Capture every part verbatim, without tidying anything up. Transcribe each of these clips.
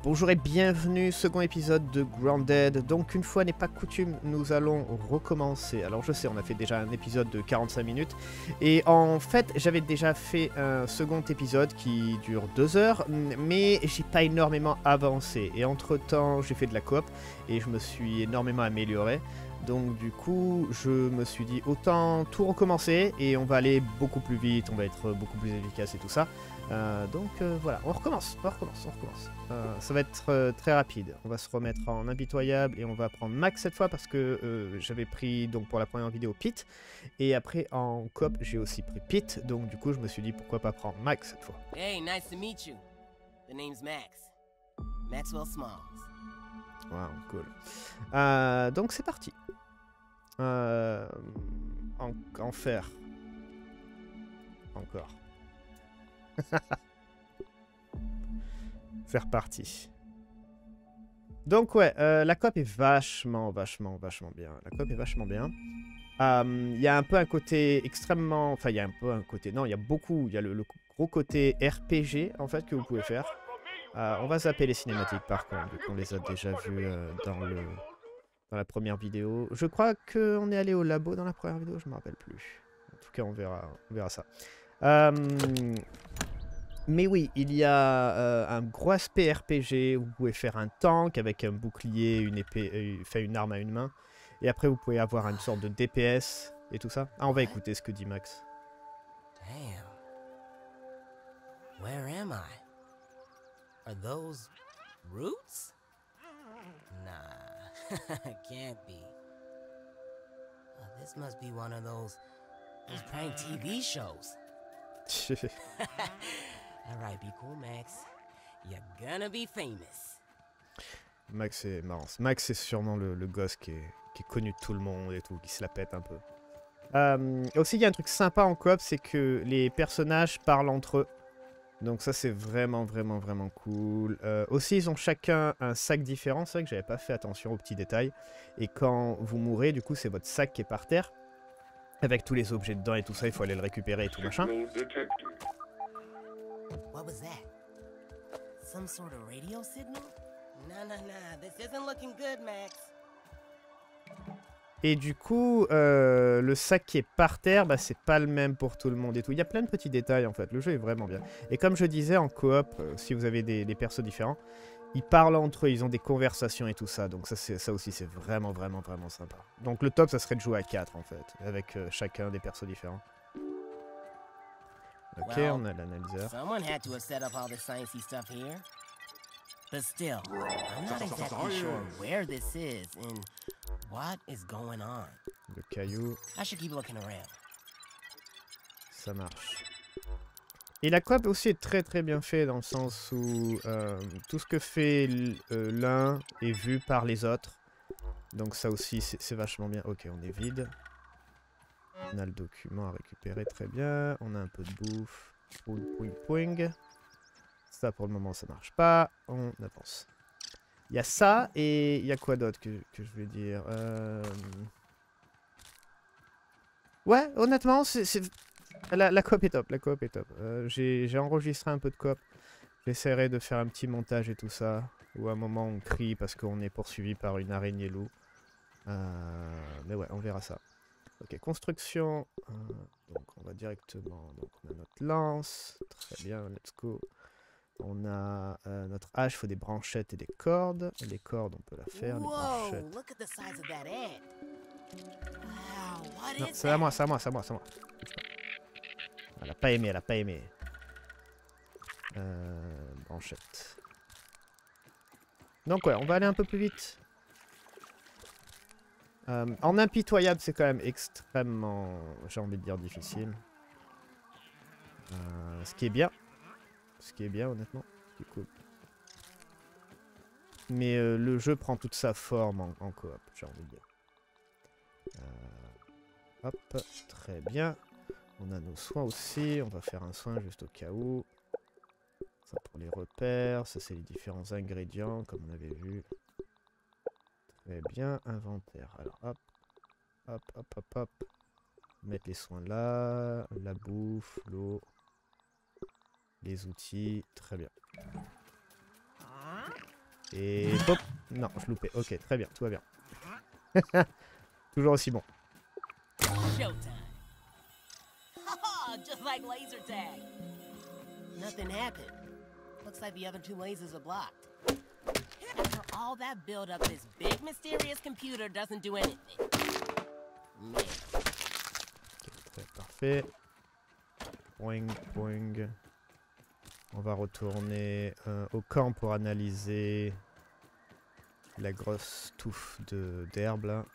Bonjour et bienvenue, second épisode de Grounded. Donc une fois n'est pas coutume, nous allons recommencer. Alors je sais, on a fait déjà un épisode de quarante-cinq minutes. Et en fait, j'avais déjà fait un second épisode qui dure deux heures. Mais j'ai pas énormément avancé. Et entre temps, j'ai fait de la coop et je me suis énormément amélioré. Donc du coup, je me suis dit autant tout recommencer et on va aller beaucoup plus vite, on va être beaucoup plus efficace et tout ça. Euh, donc euh, voilà, on recommence, on recommence, on recommence. Euh, ça va être euh, très rapide. On va se remettre en impitoyable et on va prendre Max cette fois parce que euh, j'avais pris donc pour la première vidéo Pete et après en coop j'ai aussi pris Pete. Donc du coup je me suis dit pourquoi pas prendre Max cette fois. Hey, nice to meet you. The name's Max. Maxwell Smalls. Wow, cool. Euh, donc c'est parti. Euh, en, en faire. Encore. C'est reparti. Donc ouais, euh, la coop est vachement, vachement, vachement bien. La coop est vachement bien. Il euh, y a un peu un côté extrêmement... Enfin, il y a un peu un côté... Non, il y a beaucoup... Il y a le, le gros côté R P G, en fait, que vous pouvez faire. Euh, on va zapper les cinématiques, par contre, vu qu'on les a déjà vues euh, dans, le, dans la première vidéo. Je crois qu'on est allé au labo dans la première vidéo, je me rappelle plus. En tout cas, on verra, on verra ça. Euh... Mais oui, il y a euh, un gros aspect R P G. Vous pouvez faire un tank avec un bouclier, une épée, euh, fait une arme à une main. Et après, vous pouvez avoir une sorte de D P S et tout ça. Ah, on va écouter ce que dit Max. Damn. Where am I? Are those roots? Nah, can't be. Oh, this must be one of those those prank T V shows. Alright, be cool, Max. You're gonna be famous. Max c'est marrant. Max c'est sûrement le, le gosse qui est, qui est connu de tout le monde et tout, qui se la pète un peu. Euh, aussi, il y a un truc sympa en coop, c'est que les personnages parlent entre eux. Donc ça c'est vraiment vraiment vraiment cool. Euh, aussi ils ont chacun un sac différent, c'est vrai que j'avais pas fait attention aux petits détails. Et quand vous mourrez, du coup c'est votre sac qui est par terre. Avec tous les objets dedans et tout ça, il faut aller le récupérer et tout machin. What was that? Some sort of radio signal? Nah, nah, nah. This isn't looking good, Max. Et du coup, euh, le sac qui est par terre, bah, c'est pas le même pour tout le monde et tout. Il y a plein de petits détails en fait. Le jeu est vraiment bien. Et comme je disais, en coop, euh, si vous avez des, des persos différents, ils parlent entre eux, ils ont des conversations et tout ça. Donc ça, ça aussi, c'est vraiment, vraiment, vraiment sympa. Donc le top, ça serait de jouer à quatre en fait, avec euh, chacun des persos différents. Ok, Well, on a l'analyseur. Someone had to have set up all the sciencey stuff here. But still, I'm not exactly sure where this is and what is going on. Le caillou. I should keep looking around. Ça marche. Et la coop aussi est très très bien fait dans le sens où euh, tout ce que fait euh, l'un est vu par les autres. Donc ça aussi c'est vachement bien. Ok, on est vide. On a le document à récupérer, très bien. On a un peu de bouffe. Pouing, pouing, pouing. Ça pour le moment ça marche pas. On avance. Il y a ça et il y a quoi d'autre que, que je vais dire euh... Ouais, honnêtement, c'est... La, la coop est top, la coop est top. Euh, J'ai enregistré un peu de coop. J'essaierai de faire un petit montage et tout ça. Ou à un moment on crie parce qu'on est poursuivi par une araignée loup. Euh, mais ouais, on verra ça. Ok, construction. Euh, donc on va directement. Donc on a notre lance. Très bien, let's go. On a euh, notre hache, il faut des branchettes et des cordes. Et les cordes, on peut la faire. Les branchettes. Look at the size of that ant. Wow, what Non, is c'est à moi, c'est à moi, c'est à moi, c'est à moi. Elle a pas aimé, elle a pas aimé. Euh, branchette. Donc ouais, on va aller un peu plus vite. Euh, en impitoyable, c'est quand même extrêmement, j'ai envie de dire, difficile. Euh, ce qui est bien. Ce qui est bien, honnêtement. Ce qui est cool. Mais euh, le jeu prend toute sa forme en, en coop, j'ai envie de dire. Euh, hop, très bien. On a nos soins aussi. On va faire un soin juste au cas où. Ça pour les repères. Ça, c'est les différents ingrédients, comme on avait vu. Très bien. Inventaire. Alors, hop. Hop, hop, hop, hop. Mettre les soins là. La bouffe, l'eau. Les outils. Très bien. Et pop. Non, je loupais. Ok, très bien, tout va bien. Toujours aussi bon. Showtime. Just like laser tag. Nothing happened. Looks like the other two lasers are blocked. After all that build up, this big mysterious computer doesn't do anything. Man. Okay, très parfait. Boing, boing. On va retourner euh, au camp pour analyser la grosse touffe de d'herbe là.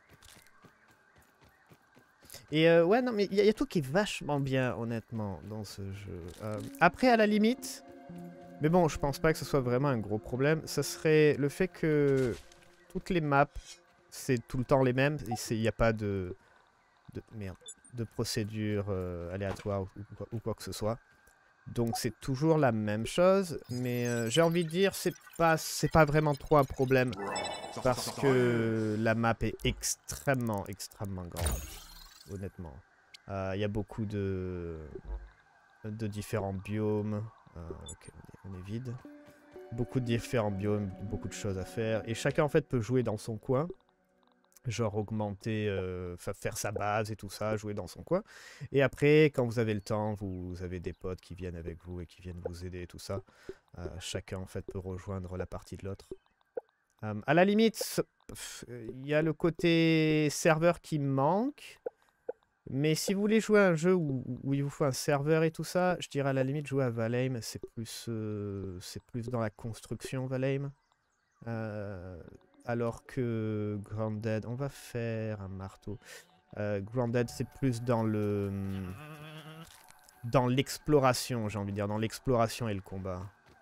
Et euh, ouais, non, mais il y, y a tout qui est vachement bien, honnêtement, dans ce jeu. Euh, après, à la limite, mais bon, je pense pas que ce soit vraiment un gros problème, ça serait le fait que toutes les maps, c'est tout le temps les mêmes, il n'y a pas de, de, merde, de procédure euh, aléatoire ou, ou, quoi, ou quoi que ce soit. Donc c'est toujours la même chose, mais euh, j'ai envie de dire, c'est pas, c'est pas vraiment trop un problème, parce que la map est extrêmement, extrêmement grande. Honnêtement. Il euh, y a beaucoup de, de différents biomes. Euh, ok, on est, on est vide. Beaucoup de différents biomes, beaucoup de choses à faire. Et chacun, en fait, peut jouer dans son coin. Genre augmenter, euh, faire sa base et tout ça, jouer dans son coin. Et après, quand vous avez le temps, vous avez des potes qui viennent avec vous et qui viennent vous aider et tout ça. Euh, chacun, en fait, peut rejoindre la partie de l'autre. Euh, à la limite, il y a le côté serveur qui manque. Mais si vous voulez jouer à un jeu où, où il vous faut un serveur et tout ça, je dirais à la limite jouer à Valheim, c'est plus, euh, c'est plus dans la construction Valheim. Euh, alors que Grounded, on va faire un marteau. Euh, Grounded, c'est plus dans le, dans l'exploration, j'ai envie de dire, dans l'exploration et le combat.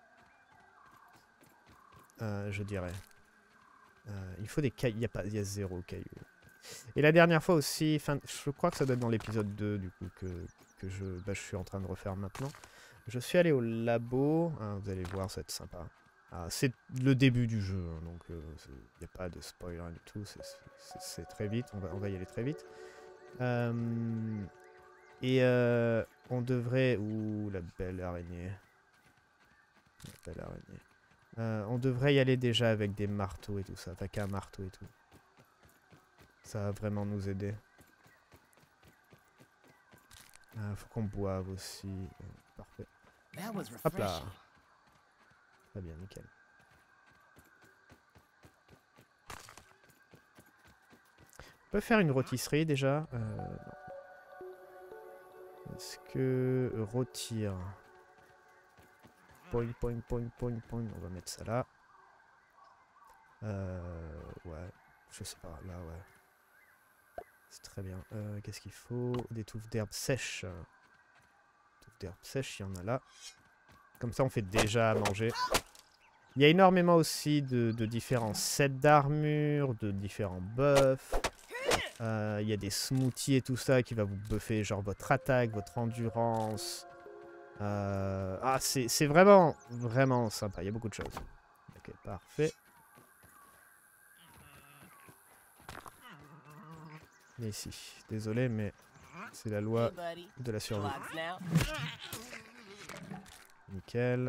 Euh, je dirais. Euh, il faut des cailloux, il y a pas, il y a zéro cailloux. Et la dernière fois aussi, fin, je crois que ça doit être dans l'épisode deux du coup que, que je, bah, je suis en train de refaire maintenant. Je suis allé au labo, hein, vous allez voir, ça va être sympa. Ah, c'est le début du jeu, hein, donc il euh, n'y a pas de spoiler du tout, c'est très vite, on va, on va y aller très vite. Euh, et euh, on devrait... Ouh, la belle araignée. La belle araignée. Euh, on devrait y aller déjà avec des marteaux et tout ça, avec un marteau et tout. Ça va vraiment nous aider. Ah, faut qu'on boive aussi. Parfait. Hop là. Très bien, nickel. On peut faire une rôtisserie déjà. Euh, Est-ce que rôtir. Point, point, point, point, point. On va mettre ça là. Euh, ouais. Je sais pas, là, ouais. C'est très bien. Euh, Qu'est-ce qu'il faut? Des touffes d'herbes sèches. Des touffes d'herbes sèches, il y en a là. Comme ça, on fait déjà à manger. Il y a énormément aussi de, de différents sets d'armure, de différents buffs. Euh, il y a des smoothies et tout ça qui va vous buffer genre votre attaque, votre endurance. Euh, ah, c'est vraiment, vraiment sympa. Il y a beaucoup de choses. Ok, parfait. Et ici, désolé, mais c'est la loi de la survie. Nickel.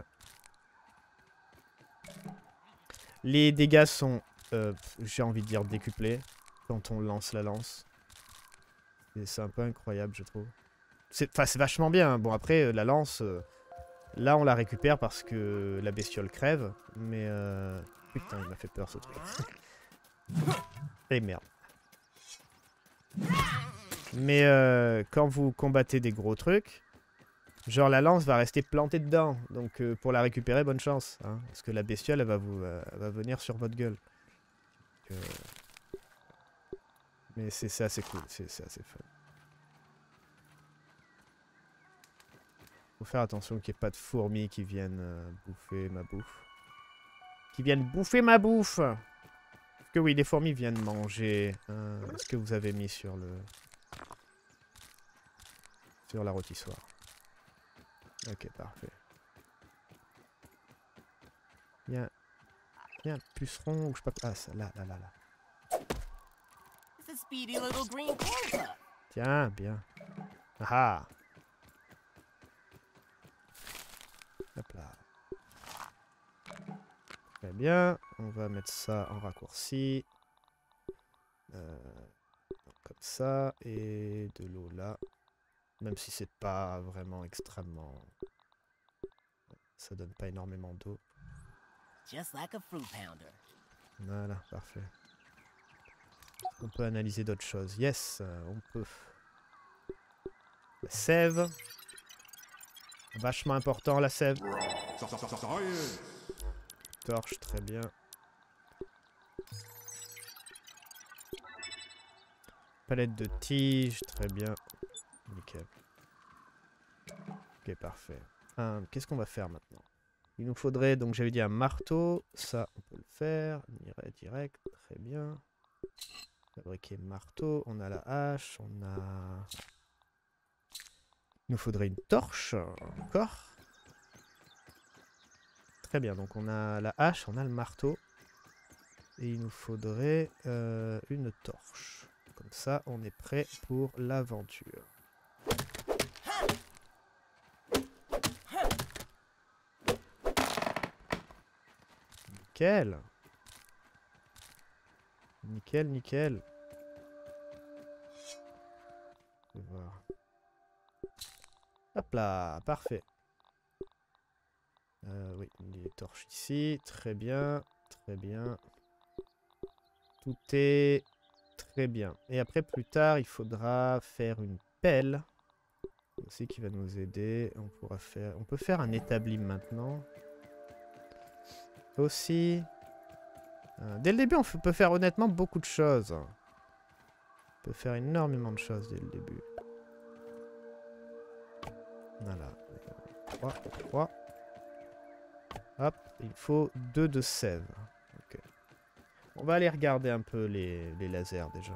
Les dégâts sont, euh, j'ai envie de dire, décuplés quand on lance la lance. Et c'est un peu incroyable, je trouve. C'est vachement bien. Hein. Bon, après, la lance, euh, là, on la récupère parce que la bestiole crève. Mais, euh... putain, il m'a fait peur, ce truc. Et merde. Mais euh, quand vous combattez des gros trucs, genre la lance va rester plantée dedans. Donc euh, pour la récupérer, bonne chance. Hein, parce que la bestiole, elle va, vous, euh, elle va venir sur votre gueule. Donc, euh... Mais c'est assez cool, c'est assez fun. Faut faire attention qu'il n'y ait pas de fourmis qui viennent euh, bouffer ma bouffe. Qui viennent bouffer ma bouffe! Parce que oui, les fourmis viennent manger euh, ce que vous avez mis sur le... sur la rôtissoire. Ok, parfait. Il y a, il y a un puceron ou je sais pas... Ah, ça, là, là, là, là. Tiens, bien. Ah ah. Hop là. Très bien. On va mettre ça en raccourci. Euh, comme ça. Et de l'eau là. Même si c'est pas vraiment extrêmement... Ça donne pas énormément d'eau. Just like a fruit pounder. Voilà, parfait. On peut analyser d'autres choses. Yes, on peut. La sève. Vachement important la sève. Torche, très bien. Palette de tiges, très bien. Nickel. Ok, parfait. Euh, Qu'est-ce qu'on va faire maintenant? Il nous faudrait, donc j'avais dit un marteau. Ça, on peut le faire. On irait direct, très bien. Fabriquer marteau. On a la hache, on a... Il nous faudrait une torche, encore. Très bien, donc on a la hache, on a le marteau. Et il nous faudrait euh, une torche. Comme ça, on est prêt pour l'aventure. Nickel. Nickel, nickel. Je vais voir. Hop là, parfait. Euh, oui, les torches ici. Très bien, très bien. Tout est très bien. Et après, plus tard, il faudra faire une pelle. Aussi qui va nous aider. On pourra faire... On peut faire un établi maintenant. Aussi. Euh, dès le début, on peut faire honnêtement beaucoup de choses. On peut faire énormément de choses dès le début. Voilà. trois, trois. Hop, il faut deux de sève. Ok. On va aller regarder un peu les, les lasers déjà.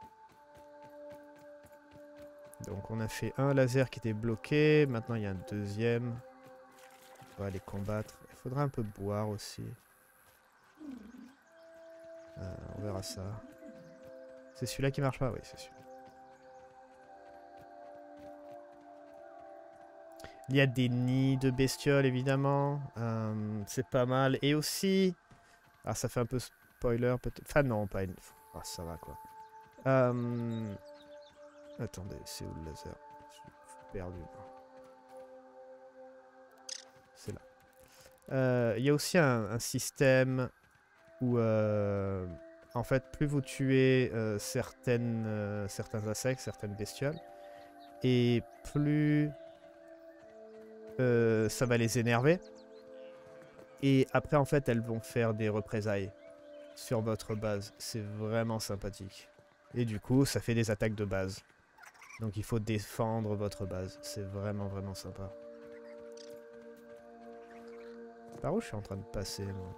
Donc on a fait un laser qui était bloqué. Maintenant il y a un deuxième. On va aller combattre. Il faudra un peu boire aussi. Euh, on verra ça. C'est celui-là qui marche pas? Oui, c'est celui-là. Il y a des nids de bestioles, évidemment. Euh, c'est pas mal. Et aussi... Ah, ça fait un peu spoiler, peut-être. Enfin, non, pas une... Ah, ça va, quoi. Euh... Attendez, c'est où le laser? Je suis perdu. C'est là. Euh, il y a aussi un, un système où... Euh, en fait, plus vous tuez euh, certaines, euh, certains insectes, certaines bestioles, et plus... Euh, ça va les énerver. Et après, en fait, elles vont faire des représailles sur votre base. C'est vraiment sympathique. Et du coup, ça fait des attaques de base. Donc il faut défendre votre base. C'est vraiment, vraiment sympa. Par où je suis en train de passer, moi?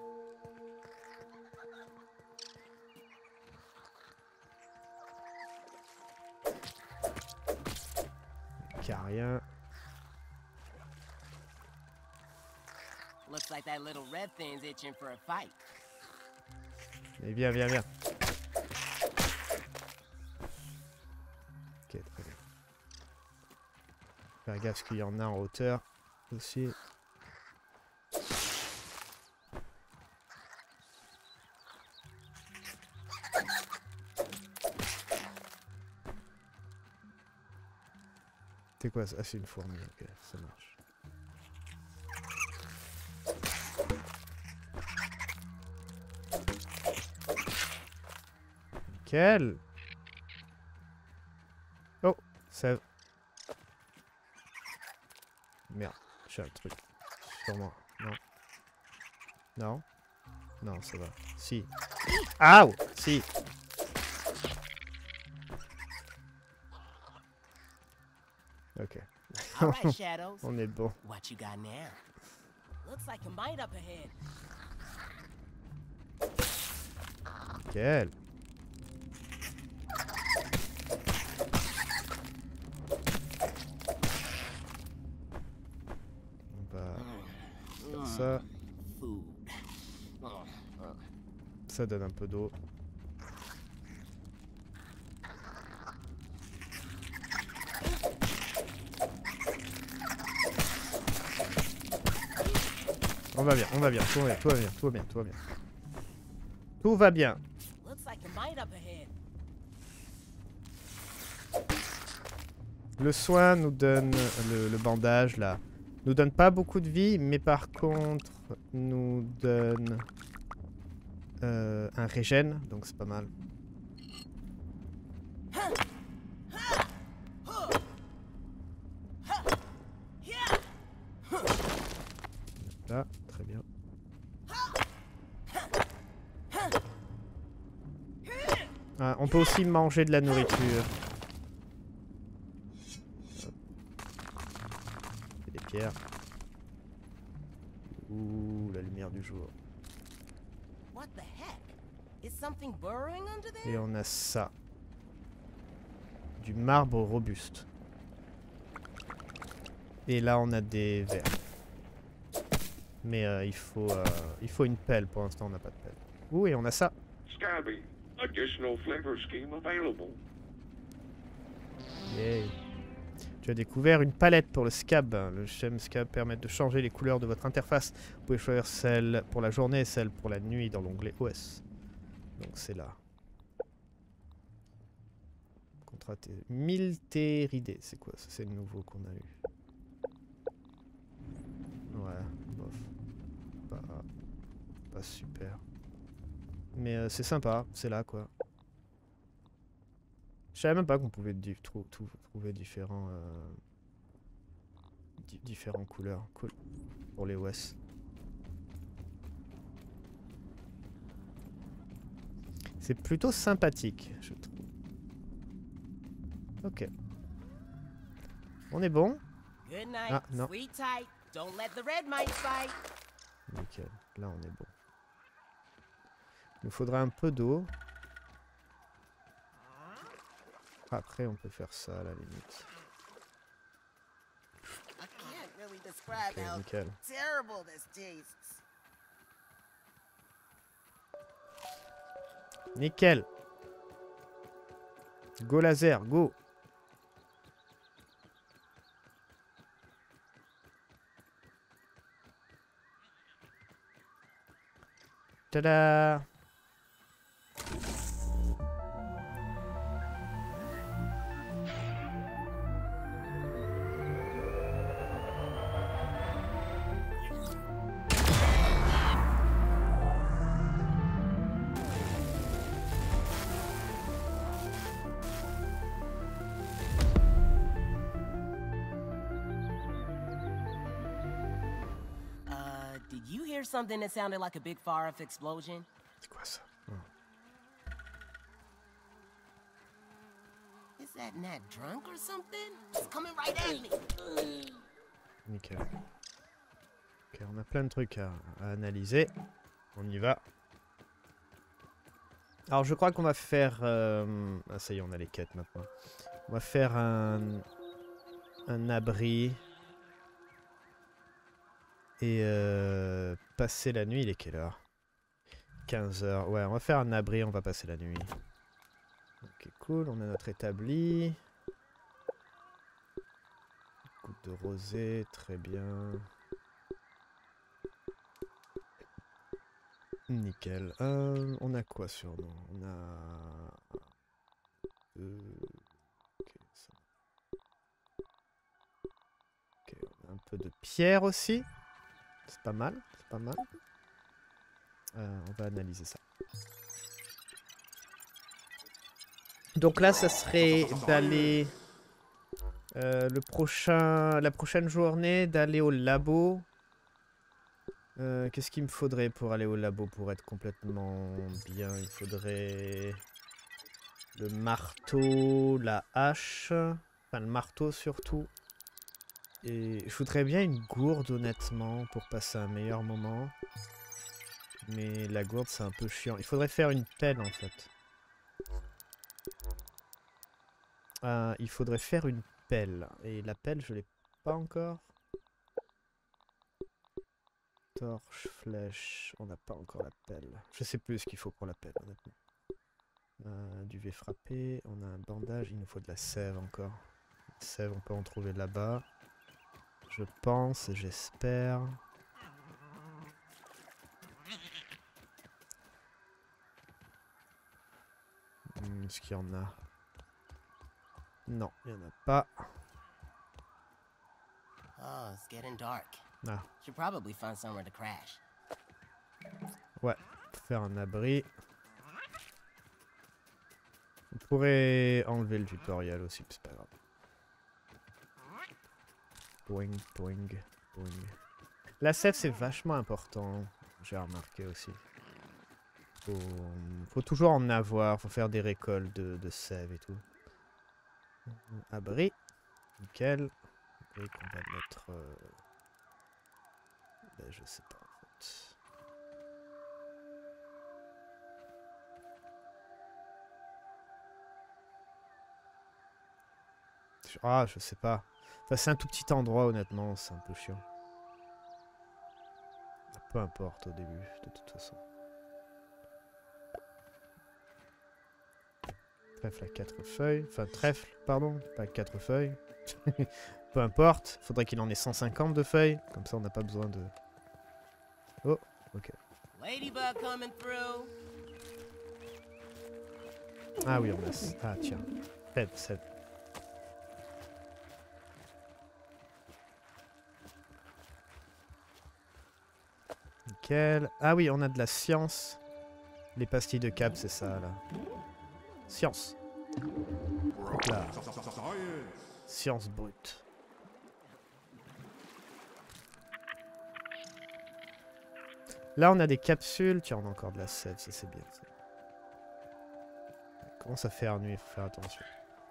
Carien. Looks like that little red thing's itching for a fight. Mais viens, viens, viens. Ok, très bien. Faire gaffe parce qu'il y en a en hauteur aussi. C'est quoi ça? Ah, c'est une fourmi, ok, ça marche. Nickel. Oh, ça... Merde, j'ai un truc sur moi. Non. Non. Non, ça va. Si. Aouh! Si. Ok. All right, Shadows. On est bon. What you got now? Looks like a mine up ahead. Nickel. On va faire ça. Food. Ça donne un peu d'eau. on va bien, on va bien, tout va bien, tout va bien, tout va bien, tout va bien. Tout va bien. Le soin nous donne, le, le bandage là, nous donne pas beaucoup de vie, mais par contre nous donne euh, un régène, donc c'est pas mal. Là, très bien. Ah, on peut aussi manger de la nourriture. Et des pierres. Ouh, la lumière du jour. Et on a ça. Du marbre robuste. Et là, on a des vers. Mais euh, il faut euh, il faut une pelle. Pour l'instant, on n'a pas de pelle. Ouh, et on a ça. Scabby, additional flavor scheme available. Yeah. Tu as découvert une palette pour le scab. Le Gem Scab permet de changer les couleurs de votre interface. Vous pouvez choisir celle pour la journée et celle pour la nuit dans l'onglet O S. Donc c'est là. Contraté. Miltéridé, c'est quoi ça? C'est le nouveau qu'on a eu. Ouais, bof. Pas, pas super. Mais euh, c'est sympa, c'est là quoi. Je savais même pas qu'on pouvait di trou trou trouver différents, euh, di différentes couleurs. Cool. Pour les O S. C'est plutôt sympathique, je trouve. Ok. On est bon. Ah, non. Nickel. Là, on est bon. Il nous faudra un peu d'eau. Après, on peut faire ça à la limite. Ok, nickel. Nickel. Go laser, go. Tada. Something that sounded like a big far-off explosion. C'est quoi ça? Oh. Is that Nat drunk or something? It's coming right at me. Nickel. Ok, on a plein de trucs à, à analyser. On y va. Alors je crois qu'on va faire... Euh... Ah ça y est, on a les quêtes maintenant. On va faire un... Un abri... Et euh, passer la nuit, il est quelle heure? quinze heures. Ouais, on va faire un abri, on va passer la nuit. Ok, cool, on a notre établi. Goutte de rosée, très bien. Nickel. Euh, on a quoi sur nous? On a... Euh... Okay, ça... ok, on a un peu de pierre aussi. C'est pas mal, c'est pas mal. Euh, on va analyser ça. Donc là, ça serait d'aller... Euh, le prochain... La prochaine journée, d'aller au labo. Euh, Qu'est-ce qu'il me faudrait pour aller au labo pour être complètement bien? Il faudrait... Le marteau, la hache... Enfin, le marteau surtout. Et je voudrais bien une gourde honnêtement pour passer un meilleur moment. Mais la gourde c'est un peu chiant. Il faudrait faire une pelle en fait. Euh, il faudrait faire une pelle. Et la pelle je l'ai pas encore. Torche, flèche. On n'a pas encore la pelle. Je sais plus ce qu'il faut pour la pelle honnêtement. Euh, du V frappé. On a un bandage. Il nous faut de la sève encore. La sève on peut en trouver là-bas. Je pense, j'espère. Est-ce qu'il y en a? Non, il n'y en a pas. Oh, it's getting dark. Ah. Should probably find somewhere to crash. Ouais, faire un abri. On pourrait enlever le tutoriel aussi, c'est pas grave. Boing, boing, boing. La sève, c'est vachement important, j'ai remarqué aussi. Faut, faut toujours en avoir, faut faire des récoltes de, de sève et tout. Abri, nickel. Et qu'on va mettre... Euh... Ben, je sais pas en fait. Ah, je sais pas. Enfin, c'est un tout petit endroit, honnêtement, c'est un peu chiant. Peu importe au début, de toute façon. Trèfle à quatre feuilles. Enfin, trèfle, pardon, pas quatre feuilles. Peu importe, faudrait qu'il en ait cent cinquante de feuilles. Comme ça, on n'a pas besoin de... Oh, ok. Ladybug coming through. Ah oui, on a... Ah, tiens. Sève, sève. Nickel. Ah oui, on a de la science. Les pastilles de cap, c'est ça, là. Science. Hop là. Science brute. Là, on a des capsules. Tiens, on a encore de la sève, ça c'est bien. Ça. Il commence à faire nuit, il faut faire attention.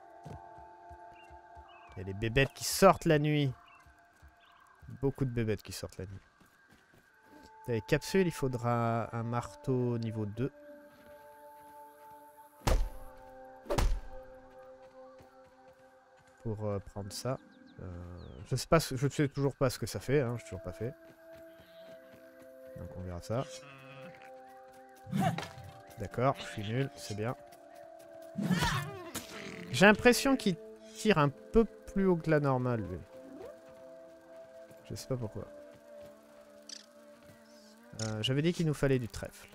Il y a des bébêtes qui sortent la nuit. Beaucoup de bébêtes qui sortent la nuit. Les capsules, il faudra un marteau niveau deux. Pour euh, prendre ça. Euh, je sais pas, je sais toujours pas ce que ça fait, hein, je n'ai toujours pas fait. Donc on verra ça. D'accord, je suis nul, c'est bien. J'ai l'impression qu'il tire un peu plus haut que la normale, lui. Je sais pas pourquoi. Euh, J'avais dit qu'il nous fallait du trèfle.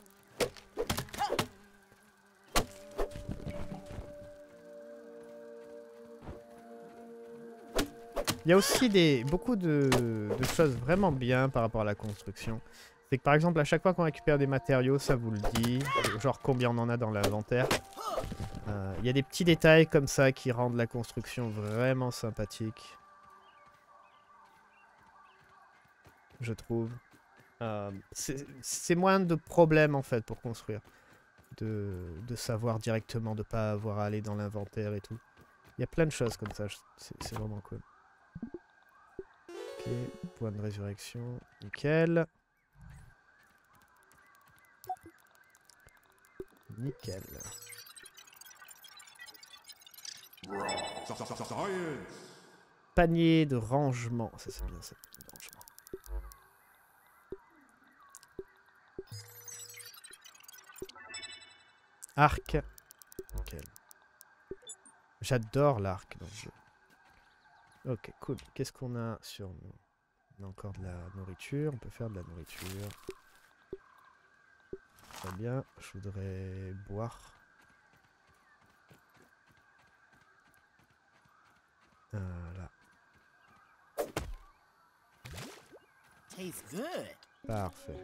Il y a aussi des, beaucoup de, de choses vraiment bien par rapport à la construction. C'est que par exemple, à chaque fois qu'on récupère des matériaux, ça vous le dit. Genre combien on en a dans l'inventaire. Euh, il y a des petits détails comme ça qui rendent la construction vraiment sympathique. Je trouve. Euh, c'est moins de problèmes en fait pour construire. De, de savoir directement, de pas avoir à aller dans l'inventaire et tout. Il y a plein de choses comme ça, c'est vraiment cool. Ok, point de résurrection, nickel. Nickel. Panier de rangement, ça c'est bien ça, de rangement. Arc. Nickel. J'adore l'arc dans le jeu. Ok, cool. Qu'est-ce qu'on a sur nous? On a encore de la nourriture. On peut faire de la nourriture. Très bien. Je voudrais boire. Euh, là. Tastes good. Parfait.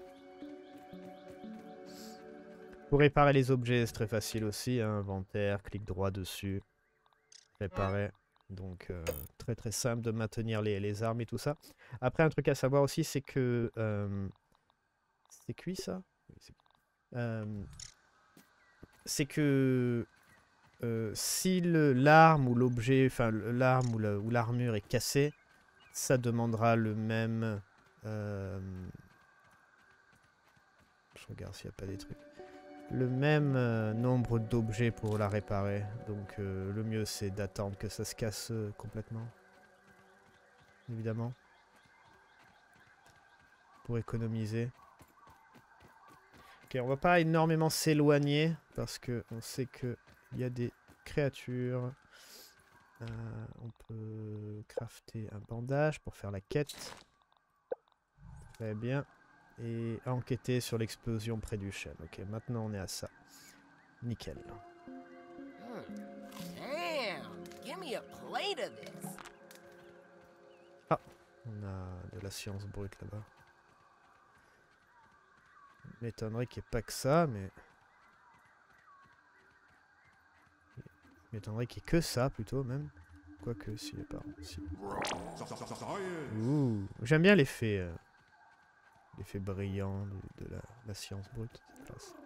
Pour réparer les objets, c'est très facile aussi. Hein. Inventaire, clic droit dessus. Réparer. Donc euh, très très simple de maintenir les, les armes et tout ça. Après un truc à savoir aussi c'est que... Euh, c'est cuit ça euh, C'est que euh, si l'arme ou l'objet, enfin l'arme ou l'armure est cassée, ça demandera le même... Euh, je regarde s'il n'y a pas des trucs. Le même euh, nombre d'objets pour la réparer. Donc euh, le mieux c'est d'attendre que ça se casse euh, complètement. Évidemment. Pour économiser. Ok, on va pas énormément s'éloigner. Parce que on sait qu'il y a des créatures. Euh, on peut crafter un bandage pour faire la quête. Très bien. Et enquêter sur l'explosion près du chêne. Ok, maintenant on est à ça. Nickel. Damn, give me a plate of this. Ah, on a de la science brute là-bas. M'étonnerait qu'il n'y ait pas que ça, mais... M'étonnerait qu'il n'y ait que ça, plutôt, même. Quoique, s'il n'y a pas... Si. Ouh, j'aime bien l'effet... Euh, l'effet brillant de, de la, la science brute. C'est classe.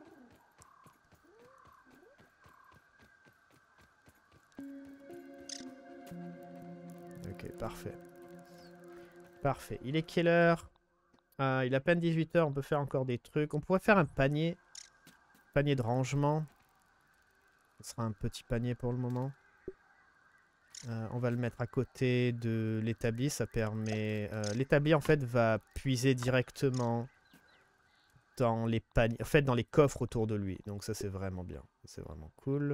Ok, parfait. Parfait. Il est quelle heure? euh, Il est à peine dix-huit heures, on peut faire encore des trucs. On pourrait faire un panier. Panier de rangement. Ce sera un petit panier pour le moment. Euh, on va le mettre à côté de l'établi. Ça permet... Euh, l'établi, en fait, va puiser directement dans les paniers... En fait, dans les coffres autour de lui. Donc ça, c'est vraiment bien. C'est vraiment cool.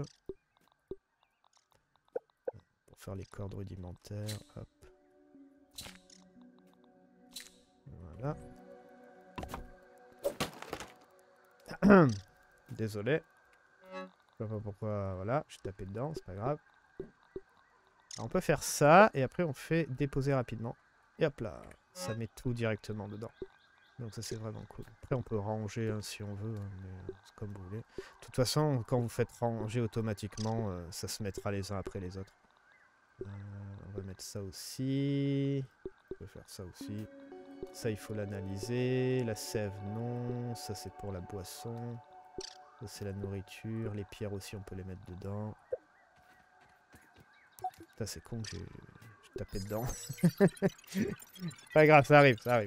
Pour faire les cordes rudimentaires. Hop. Voilà. Désolé. Je sais pas pourquoi, voilà, je suis tapé dedans, c'est pas grave. Alors, on peut faire ça, et après on fait déposer rapidement. Et hop là, ça met tout directement dedans. Donc ça c'est vraiment cool. Après on peut ranger hein, si on veut, hein, mais c'est comme vous voulez. De toute façon, quand vous faites ranger automatiquement, euh, ça se mettra les uns après les autres. Euh, on va mettre ça aussi. On peut faire ça aussi. Ça il faut l'analyser. La sève non, ça c'est pour la boisson. Ça c'est la nourriture, les pierres aussi on peut les mettre dedans. Putain c'est con que j'ai tapé dedans. Pas grave, ça arrive, ça arrive.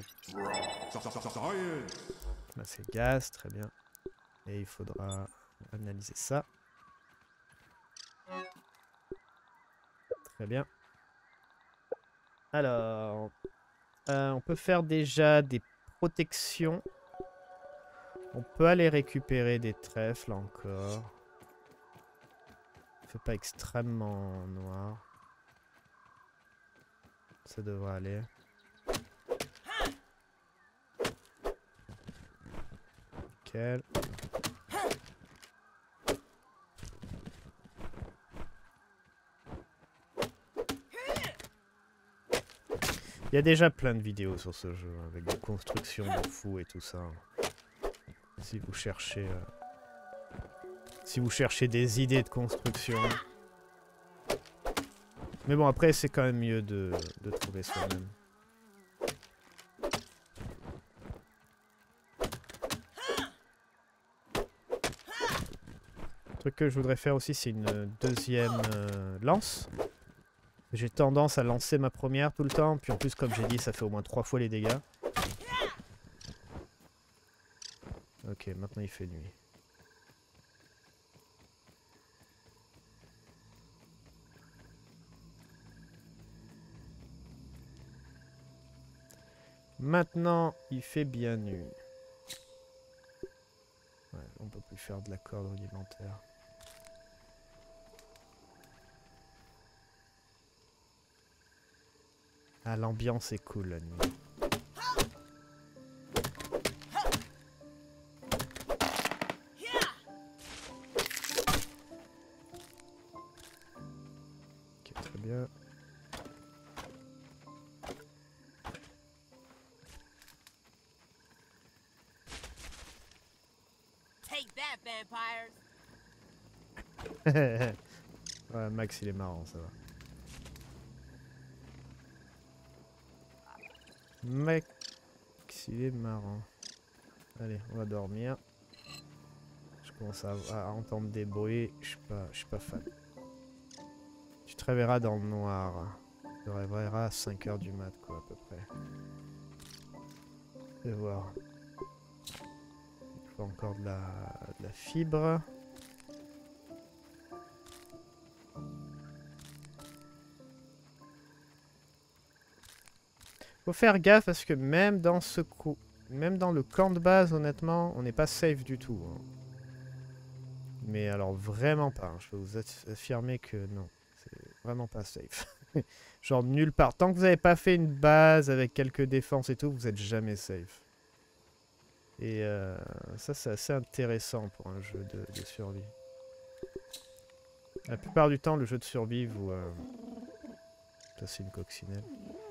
Là c'est gaz, très bien. Et il faudra analyser ça. Très bien. Alors, euh, on peut faire déjà des protections. On peut aller récupérer des trèfles encore. Il fait pas extrêmement noir. Ça devrait aller. Nickel. Il y a déjà plein de vidéos sur ce jeu, avec des constructions de fous et tout ça. Si vous cherchez... Euh, si vous cherchez des idées de construction. Mais bon, après, c'est quand même mieux de, de trouver soi-même. Le truc que je voudrais faire aussi, c'est une deuxième euh, lance. J'ai tendance à lancer ma première tout le temps. Puis en plus, comme j'ai dit, ça fait au moins trois fois les dégâts. Ok, maintenant il fait nuit. Maintenant, il fait bien nuit. Ouais, on peut plus faire de la corde rudimentaire. Ah, l'ambiance est cool la nuit. Ok, très bien. Take that, vampires. Ouais, Max il est marrant, ça va. Max il est marrant. Allez, on va dormir. Je commence à, à entendre des bruits. Je suis pas, je suis pas fan. Tu te réveilleras dans le noir. Tu te réveilleras à cinq heures du mat, quoi, à peu près. Je vais voir. Il faut encore de la, de la fibre. Faut faire gaffe parce que même dans ce coup, même dans le camp de base, honnêtement, on n'est pas safe du tout. Hein. Mais alors vraiment pas. Hein. Je peux vous affirmer que non, c'est vraiment pas safe. Genre nulle part. Tant que vous n'avez pas fait une base avec quelques défenses et tout, vous êtes jamais safe. Et euh, ça, c'est assez intéressant pour un jeu de, de survie. La plupart du temps, le jeu de survie, vous... Euh... Ça, c'est une coccinelle.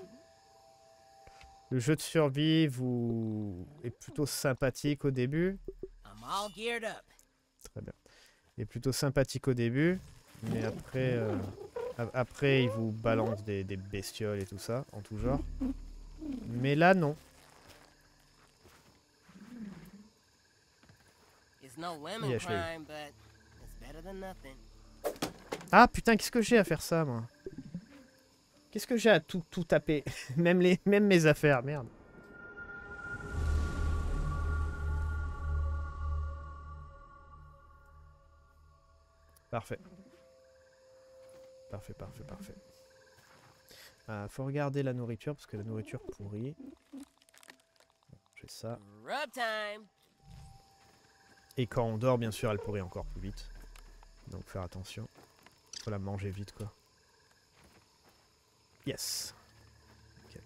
Le jeu de survie vous est plutôt sympathique au début. I'm all geared up. Très bien. Il est plutôt sympathique au début, mais après, euh, après il vous balance des, des bestioles et tout ça, en tout genre. Mais là, non. It's no lemon Yeah, je l'ai eu. crime, but it's better than nothing. Ah putain, qu'est-ce que j'ai à faire ça, moi? Qu'est-ce que j'ai à tout, tout taper? même, les, même mes affaires, merde. Parfait. Parfait, parfait, parfait. Euh, faut regarder la nourriture, parce que la nourriture pourrit. J'ai ça. Rub time. Et quand on dort, bien sûr, elle pourrit encore plus vite. Donc faire attention. Faut la manger vite, quoi. Yes. Okay.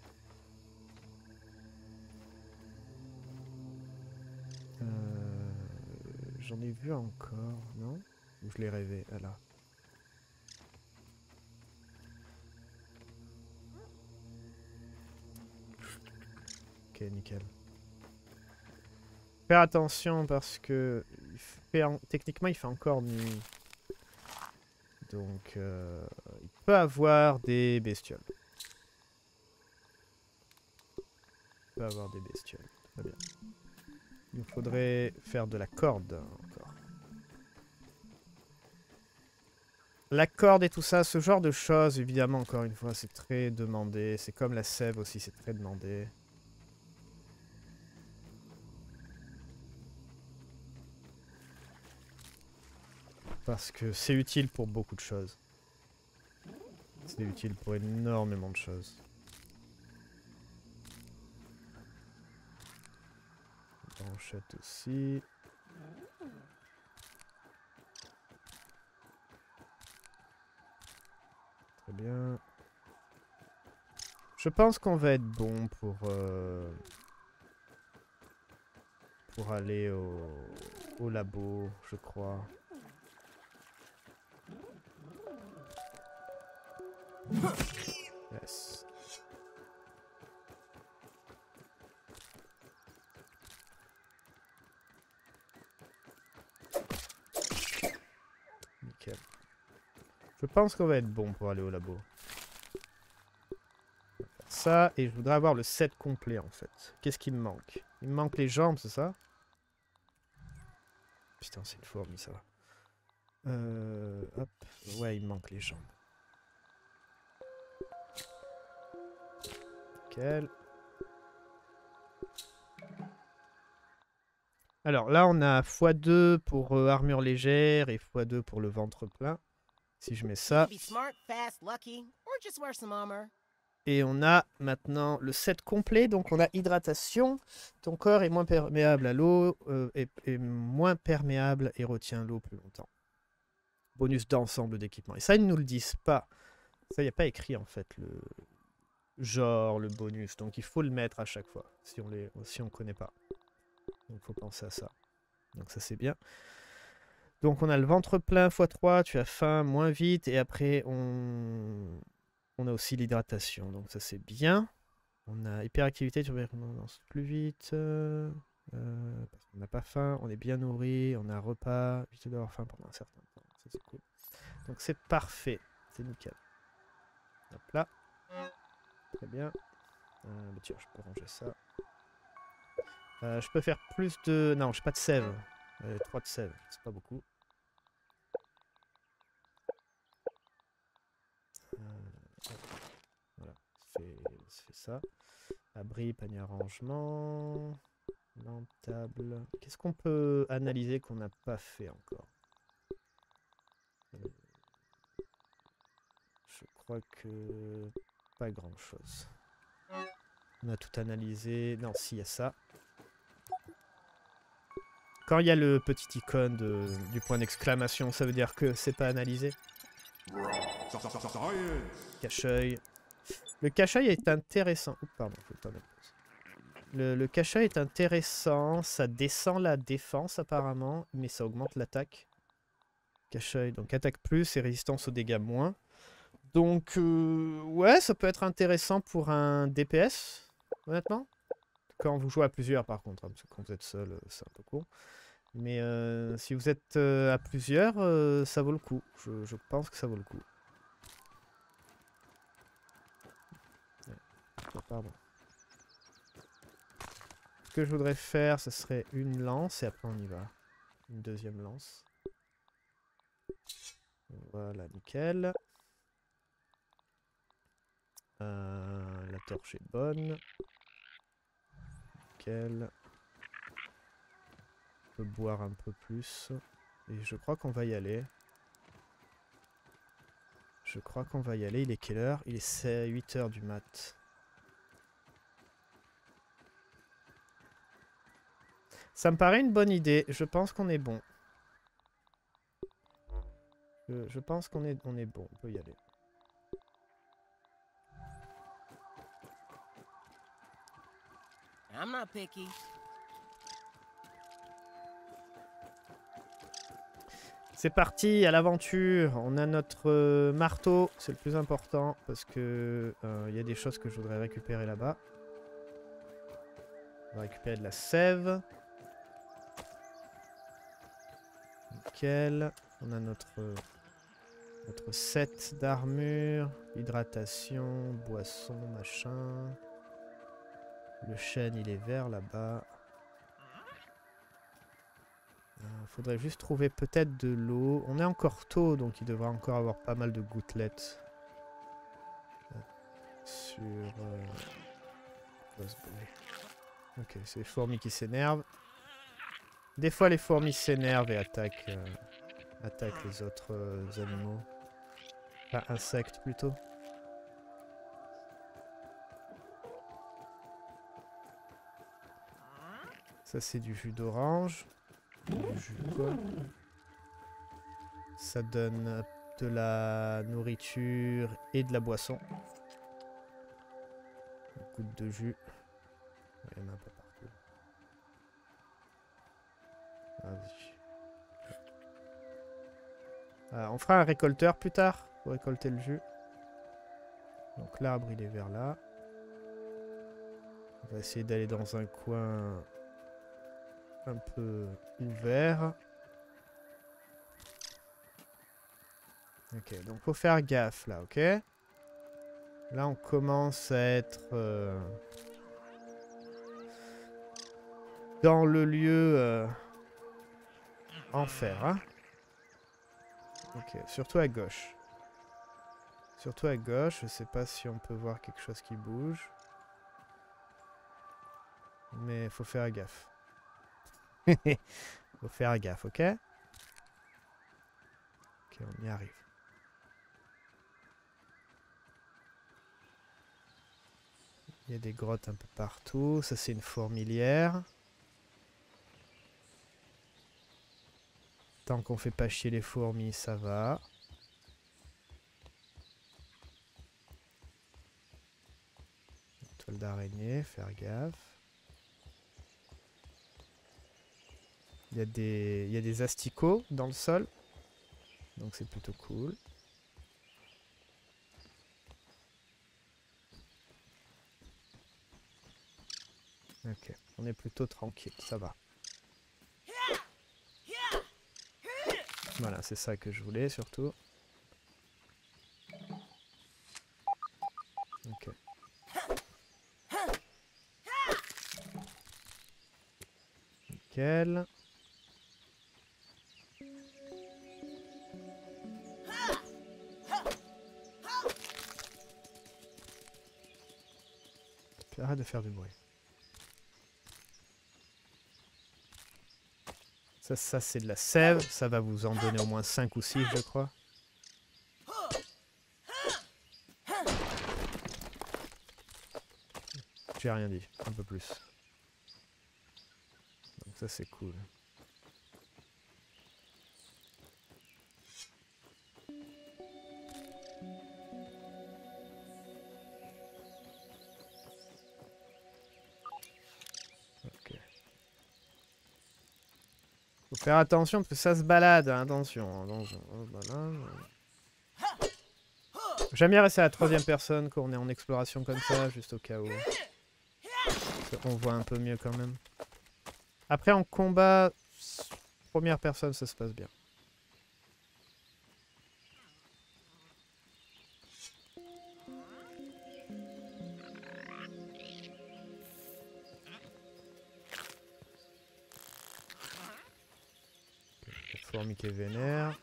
Euh, J'en ai vu encore, non? Ou je l'ai rêvé? Ah là. Ok, nickel. Faire attention parce que il fait en... techniquement il fait encore nuit. Donc euh, il peut avoir des bestioles. Il peut avoir des bestioles. Très bien. Il nous faudrait faire de la corde encore. La corde et tout ça, ce genre de choses, évidemment, encore une fois, c'est très demandé. C'est comme la sève aussi, c'est très demandé. Parce que c'est utile pour beaucoup de choses. C'est utile pour énormément de choses. Branchette aussi. Très bien. Je pense qu'on va être bon pour... Euh, pour aller au, au labo, je crois. Yes. Nickel. Je pense qu'on va être bon pour aller au labo. On va faire ça, et je voudrais avoir le set complet en fait. Qu'est-ce qui me manque? Il me manque les jambes, c'est ça? Putain, c'est une fourmi, ça va. Euh, hop. Ouais, il me manque les jambes. Nickel. Alors là, on a fois deux pour euh, armure légère et fois deux pour le ventre plein. Si je mets ça. Be smart, fast, lucky, or just wear some armor. Et on a maintenant le set complet. Donc on a hydratation. Ton corps est moins perméable à l'eau, euh, est, est moins perméable et retient l'eau plus longtemps. Bonus d'ensemble d'équipement. Et ça, ils ne nous le disent pas. Ça, il n'y a pas écrit en fait le genre, le bonus. Donc il faut le mettre à chaque fois si on les, si on connaît pas. Donc il faut penser à ça. Donc ça c'est bien. Donc on a le ventre plein fois trois, tu as faim moins vite. Et après on, on a aussi l'hydratation. Donc ça c'est bien. On a hyperactivité, tu lance plus vite. Euh, euh, parce qu'on n'a pas faim, on est bien nourri, on a un repas. Évite d'avoir faim pendant un certain temps. Ça c'est cool. Donc c'est parfait. C'est nickel. Hop là. Très bien. Euh, bah tiens, je peux ranger ça. Euh, je peux faire plus de... Non, j'ai pas de sève. Euh, trois de sève, c'est pas beaucoup. Euh, voilà, c'est fait ça. Abri, panier à rangement. Lampe, table. Qu'est-ce qu'on peut analyser qu'on n'a pas fait encore? euh, Je crois que... Pas grand-chose. On a tout analysé. Non, si, il y a ça. Quand il y a le petit icône de, du point d'exclamation, ça veut dire que c'est pas analysé. Cache-œil. Le cache-œil est intéressant. Oups, pardon, faut pas mettre pause. Le, le cache-œil est intéressant. Ça descend la défense apparemment, mais ça augmente l'attaque. Cache-œil, donc attaque plus et résistance aux dégâts moins. Donc, euh, ouais, ça peut être intéressant pour un D P S, honnêtement. Quand vous jouez à plusieurs, par contre, hein, parce que quand vous êtes seul, euh, c'est un peu court. Mais euh, si vous êtes euh, à plusieurs, euh, ça vaut le coup. Je, je pense que ça vaut le coup. Ouais. Oh, pardon. Ce que je voudrais faire, ce serait une lance et après on y va. Une deuxième lance. Voilà, nickel. Euh, la torche est bonne. Nickel. On peut boire un peu plus. Et je crois qu'on va y aller. Je crois qu'on va y aller. Il est quelle heure? Il est huit heures du mat. Ça me paraît une bonne idée. Je pense qu'on est bon. Je, je pense qu'on est, on est bon. On peut y aller. I'm not picky. C'est parti, à l'aventure. On a notre euh, marteau, c'est le plus important parce que euh, il y a des choses que je voudrais récupérer là-bas. On va récupérer de la sève. Nickel. On a notre, notre set d'armure, hydratation, boisson, machin. Le chêne, il est vert là-bas. Il faudrait juste trouver peut-être de l'eau. On est encore tôt, donc il devrait encore avoir pas mal de gouttelettes. Sur... Euh... Ok, c'est les fourmis qui s'énervent. Des fois, les fourmis s'énervent et attaquent, euh, attaquent les autres euh, animaux. Enfin, insectes plutôt. Ça, c'est du jus d'orange. Du jus quoi. Ça donne de la nourriture et de la boisson. Une goutte de jus. Il y en a un peu partout. Vas-y. Ah, on fera un récolteur plus tard pour récolter le jus. Donc l'arbre il est vers là. On va essayer d'aller dans un coin un peu ouvert. Ok, donc faut faire gaffe là, ok? Là on commence à être euh, dans le lieu euh, enfer, hein? Ok, surtout à gauche. Surtout à gauche, je sais pas si on peut voir quelque chose qui bouge. Mais faut faire gaffe. Faut faire gaffe, ok? Ok, on y arrive. Il y a des grottes un peu partout. Ça, c'est une fourmilière. Tant qu'on fait pas chier les fourmis, ça va. Une toile d'araignée, faire gaffe. Il y a des, il y a des asticots dans le sol. Donc c'est plutôt cool. Ok, on est plutôt tranquille, ça va. Voilà, c'est ça que je voulais surtout. Ok. Nickel. Arrête de faire du bruit. Ça, ça c'est de la sève. Ça va vous en donner au moins cinq ou six, je crois. J'ai rien dit. Un peu plus. Donc ça, c'est cool. faire attention parce que ça se balade. Attention, attention. Oh, voilà. J'aime bien rester à la troisième personne quand on est en exploration comme ça, juste au cas où. On voit un peu mieux quand même. Après en combat, première personne, ça se passe bien. Fourmi qui est vénère.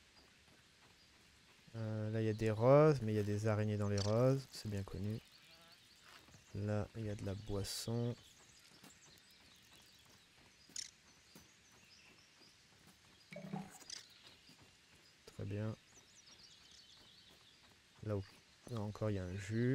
Euh, là il y a des roses, mais il y a des araignées dans les roses, c'est bien connu. Là il y a de la boisson. Très bien. Là, où... là encore il y a un jus.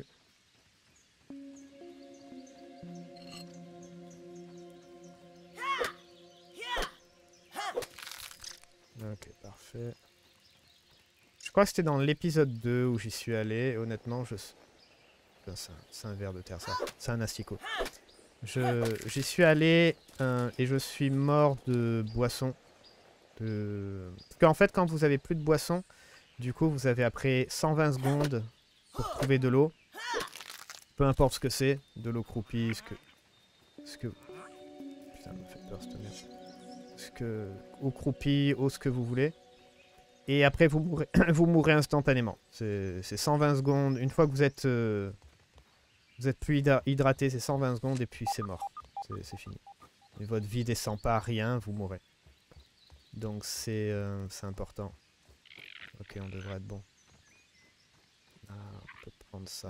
Ok, parfait. Je crois que c'était dans l'épisode deux où j'y suis allé. Et honnêtement, je... c'est un, un ver de terre, ça. C'est un asticot. J'y suis allé euh, et je suis mort de boisson. De... Parce qu'en fait, quand vous avez plus de boisson, du coup, vous avez après cent vingt secondes pour trouver de l'eau. Peu importe ce que c'est. De l'eau croupie, ce que... Ce que... Putain, ça me fait peur, cette merde. Ce que... Eau croupie, eau, ce que vous voulez. Et après, vous mourrez, vous mourrez instantanément. C'est cent vingt secondes. Une fois que vous êtes, euh, vous êtes plus hydraté, c'est cent vingt secondes et puis c'est mort. C'est fini. Et votre vie descend pas à rien, vous mourrez. Donc c'est euh, important. Ok, on devrait être bon. Ah, on peut prendre ça.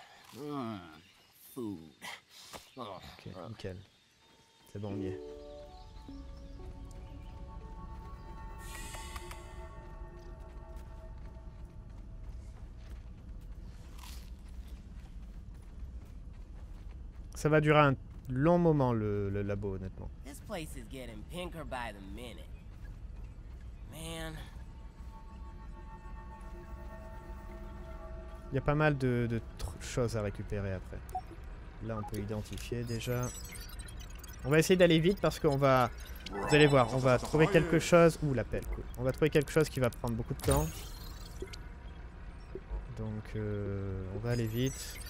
Ok, nickel. C'est bon, on y est. Ça va durer un long moment le, le labo, honnêtement. This place is getting pinker by the minute. Man. Il y a pas mal de, de choses à récupérer après. Là, on peut identifier déjà. On va essayer d'aller vite parce qu'on va... Vous allez voir, on va trouver quelque chose... Ouh, la pelle, cool. On va trouver quelque chose qui va prendre beaucoup de temps. Donc, euh, on va aller vite.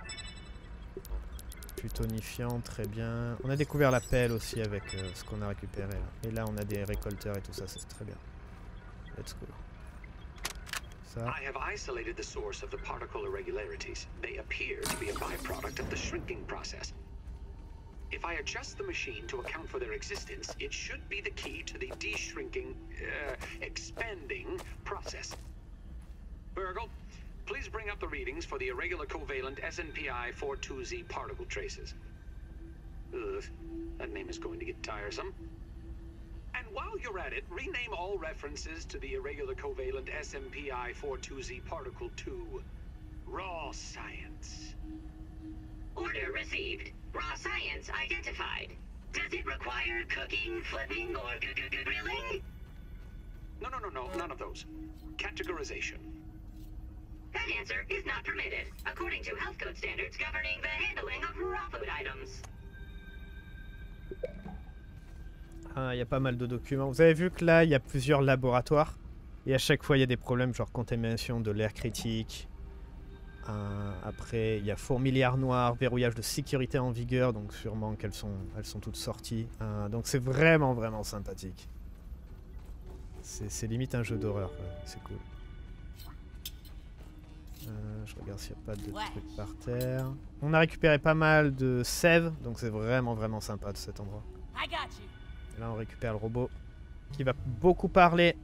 Tonifiant, très bien. On a découvert la pelle aussi avec euh, ce qu'on a récupéré là. Et là on a des récolteurs et tout ça, c'est très bien. Let's go. Ça. I have isolated the source of the particle irregularities. They appear to be a byproduct of the shrinking process. If I adjust the machine to account for their existence, it should be the key to the de-shrinking, uh, expanding process. Burgle, please bring up the readings for the irregular covalent S N P I forty-two Z particle traces. Ugh, that name is going to get tiresome. And while you're at it, rename all references to the irregular covalent S N P I forty-two Z particle to raw science. Order received. Raw science identified. Does it require cooking, flipping, or grilling? No, no, no, no, none of those. Categorization. That answer is not permitted, according to health code standards governing the handling of raw food items. Ah, il y a pas mal de documents. Vous avez vu que là, il y a plusieurs laboratoires. Et à chaque fois, il y a des problèmes, genre contamination de l'air critique. Euh, après, il y a fourmilière noire, verrouillage de sécurité en vigueur. Donc sûrement qu'elles sont, elles sont toutes sorties. Euh, donc c'est vraiment, vraiment sympathique. C'est limite un jeu d'horreur. C'est cool. Euh, je regarde s'il n'y a pas de trucs par terre. On a récupéré pas mal de sève, donc c'est vraiment vraiment sympa de cet endroit. Et là on récupère le robot qui va beaucoup parler.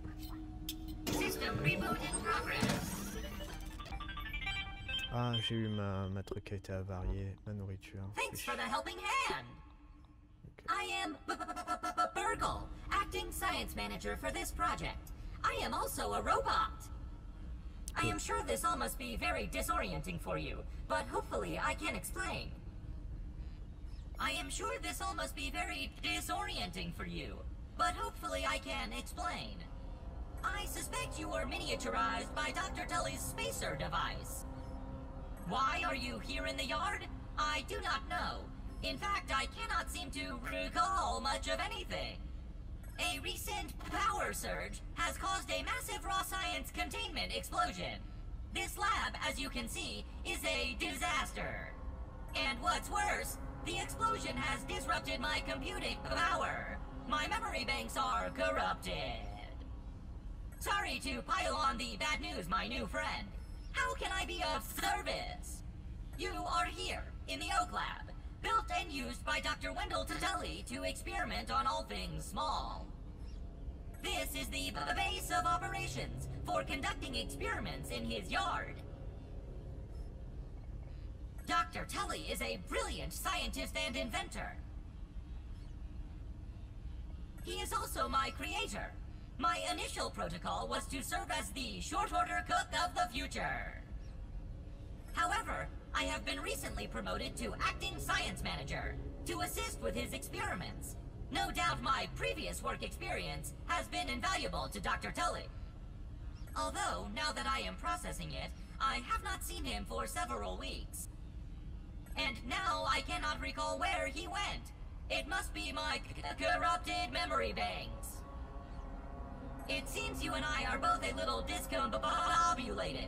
Ah, j'ai eu ma, ma truc qui a été avariée, ma nourriture. Thanks for the helping hand. I am Burgle, acting science manager for this project. I am also a robot. I am sure this all must be very disorienting for you, but hopefully I can explain. I am sure this all must be very disorienting for you, but hopefully I can explain. I suspect you were miniaturized by Doctor Tully's spacer device. Why are you here in the yard? I do not know. In fact, I cannot seem to recall much of anything. A recent power surge has caused a massive raw science containment explosion. This lab, as you can see, is a disaster. And what's worse, the explosion has disrupted my computing power. My memory banks are corrupted. Sorry to pile on the bad news, my new friend. How can I be of service? You are here, in the Oak Lab, built and used by Doctor Wendell Tully to experiment on all things small. This is the b- base of operations for conducting experiments in his yard. Doctor Tully is a brilliant scientist and inventor. He is also my creator. My initial protocol was to serve as the short-order cook of the future. However, I have been recently promoted to acting science manager to assist with his experiments. No doubt my previous work experience has been invaluable to Doctor Tully. Although, now that I am processing it, I have not seen him for several weeks. And now I cannot recall where he went. It must be my c- corrupted memory banks. It seems you and I are both a little discombobulated.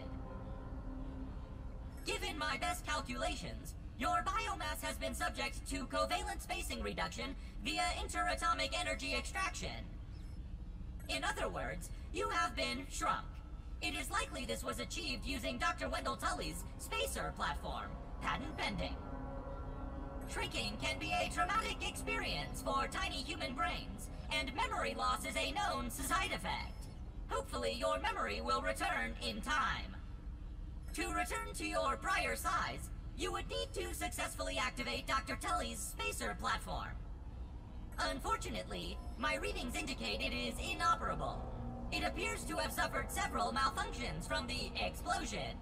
Given my best calculations, your biomass has been subject to covalent spacing reduction via interatomic energy extraction. In other words, you have been shrunk. It is likely this was achieved using Doctor Wendell Tully's spacer platform, patent pending. Shrinking can be a traumatic experience for tiny human brains, and memory loss is a known side effect. Hopefully your memory will return in time. To return to your prior size, you would need to successfully activate Doctor Tully's spacer platform. Unfortunately, my readings indicate it is inoperable. It appears to have suffered several malfunctions from the explosion.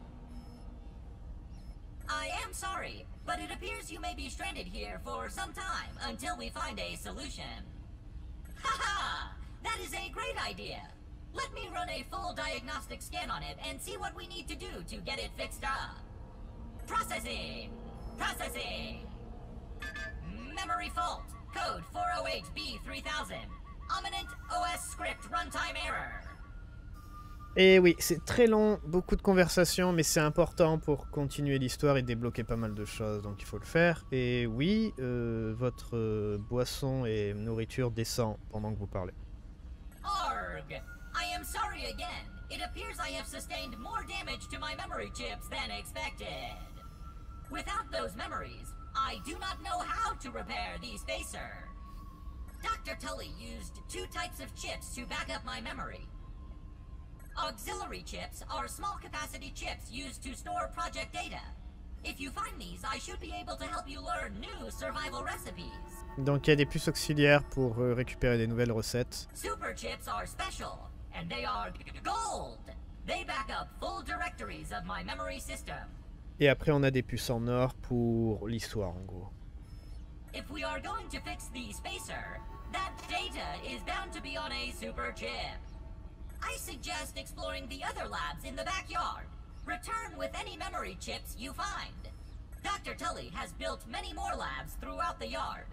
I am sorry, but it appears you may be stranded here for some time until we find a solution. Haha! That is a great idea! Let me run a full diagnostic scan on it and see what we need to do to get it fixed up. Processing! Processing! Memory fault! Code four oh eight B three thousand. Ominent O S script runtime error. Et oui, c'est très long, beaucoup de conversations, mais c'est important pour continuer l'histoire et débloquer pas mal de choses, donc il faut le faire. Et oui, euh, votre euh, boisson et nourriture descend pendant que vous parlez. Arg! I am sorry again. It appears I have sustained more damage to my memory chips than expected. Without those memories, I do not know how to repair the spacer. Doctor Tully used two types of chips to back up my memory. Auxiliary chips are small capacity chips used to store project data. If you find these, I should be able to help you learn new survival recipes. Donc il y a des puces auxiliaires pour euh, récupérer des nouvelles recettes. Super chips are special, and they are gold. They back up full directories of my memory system. Et après on a des puces en or pour l'histoire en gros. If we are going to fix the spacer, that data is bound to be on a super chip. I suggest exploring the other labs in the backyard. Return with any memory chips you find. Doctor Tully has built many more labs throughout the yard.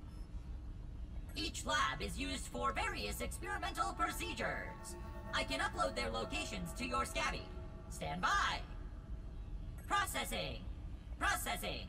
Each lab is used for various experimental procedures. I can upload their locations to your Scabby. Stand by. Processing. Processing.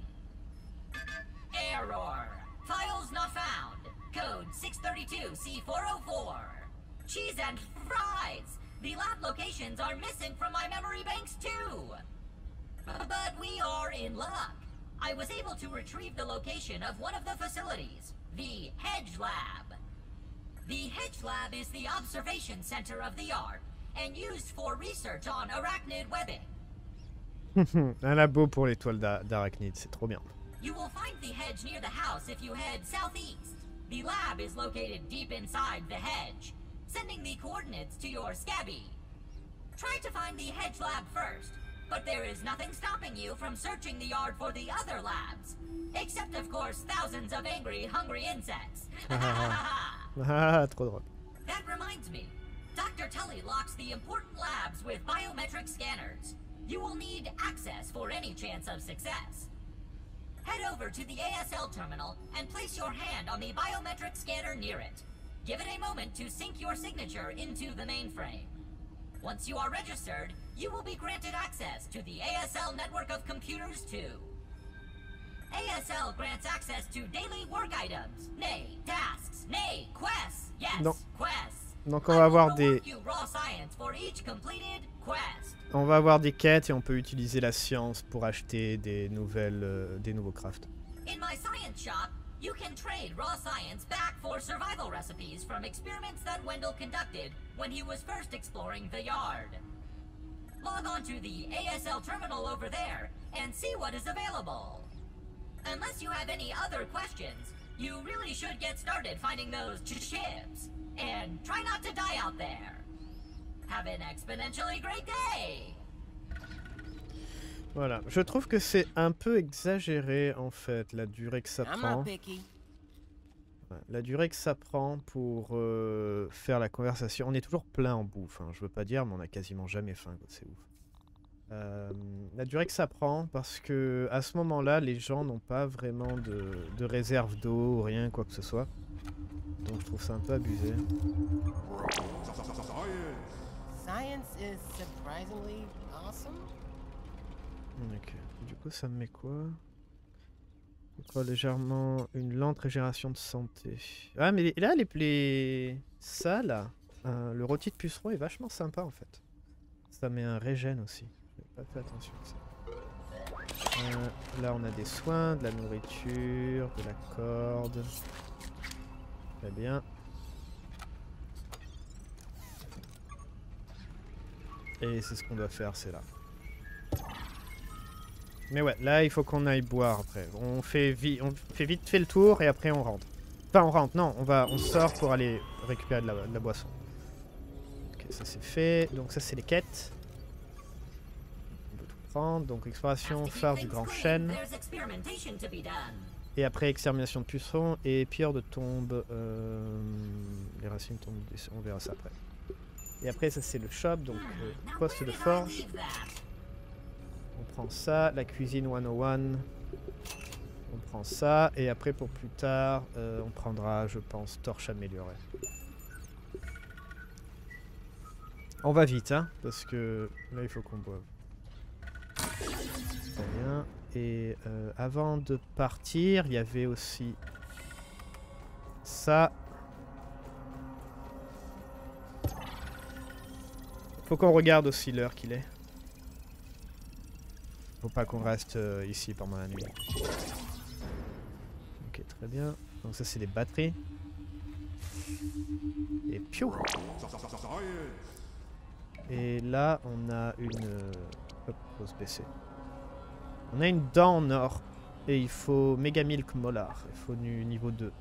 Error. Files not found. Code six thirty-two C four oh four. Cheese and fries! The lab locations are missing from my memory banks too! But we are in luck. I was able to retrieve the location of one of the facilities, the Hedge Lab. The Hedge Lab is the observation center of the yard, and used for research on arachnid webbing. Un labo pour les toiles d'arachnides, c'est trop bien. You will find the hedge near the house if you head southeast. The lab is located deep inside the hedge, sending the coordinates to your Scabby. Try to find the Hedge Lab first, but there is nothing stopping you from searching the yard for the other labs. Except, of course, thousands of angry, hungry insects. Ah, trop drôle. That reminds me. Doctor Tully locks the important labs with biometric scanners. You will need access for any chance of success. Head over to the A S L terminal and place your hand on the biometric scanner near it. give it a moment to sync your signature into the mainframe. Once you are registered, you will be granted access to the A S L network of computers too. A S L grants access to daily work items, nay, tasks, nay, quests, yes, Non. quests. Donc on va avoir des... You raw science for each completed quest. On va avoir des quêtes et on peut utiliser la science pour acheter des nouvelles, euh, des nouveaux crafts. In my science shop, you can trade raw science back for survival recipes from experiments that Wendell conducted when he was first exploring the yard. Log on to the A S L terminal over there and see what is available. Unless you have any other questions, you really should get started finding those chips. And try not to die out there. Have an exponentially great day. Voilà, je trouve que c'est un peu exagéré en fait, la durée que ça I'm prend. not picky. Ouais, la durée que ça prend pour euh, faire la conversation. On est toujours plein en bouffe, hein, je veux pas dire, mais on a quasiment jamais faim, c'est ouf. Euh, la durée que ça prend, parce que à ce moment-là, les gens n'ont pas vraiment de, de réserve d'eau, ou rien, quoi que ce soit. Donc je trouve ça un peu abusé. Science is surprisingly awesome. Ok, du coup ça me met quoi? Quoi, légèrement une lente régénération de santé. Ah mais là les, les... ça là, euh, le rôti de puceron est vachement sympa en fait. Ça met un régène aussi. J'ai pas fait attention à ça. Euh, là on a des soins, de la nourriture, de la corde. Très bien. Et c'est ce qu'on doit faire, c'est là. Mais ouais, là il faut qu'on aille boire après. On fait, vi on fait vite fait le tour et après on rentre. Enfin on rentre, non, on va, on sort pour aller récupérer de la, de la boisson. Ok, ça c'est fait. Donc ça c'est les quêtes. On peut tout prendre. Donc exploration, phare du grand chêne. Et après extermination de pucerons et pierre de tombe. Euh, les racines tombent, on verra ça après. Et après ça c'est le shop, donc euh, poste de forge. On prend ça, la cuisine cent un. On prend ça, et après pour plus tard, euh, on prendra, je pense, torche améliorée. On va vite, hein, parce que là il faut qu'on boive. Très bien. Et euh, avant de partir, il y avait aussi ça. Faut qu'on regarde aussi l'heure qu'il est. Faut pas qu'on reste euh, ici pendant la nuit. Ok, très bien. Donc ça c'est des batteries. Et piou. Et là on a une... Euh... Hop, faut se baisser. On a une dent en or. Et il faut Mega Milk Molar. Il faut du niveau deux.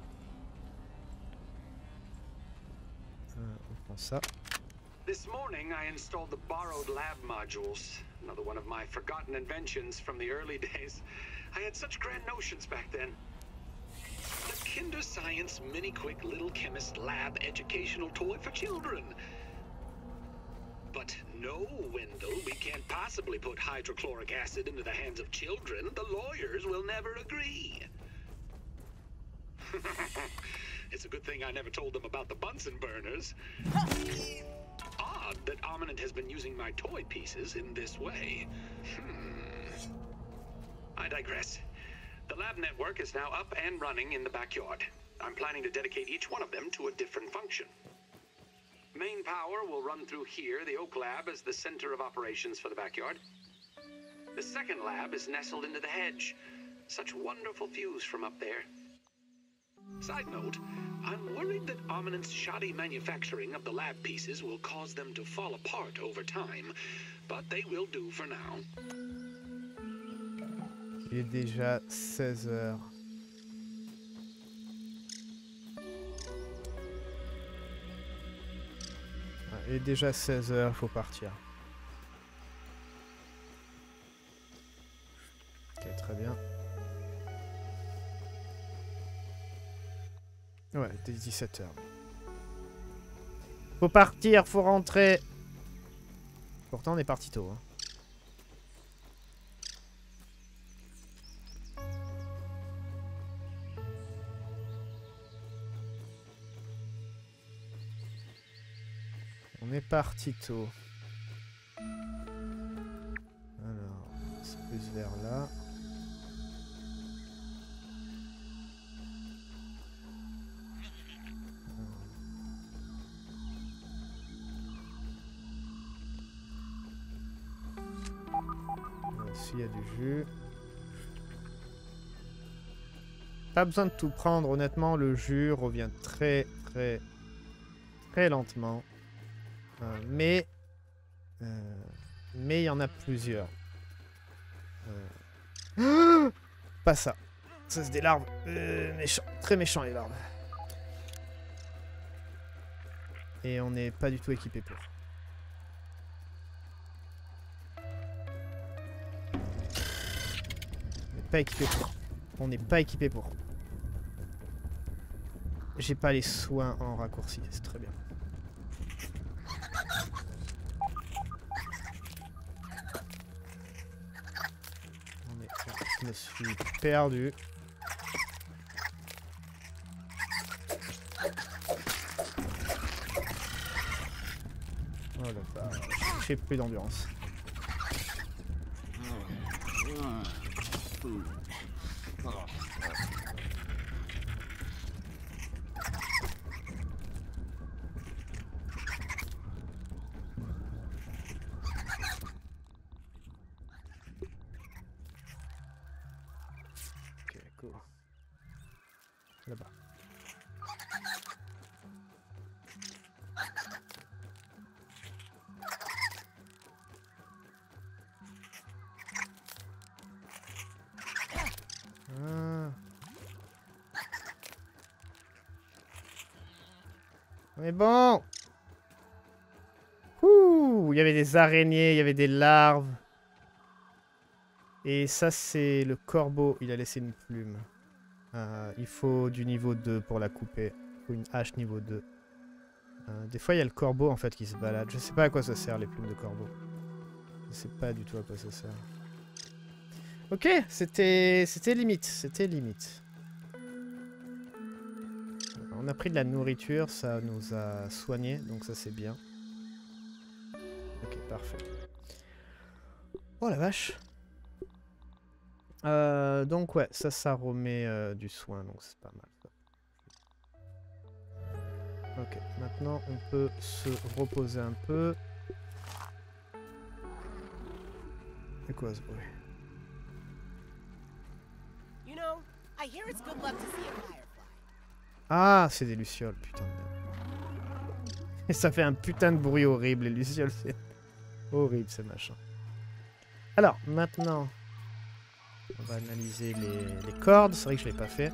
Euh, on prend ça. This morning, I installed the borrowed lab modules. Another one of my forgotten inventions from the early days. I had such grand notions back then. The Kinder Science Mini Quick Little Chemist Lab educational toy for children. But no, Wendell, we can't possibly put hydrochloric acid into the hands of children. The lawyers will never agree. It's a good thing I never told them about the Bunsen burners. Odd that Ominent has been using my toy pieces in this way. Hmm. I digress. The lab network is now up and running in the backyard. I'm planning to dedicate each one of them to a different function. Main power will run through here. The Oak Lab is the center of operations for the backyard. The second lab is nestled into the hedge. Such wonderful views from up there. Side note, I'm worried that Ominent's shoddy manufacturing of the lab pieces will cause them to fall apart over time, but they will do for now. Il est déjà seize heures. Il est déjà seize heures, il faut partir. Ok, très bien. Ouais, dès dix-sept heures. Faut partir, faut rentrer. Pourtant, on est parti tôt. Hein. on est parti tôt. Alors, c'est plus vers là. Ici, il y a du jus. Pas besoin de tout prendre, honnêtement, le jus revient très, très, très lentement. Euh, mais, euh, mais il y en a plusieurs. Euh... Pas ça. Ça, c'est des larves. Euh, méchants. Très méchants, les larves. Et on n'est pas du tout équipé pour. On n'est pas équipé pour. On n'est pas équipé pour. J'ai pas les soins en raccourci, c'est très bien. On est... Je me suis perdu. Oh là là, j'ai plus d'endurance. Là-bas. Ah. On est bon. Ouh, il y avait des araignées, il y avait des larves. Et ça, c'est le corbeau. Il a laissé une plume. Euh, il faut du niveau deux pour la couper. Il faut une hache niveau deux. Euh, des fois, il y a le corbeau en fait qui se balade. Je sais pas à quoi ça sert les plumes de corbeau. Je sais pas du tout à quoi ça sert. Ok, c'était c'était limite. C'était limite. On a pris de la nourriture, ça nous a soigné, donc ça c'est bien. Ok, parfait. Oh la vache. Euh, donc ouais, ça, ça remet euh, du soin, donc c'est pas mal. Ok, maintenant on peut se reposer un peu. C'est quoi ce bruit? You know, I hear it's good luck to see a firefly. Ah, c'est des lucioles, putain de merde. Et ça fait un putain de bruit horrible, les lucioles, c'est horrible ce machin. Alors, maintenant... On va analyser les, les cordes, c'est vrai que je l'ai pas fait.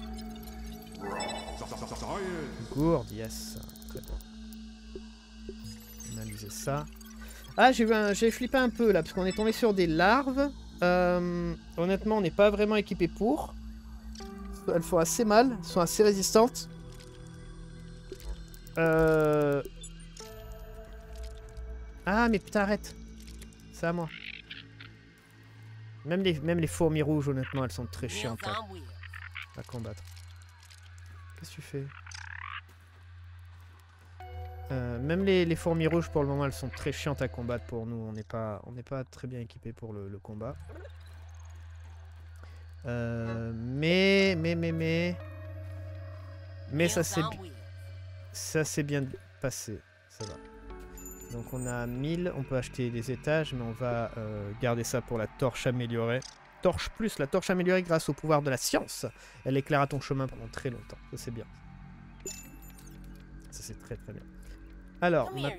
Gourde, yes. Très bien. Analyser ça. Ah, j'ai flippé un peu là, parce qu'on est tombé sur des larves. Euh, honnêtement, on n'est pas vraiment équipé pour. Elles font assez mal, elles sont assez résistantes. Euh... Ah, mais putain, arrête. C'est à moi. Même les, même les fourmis rouges, honnêtement, elles sont très chiantes à, à combattre. Qu'est-ce que tu fais? euh, Même les, les fourmis rouges, pour le moment, elles sont très chiantes à combattre pour nous. On n'est pas, on n'est pas très bien équipés pour le, le combat. Euh, mais, mais, mais, mais... Mais ça s'est ça s'est bien passé. Ça va. Donc on a mille, on peut acheter des étages, mais on va euh, garder ça pour la torche améliorée. Torche plus, la torche améliorée grâce au pouvoir de la science. Elle éclairera ton chemin pendant très longtemps. Ça c'est bien. Ça c'est très très bien. Alors, ma...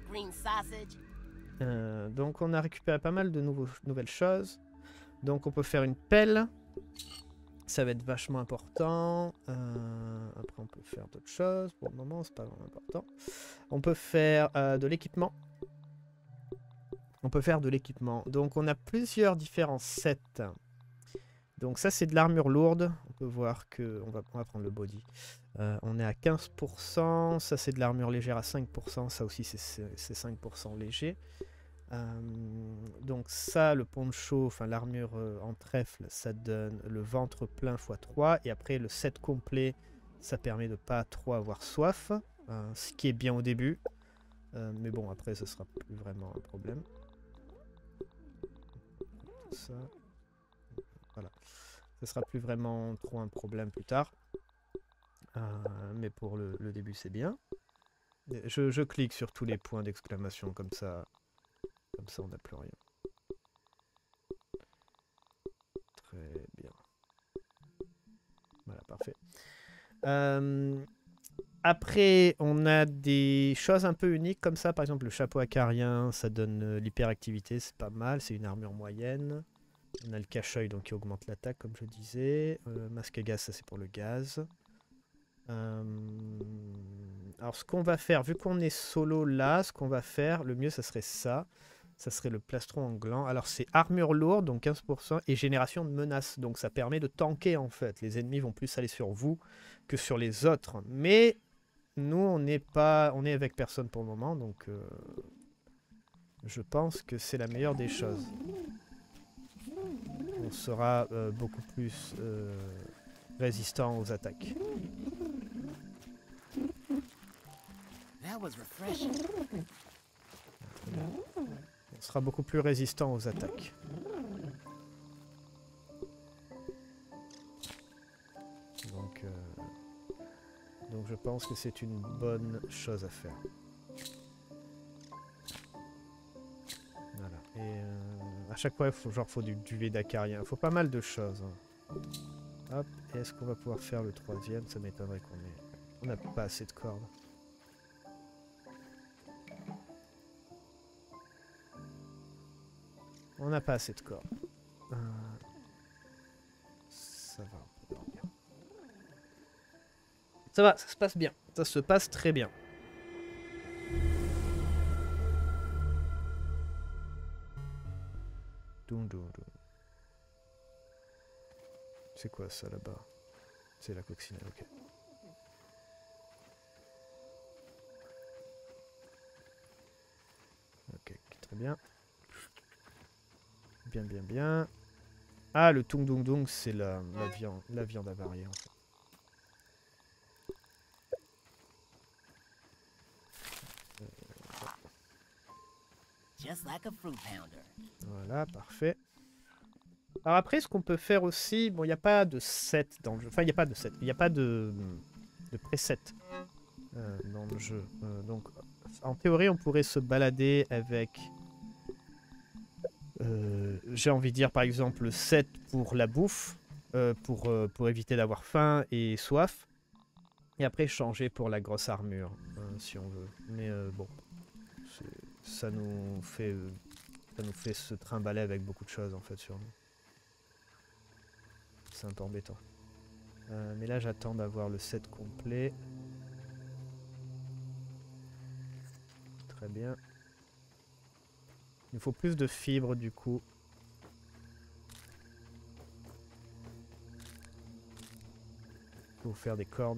euh, donc on a récupéré pas mal de nouveaux, nouvelles choses. Donc on peut faire une pelle. Ça va être vachement important. Euh, après, on peut faire d'autres choses. Pour le moment, c'est pas vraiment important. On peut faire euh, de l'équipement. On peut faire de l'équipement. Donc, on a plusieurs différents sets. Donc, ça, c'est de l'armure lourde. On peut voir que... On va, on va prendre le body. Euh, on est à quinze pour cent. Ça, c'est de l'armure légère à cinq pour cent. Ça aussi, c'est cinq pour cent léger. Euh, donc ça, le poncho, enfin l'armure euh, en trèfle, ça donne le ventre plein fois trois. Et après, le set complet, ça permet de pas trop avoir soif. Euh, ce qui est bien au début. Euh, mais bon, après, ce sera plus vraiment un problème. Ça. Voilà. Ce sera plus vraiment trop un problème plus tard. Euh, mais pour le, le début, c'est bien. Je, je clique sur tous les points d'exclamation, comme ça, comme ça, on n'a plus rien. Très bien. Voilà, parfait. Euh, après, on a des choses un peu uniques comme ça. Par exemple, le chapeau acarien, ça donne euh, l'hyperactivité, c'est pas mal. C'est une armure moyenne. On a le cache-œil, donc qui augmente l'attaque, comme je disais. Euh, masque à gaz, ça c'est pour le gaz. Euh... Alors, ce qu'on va faire, vu qu'on est solo là, ce qu'on va faire, le mieux, ça serait ça. Ça serait le plastron en gland. Alors, c'est armure lourde, donc quinze pour cent, et génération de menaces. Donc, ça permet de tanker, en fait. Les ennemis vont plus aller sur vous que sur les autres. Mais nous, on n'est pas... On est avec personne pour le moment, donc... Euh... Je pense que c'est la meilleure des choses. On sera euh, beaucoup plus euh, résistant aux attaques. That was refreshing. On sera beaucoup plus résistant aux attaques. Donc, euh, donc je pense que c'est une bonne chose à faire. Voilà. Et euh, à chaque fois, il faut, genre, faut du duvet d'acarien. Il faut pas mal de choses. Hein. Hop. Est-ce qu'on va pouvoir faire le troisième? Ça m'étonnerait qu'on ait... On n'a pas assez de cordes. On n'a pas assez de cordes. Euh, ça va, on peut dormir. Ça va, ça se passe bien. Ça se passe très bien. Doum, doum, doum. C'est quoi ça là-bas? C'est la coccinelle, ok. Ok, très bien. Bien, bien, bien. Ah, le tung dung dung, c'est la, la viande, la viande avariée en fait. Just like a fruit pounder. Voilà, parfait. Alors après, ce qu'on peut faire aussi, bon, il n'y a pas de set dans le jeu. Enfin, il n'y a pas de set, il n'y a pas de, de preset euh, dans le jeu. Euh, donc, en théorie, on pourrait se balader avec... Euh, j'ai envie de dire par exemple le set pour la bouffe, euh, pour, euh, pour éviter d'avoir faim et soif, et après changer pour la grosse armure, euh, si on veut. Mais euh, bon, ça nous fait euh, ça nous fait se trimballer avec beaucoup de choses en fait sur nous. C'est un peu embêtant. Euh, mais là j'attends d'avoir le set complet. Très bien. Il faut plus de fibres du coup. Pour faire des cordes.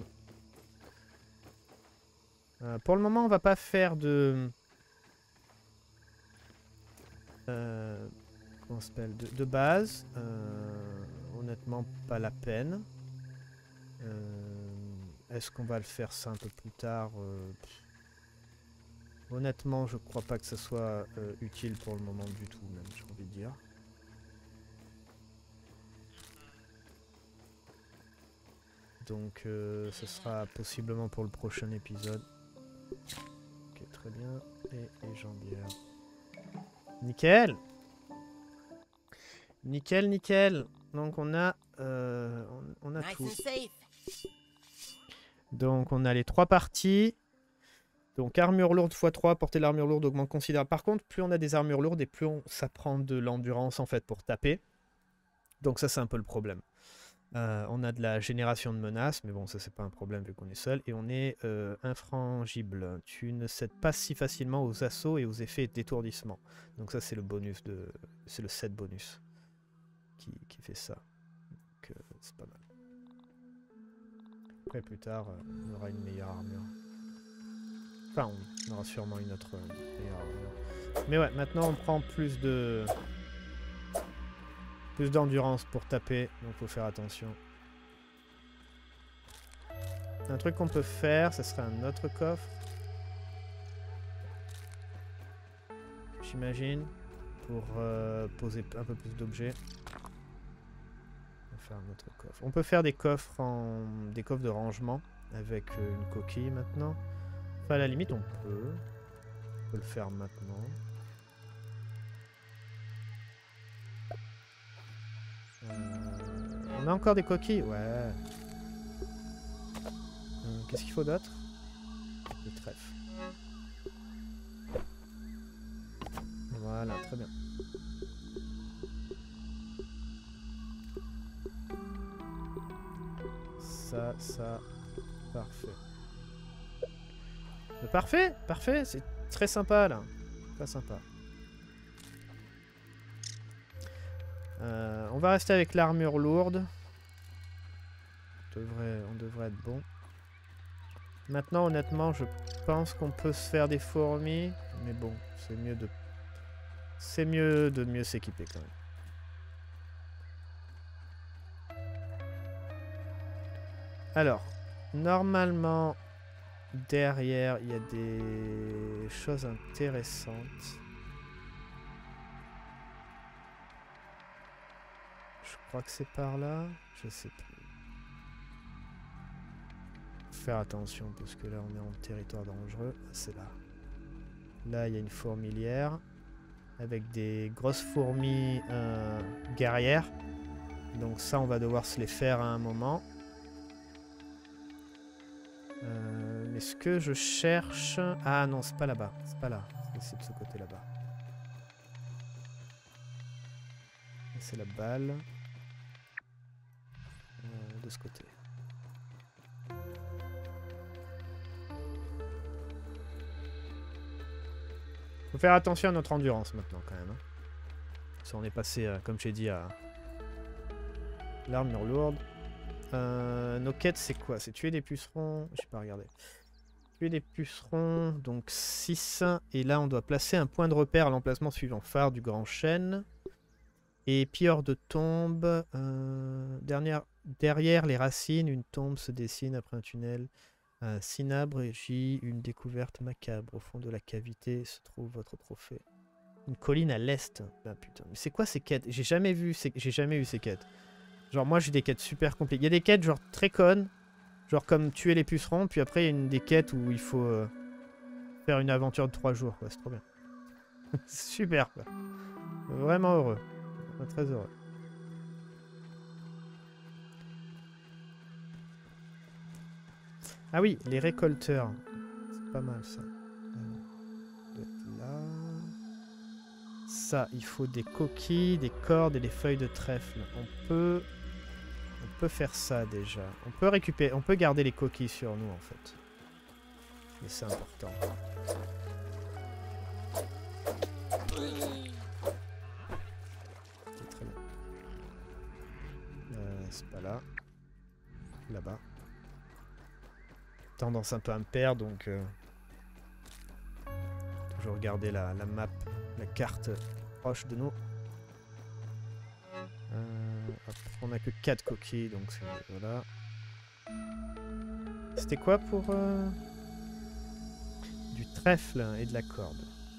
Euh, pour le moment, on va pas faire de... Euh, comment ça s'appelle de, de base. Euh, honnêtement, pas la peine. Euh, Est-ce qu'on va le faire ça un peu plus tard euh, Honnêtement, je crois pas que ce soit euh, utile pour le moment du tout, même, j'ai envie de dire. Donc, euh, ce sera possiblement pour le prochain épisode. Ok, très bien. Et les jambières. Nickel! Nickel, nickel! Donc, on a, euh, on, on a Nice tout. and safe. Donc, on a les trois parties. Donc armure lourde fois trois, portée de l'armure lourde augmente considérablement. Par contre, plus on a des armures lourdes et plus on, ça prend de l'endurance en fait pour taper. Donc ça c'est un peu le problème. Euh, on a de la génération de menaces, mais bon ça c'est pas un problème vu qu'on est seul. Et on est euh, infrangible. Tu ne cèdes pas si facilement aux assauts et aux effets d'étourdissement. Donc ça c'est le bonus de... c'est le set bonus qui, qui fait ça. Donc euh, c'est pas mal. Après plus tard, euh, on aura une meilleure armure. Enfin, on aura sûrement une autre euh, meilleure armure. Mais ouais, maintenant on prend plus de... plus d'endurance pour taper, donc faut faire attention. Un truc qu'on peut faire, ce serait un autre coffre. j'imagine, pour euh, poser un peu plus d'objets. On va faire un autre coffre. On peut faire des coffres en des coffres de rangement avec euh, une coquille maintenant. Enfin, à la limite, on peut. On peut le faire maintenant. Euh, on a encore des coquilles? Ouais. Euh, Qu'est-ce qu'il faut d'autre? Des trèfles. Voilà, très bien. Ça, ça, parfait. Mais parfait, parfait, c'est très sympa là. Très sympa. Euh, on va rester avec l'armure lourde. On devrait, on devrait être bon. Maintenant, honnêtement, je pense qu'on peut se faire des fourmis. Mais bon, c'est mieux de... C'est mieux de mieux s'équiper quand même. Alors, normalement, derrière, il y a des choses intéressantes. Je crois que c'est par là. Je sais plus. Faire attention parce que là, on est en territoire dangereux. C'est là. Là, il y a une fourmilière avec des grosses fourmis euh, guerrières. Donc ça, on va devoir se les faire à un moment. Euh, mais ce que je cherche... Ah non, c'est pas là-bas. C'est pas là. C'est de ce côté là-bas. C'est la balle. Euh, de ce côté. Faut faire attention à notre endurance maintenant quand même. Hein. Si on est passé, euh, comme j'ai dit, à l'armure lourde. Euh, nos quêtes, c'est quoi? C'est tuer des pucerons. J'ai pas regardé. Tuer des pucerons, donc six. Et là, on doit placer un point de repère à l'emplacement suivant. Phare du grand chêne. Et pilleur de tombe. Euh, dernière, derrière les racines, une tombe se dessine après un tunnel. Un cinabre et J, une découverte macabre. Au fond de la cavité se trouve votre trophée. Une colline à l'est. Ah putain, mais c'est quoi ces quêtes? J'ai jamais vu ces... j'ai jamais eu ces quêtes. Genre moi j'ai des quêtes super compliquées. Il y a des quêtes genre très connes. Genre comme tuer les pucerons. Puis après il y a une des quêtes où il faut euh, faire une aventure de trois jours. Ouais, c'est trop bien. Super quoi. Vraiment heureux. Très heureux. Ah oui, les récolteurs. C'est pas mal ça. Euh, là. Ça, il faut des coquilles, des cordes et des feuilles de trèfle. On peut... On peut faire ça déjà. On peut récupérer... On peut garder les coquilles sur nous en fait. Mais c'est important. C'est très bien. Euh, c'est pas là. Là-bas. Tendance un peu à me perdre, donc euh, toujours garder la, la map, la carte proche de nous. Euh, hop, on a que quatre coquilles, donc c'est voilà. C'était quoi pour euh, du trèfle et de la corde?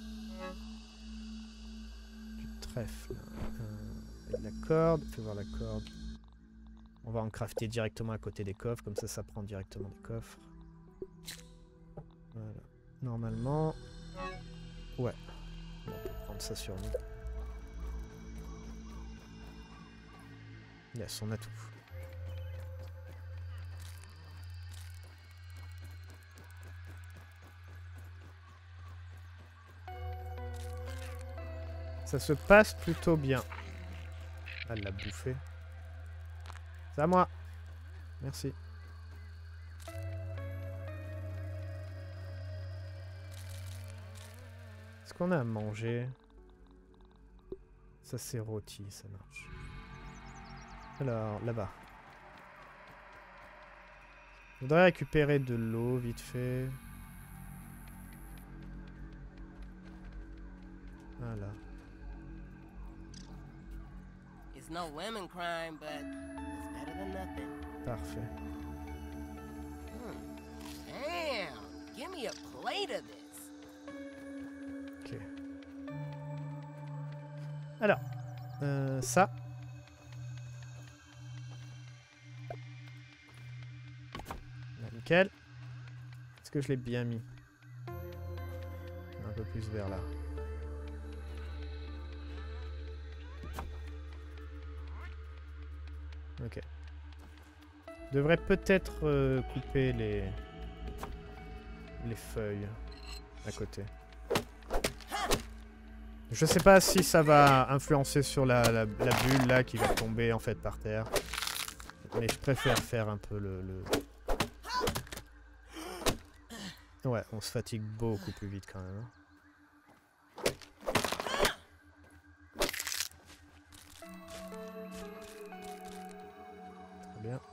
Du trèfle euh, et de la corde. Fais voir la corde. On va en crafter directement à côté des coffres, comme ça, ça prend directement des coffres. Voilà. Normalement... Ouais. Bon, on peut prendre ça sur nous. Yes, on a tout. Ça se passe plutôt bien. Ah, elle l'a bouffé. C'est à moi. Merci. Est-ce qu'on a à manger? Ça c'est rôti, ça marche. Alors, là-bas. Je voudrais récupérer de l'eau vite fait. Voilà. It's no women crime, but it's better than nothing. Parfait. Hmm. Damn! Give me a plate of this. Ok. Alors, euh, ça. Là, nickel. Est-ce que je l'ai bien mis? Un peu plus vers là. Ok. Je devrais peut-être euh, couper les... les feuilles à côté. Je sais pas si ça va influencer sur la, la, la bulle là qui va tomber en fait par terre. Mais je préfère faire un peu le... le... Ouais, on se fatigue beaucoup plus vite quand même. Très bien.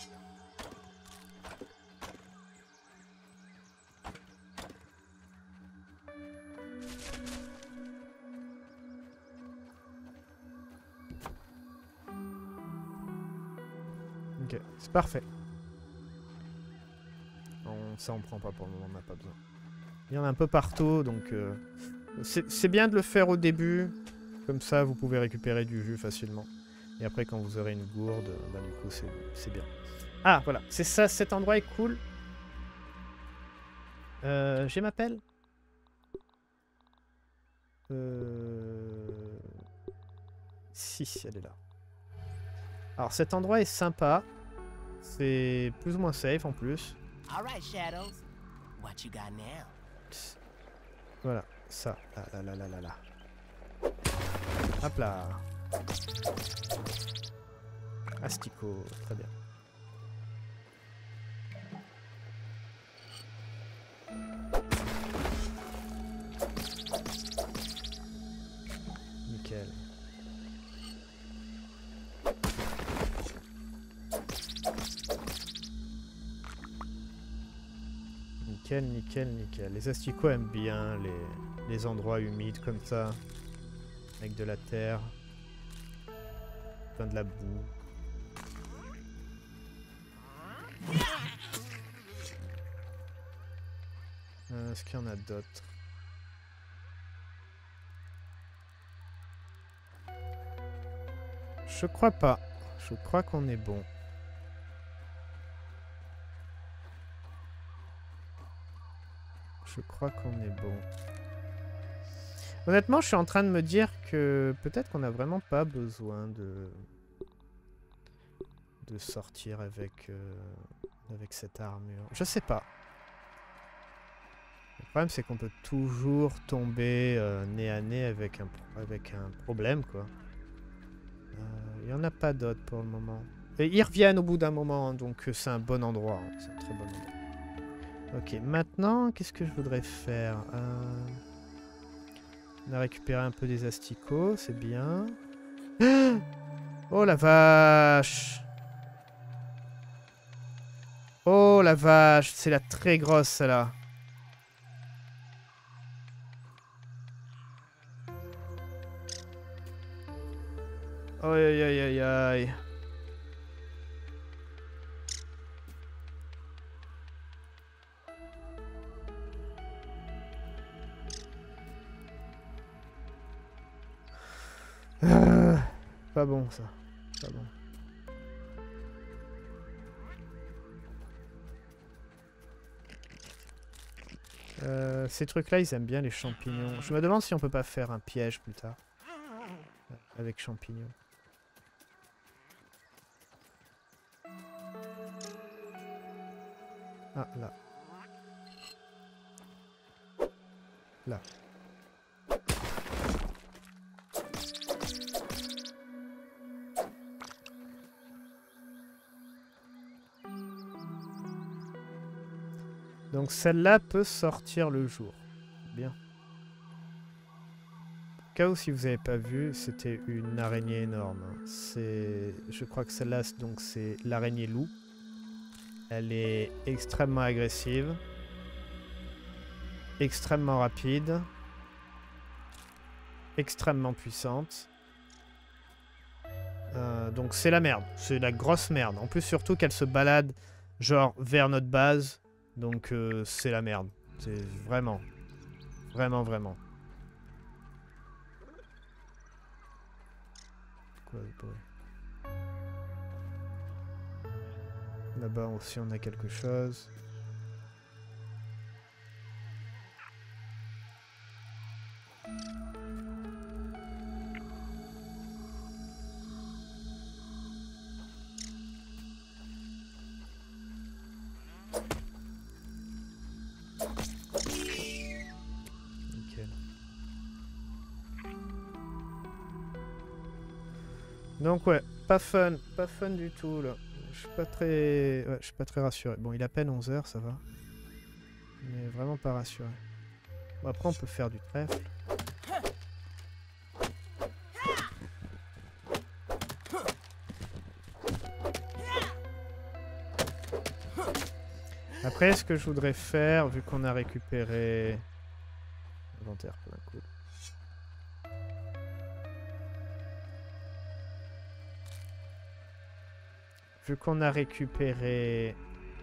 Ok, c'est parfait. On, ça on prend pas pour le moment, on n'a pas besoin. Il y en a un peu partout, donc euh, c'est bien de le faire au début. Comme ça, vous pouvez récupérer du jus facilement. Et après, quand vous aurez une gourde, bah, du coup, c'est bien. Ah, voilà, c'est ça, cet endroit est cool. Euh, J'ai ma pelle. Euh... Si, elle est là. Alors, cet endroit est sympa. C'est plus ou moins safe en plus. All right, Shadows. What you got now? Voilà, ça. Là, là, là, là, là. Hop là. Asticot, très bien. Nickel. Nickel, nickel, nickel. Les asticots aiment bien les, les endroits humides comme ça. Avec de la terre. Plein de la boue. Euh, Est-ce qu'il y en a d'autres? Je crois pas. Je crois qu'on est bon. Je crois qu'on est bon. Honnêtement, je suis en train de me dire que peut-être qu'on n'a vraiment pas besoin de de sortir avec euh, avec cette armure. Je sais pas. Le problème, c'est qu'on peut toujours tomber euh, nez à nez avec un avec un problème, quoi. Il n'y en a pas d'autres pour le moment. Et ils reviennent au bout d'un moment, hein, donc c'est un bon endroit. Hein, c'est un très bon endroit. Ok, maintenant, qu'est-ce que je voudrais faire euh... On a récupéré un peu des asticots, c'est bien. Oh la vache! Oh la vache, c'est la très grosse celle-là. Aïe aïe aïe aïe. Euh, pas bon ça. Pas bon. Euh, ces trucs-là, ils aiment bien les champignons. Je me demande si on peut pas faire un piège plus tard. Avec champignons. Ah, là. Là. Donc celle-là peut sortir le jour. Bien. Au cas où si vous n'avez pas vu, c'était une araignée énorme. C'est, je crois que celle-là, donc c'est l'araignée loup. Elle est extrêmement agressive, extrêmement rapide, extrêmement puissante. Euh, donc c'est la merde, c'est la grosse merde. En plus surtout qu'elle se balade genre vers notre base. Donc euh, c'est la merde. C'est vraiment, vraiment, vraiment. quoi ce bruit? Là-bas aussi on a quelque chose. Donc ouais, pas fun, pas fun du tout là. Je suis pas très, ouais, je suis pas très rassuré. Bon, il est à peine onze heures, ça va. Mais vraiment pas rassuré. Bon, après on peut faire du trèfle. Après, ce que je voudrais faire, vu qu'on a récupéré inventaire plein cool. Vu qu'on a récupéré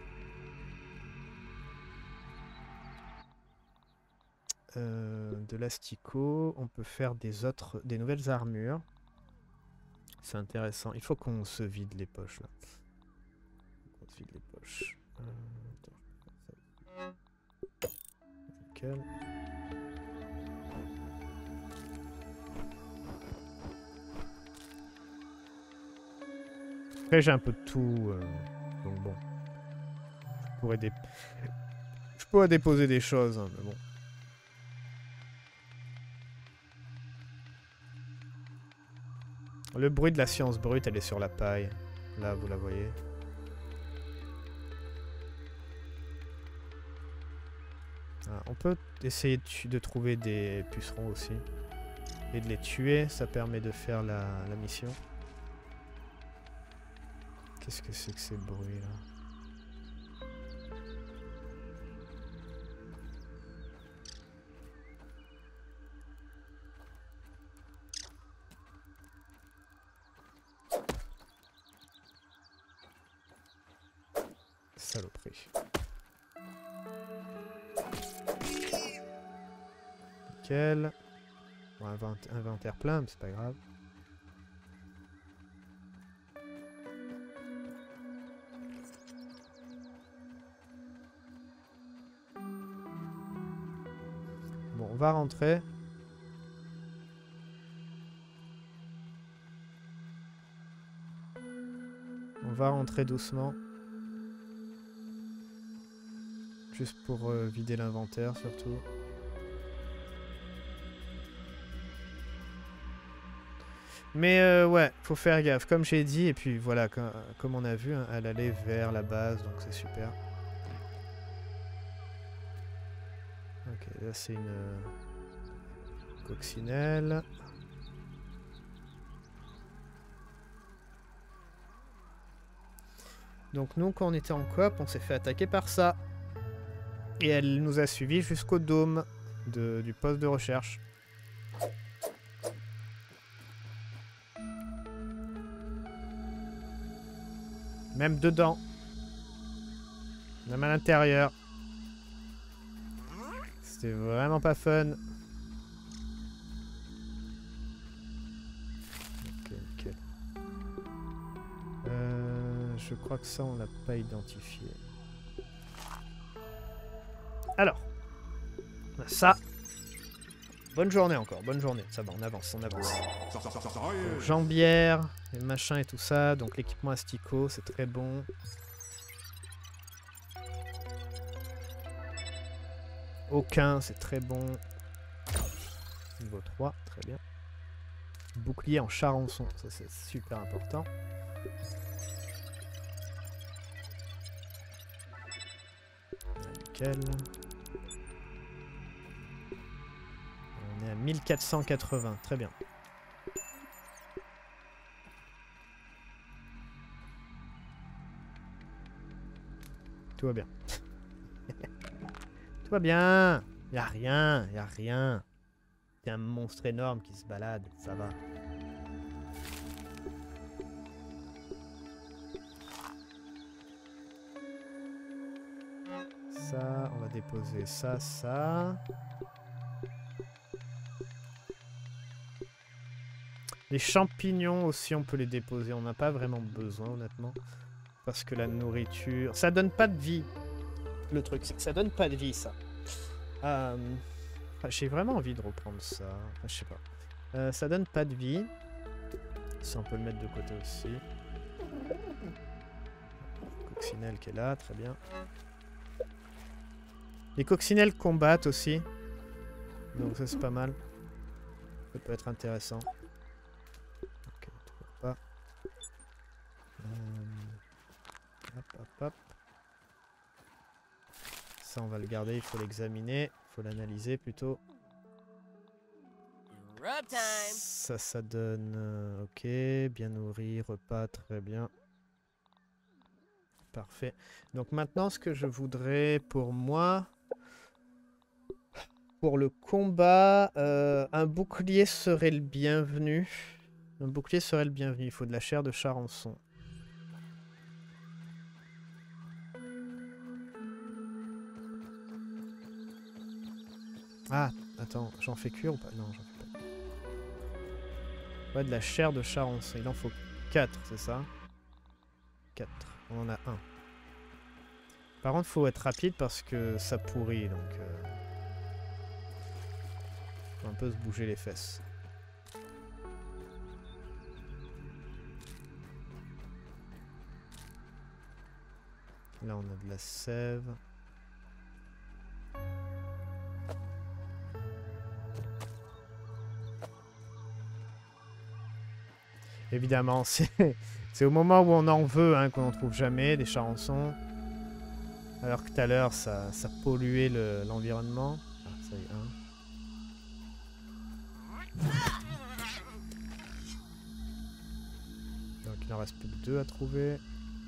euh, de l'asticot, on peut faire des autres, des nouvelles armures. C'est intéressant. Il faut qu'on se vide les poches là. On se vide les poches. Euh, attends. Nickel. Après j'ai un peu de tout, euh, donc bon. Je pourrais, dé... Je pourrais déposer des choses, hein, mais bon. Le bruit de la science brute, elle est sur la paille. Là, vous la voyez. Ah, on peut essayer de, de trouver des pucerons aussi. Et de les tuer, ça permet de faire la, la mission. Qu'est-ce que c'est que ces bruits là? Saloperie. Nickel. Bon, invent inventaire plein, mais c'est pas grave. Bon, on va rentrer. On va rentrer doucement. Juste pour euh, vider l'inventaire surtout. Mais euh, ouais, faut faire gaffe, comme j'ai dit, et puis voilà, comme, comme on a vu, hein, elle allait vers la base, donc c'est super. Ok, là c'est une euh, coccinelle. Donc nous, quand on était en coop, on s'est fait attaquer par ça. Et elle nous a suivis jusqu'au dôme de, du poste de recherche. Même dedans. Même à l'intérieur. C'était vraiment pas fun. Ok, ok. Euh, je crois que ça, on l'a pas identifié. Alors. Ça. Bonne journée encore, bonne journée. Ça va, on avance, on avance. Donc, jambière, les machins et tout ça. Donc l'équipement asticot, c'est très bon. Aucun, c'est très bon. Niveau trois, très bien. Bouclier en charançon, ça c'est super important. Nickel. On est à mille quatre cent quatre-vingts, très bien. Tout va bien. Tout va bien. Y a rien, y a rien. C'est un monstre énorme qui se balade, ça va. Ça, on va déposer ça, ça. Les champignons aussi, on peut les déposer. On n'a pas vraiment besoin, honnêtement. Parce que la nourriture... Ça donne pas de vie. Le truc, c'est que ça donne pas de vie, ça. Euh... Enfin, j'ai vraiment envie de reprendre ça. Enfin, je sais pas. Euh, ça donne pas de vie. Ça, on peut le mettre de côté aussi. Coccinelle qui est là, très bien. Les coccinelles combattent aussi. Donc ça, c'est pas mal. Ça peut être intéressant. Ok, toujours pas. Euh... Hop, hop, hop. Ça, on va le garder, il faut l'examiner. Il faut l'analyser plutôt. Ça, ça donne... Euh, ok, bien nourri, repas, très bien. Parfait. Donc maintenant, ce que je voudrais pour moi... Pour le combat, euh, un bouclier serait le bienvenu. Un bouclier serait le bienvenu. Il faut de la chair de charançon. Ah, attends, j'en fais cuire ou pas? Non, j'en fais pas. Ouais, de la chair de charançon. Il en faut quatre, c'est ça? quatre. On en a un. Par contre, il faut être rapide parce que ça pourrit, donc... Euh... Faut un peu se bouger les fesses. Là, on a de la sève. Évidemment, c'est au moment où on en veut hein, qu'on n'en trouve jamais, des charançons. Alors que tout à l'heure, ça, ça polluait l'environnement. Le, ah, ça y est, hein. Donc il en reste plus que deux à trouver.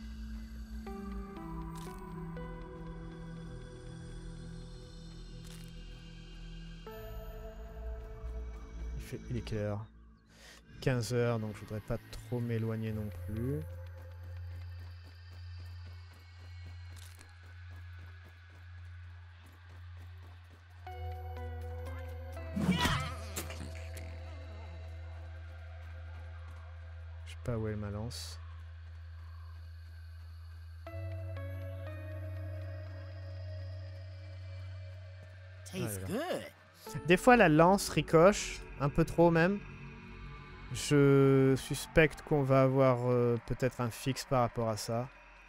Il, fait... il est quelle heure? quinze heures, donc je voudrais pas trop m'éloigner non plus. Je sais pas où est ma lance. Tastes good. Des fois la lance ricoche, un peu trop même. Je suspecte qu'on va avoir euh, peut-être un fixe par rapport à ça.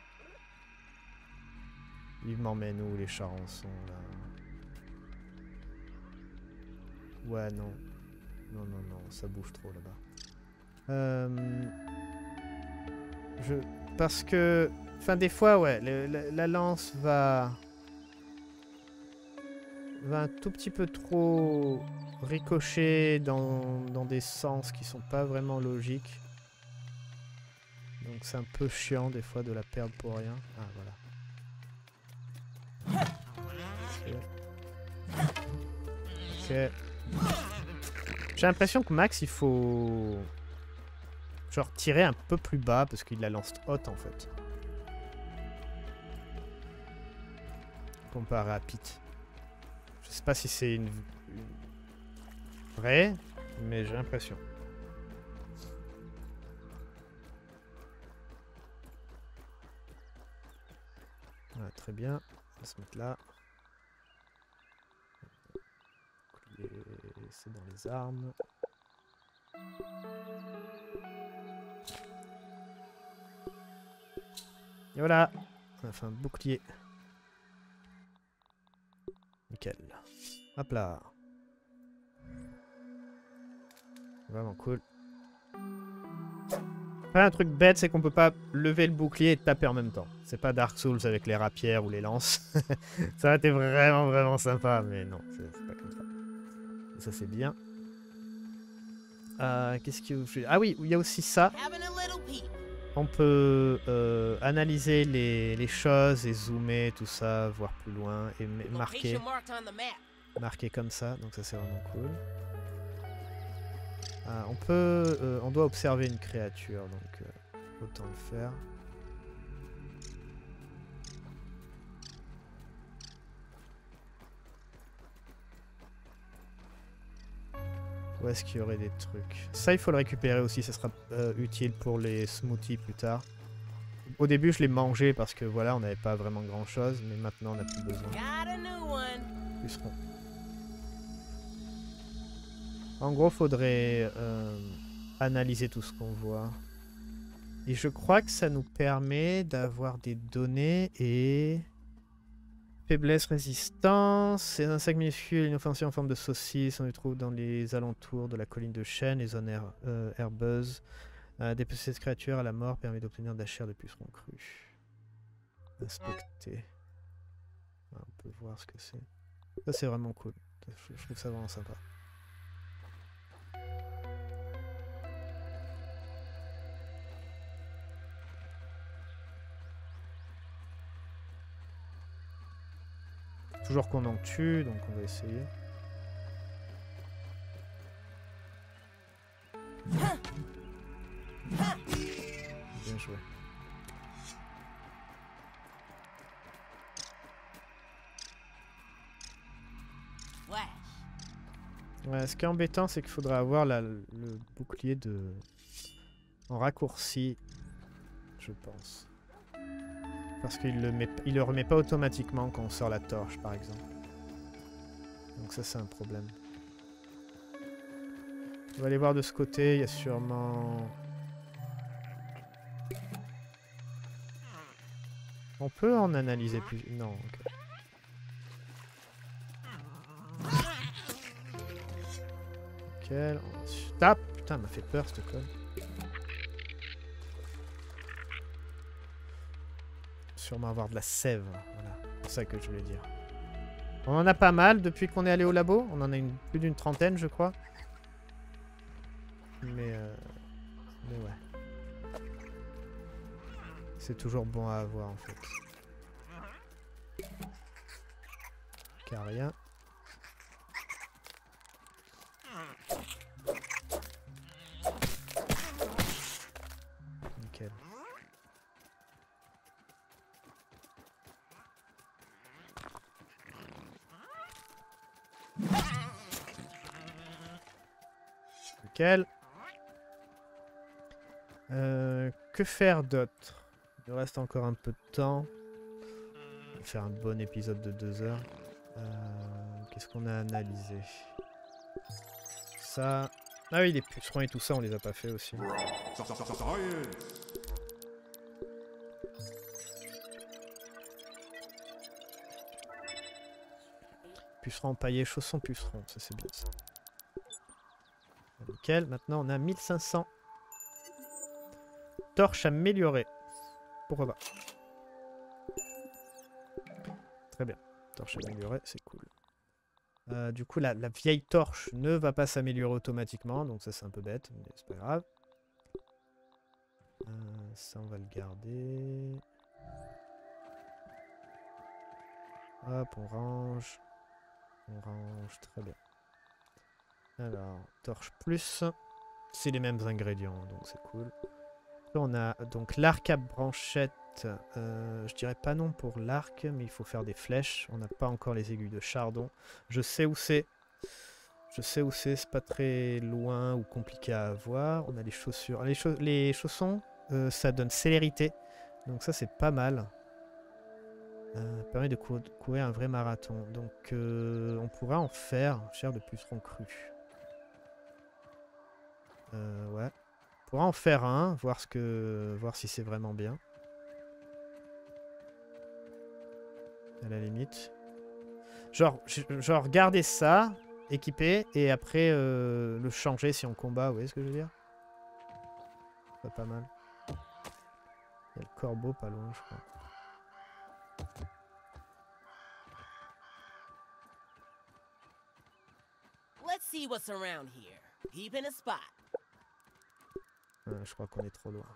Il m'emmène où les charançons là? Ouais non. Non non non, ça bouge trop là-bas. Euh, je... Parce que... Enfin des fois ouais, le, la, la lance va... va un tout petit peu trop ricocher dans, dans des sens qui sont pas vraiment logiques. Donc c'est un peu chiant des fois de la perdre pour rien. Ah voilà. Ok. Ok. J'ai l'impression que Max il faut... genre tirer un peu plus bas parce qu'il la lance haute en fait. Comparé à Pete. Je sais pas si c'est une... une... vrai, mais j'ai l'impression. Voilà, très bien. On va se mettre là. C'est dans les armes. Et voilà. On a fait un bouclier. Nickel. Hop là. Vraiment cool. Après, un truc bête, c'est qu'on peut pas lever le bouclier et taper en même temps. C'est pas Dark Souls avec les rapières ou les lances. Ça aurait été vraiment, vraiment sympa, mais non, c'est pas comme ça. Et ça, c'est bien. Euh, Qu'est-ce que je... Ah oui, il y a aussi ça. On peut euh, analyser les, les choses et zoomer, tout ça, voir plus loin et marquer. Marquer comme ça, donc ça c'est vraiment cool. Ah, on peut, euh, on doit observer une créature, donc euh, autant le faire. Où est-ce qu'il y aurait des trucs? Ça, il faut le récupérer aussi, ça sera euh, utile pour les smoothies plus tard. Au début, je l'ai mangé parce que voilà, on n'avait pas vraiment grand-chose, mais maintenant, on n'a plus besoin. Puceron. En gros, faudrait euh, analyser tout ce qu'on voit. Et je crois que ça nous permet d'avoir des données et... Faiblesse, résistance, ces insectes minuscules, inoffensifs en forme de saucisse, on les trouve dans les alentours de la colline de chêne, les zones her euh, herbeuses. Euh, dépecer cette créature à la mort permet d'obtenir de la chair de puceron cru. Inspecter. Ah, on peut voir ce que c'est. Ça c'est vraiment cool. Je, je trouve ça vraiment sympa. Toujours qu'on en tue, donc on va essayer. Bien joué. Ouais, ce qui est embêtant, c'est qu'il faudrait avoir la, le bouclier de... en raccourci, je pense. Parce qu'il le met, il le remet pas automatiquement quand on sort la torche, par exemple. Donc ça, c'est un problème. On va aller voir de ce côté, il y a sûrement... On peut en analyser plus... Non, ok. Nickel. Tape. Putain, elle m'a fait peur, cette conne. Sûrement avoir de la sève. Voilà, c'est ça que je voulais dire. On en a pas mal depuis qu'on est allé au labo. On en a une, plus d'une trentaine, je crois. Mais, euh, mais ouais. C'est toujours bon à avoir, en fait. Car rien. Nickel. Nickel. Euh, que faire d'autre? Il nous reste encore un peu de temps. On va faire un bon épisode de deux heures. Euh, Qu'est-ce qu'on a analysé? Ça... Ah oui, les pucerons et tout ça, on les a pas fait aussi. Pucerons empaillés, chaussons pucerons, ça c'est bien ça. Nickel, maintenant on a mille cinq cents. Torche améliorée. Pourquoi pas? Très bien. Torche améliorée, c'est cool. Euh, du coup, la, la vieille torche ne va pas s'améliorer automatiquement, donc ça c'est un peu bête, mais c'est pas grave. Euh, ça on va le garder. Hop, on range. On range, très bien. Alors, torche plus. C'est les mêmes ingrédients, donc c'est cool. Après, on a donc l'arc à branchette. Euh, je dirais pas non pour l'arc, mais il faut faire des flèches. On n'a pas encore les aiguilles de chardon. Je sais où c'est. Je sais où c'est. C'est pas très loin ou compliqué à avoir. On a les chaussures. Les, cha les chaussons, euh, ça donne célérité. Donc ça, c'est pas mal. Euh, permet de cou courir un vrai marathon. Donc euh, on pourra en faire chair de puceron cru. Euh, ouais. On pourra en faire un, voir ce que, voir si c'est vraiment bien. À la limite. Genre, genre garder ça, équiper, et après euh, le changer si on combat, vous voyez ce que je veux dire? Pas, pas mal. Il y a le corbeau pas loin, je crois. Let's see what's around here. Peep in a spot. Euh, je crois qu'on est trop loin.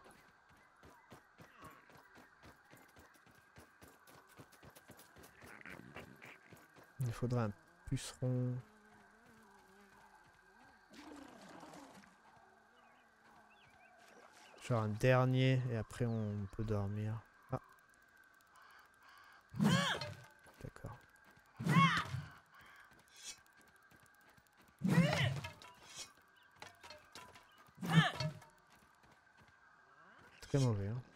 Il faudra un puceron. Genre un dernier et après on peut dormir. Ah. D'accord. très mauvais. Hein.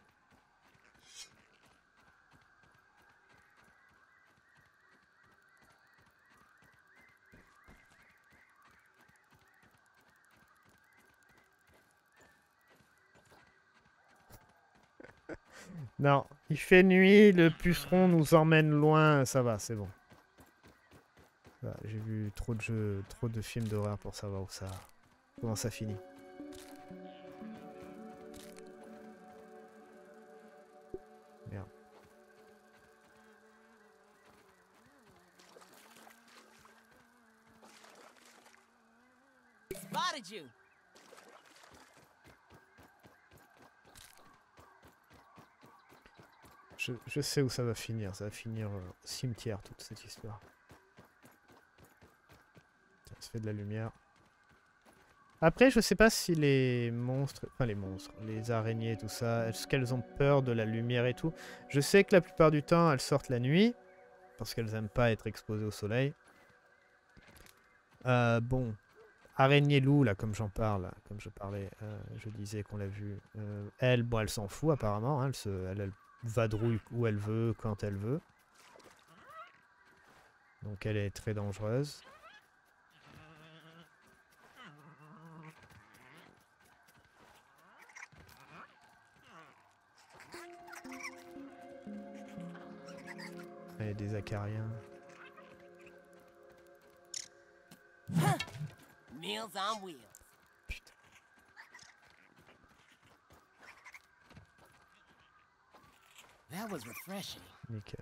Non, il fait nuit, le puceron nous emmène loin, ça va, c'est bon. Voilà, j'ai vu trop de jeux, trop de films d'horreur pour savoir où ça, comment ça finit. Merde. Spotted you. Je, je sais où ça va finir, ça va finir euh, au cimetière toute cette histoire. Ça se fait de la lumière. Après, je sais pas si les monstres, enfin les monstres, les araignées, tout ça, est-ce qu'elles ont peur de la lumière et tout. Je sais que la plupart du temps, elles sortent la nuit, parce qu'elles aiment pas être exposées au soleil. Euh, bon, araignée loup, là, comme j'en parle, comme je parlais, euh, je disais qu'on l'a vu. Euh, elle, bon, elle s'en fout apparemment, hein, elle, se, elle, elle vadrouille où elle veut, quand elle veut. Donc elle est très dangereuse. Et des acariens. Meals on wheels. Putain. That was refreshing. Nickel.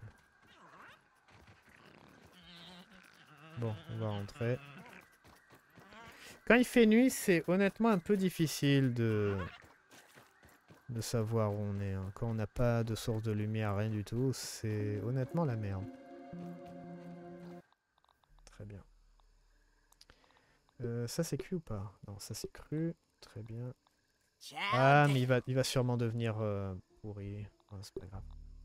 Bon, on va rentrer. Quand il fait nuit, c'est honnêtement un peu difficile de... de savoir où on est. Hein. Quand on n'a pas de source de lumière, rien du tout, c'est honnêtement la merde. Très bien. Euh, ça c'est cuit ou pas? Non, ça c'est cru. Très bien. Ah, mais il va, il va sûrement devenir euh, pourri. Oh, c'est pas grave.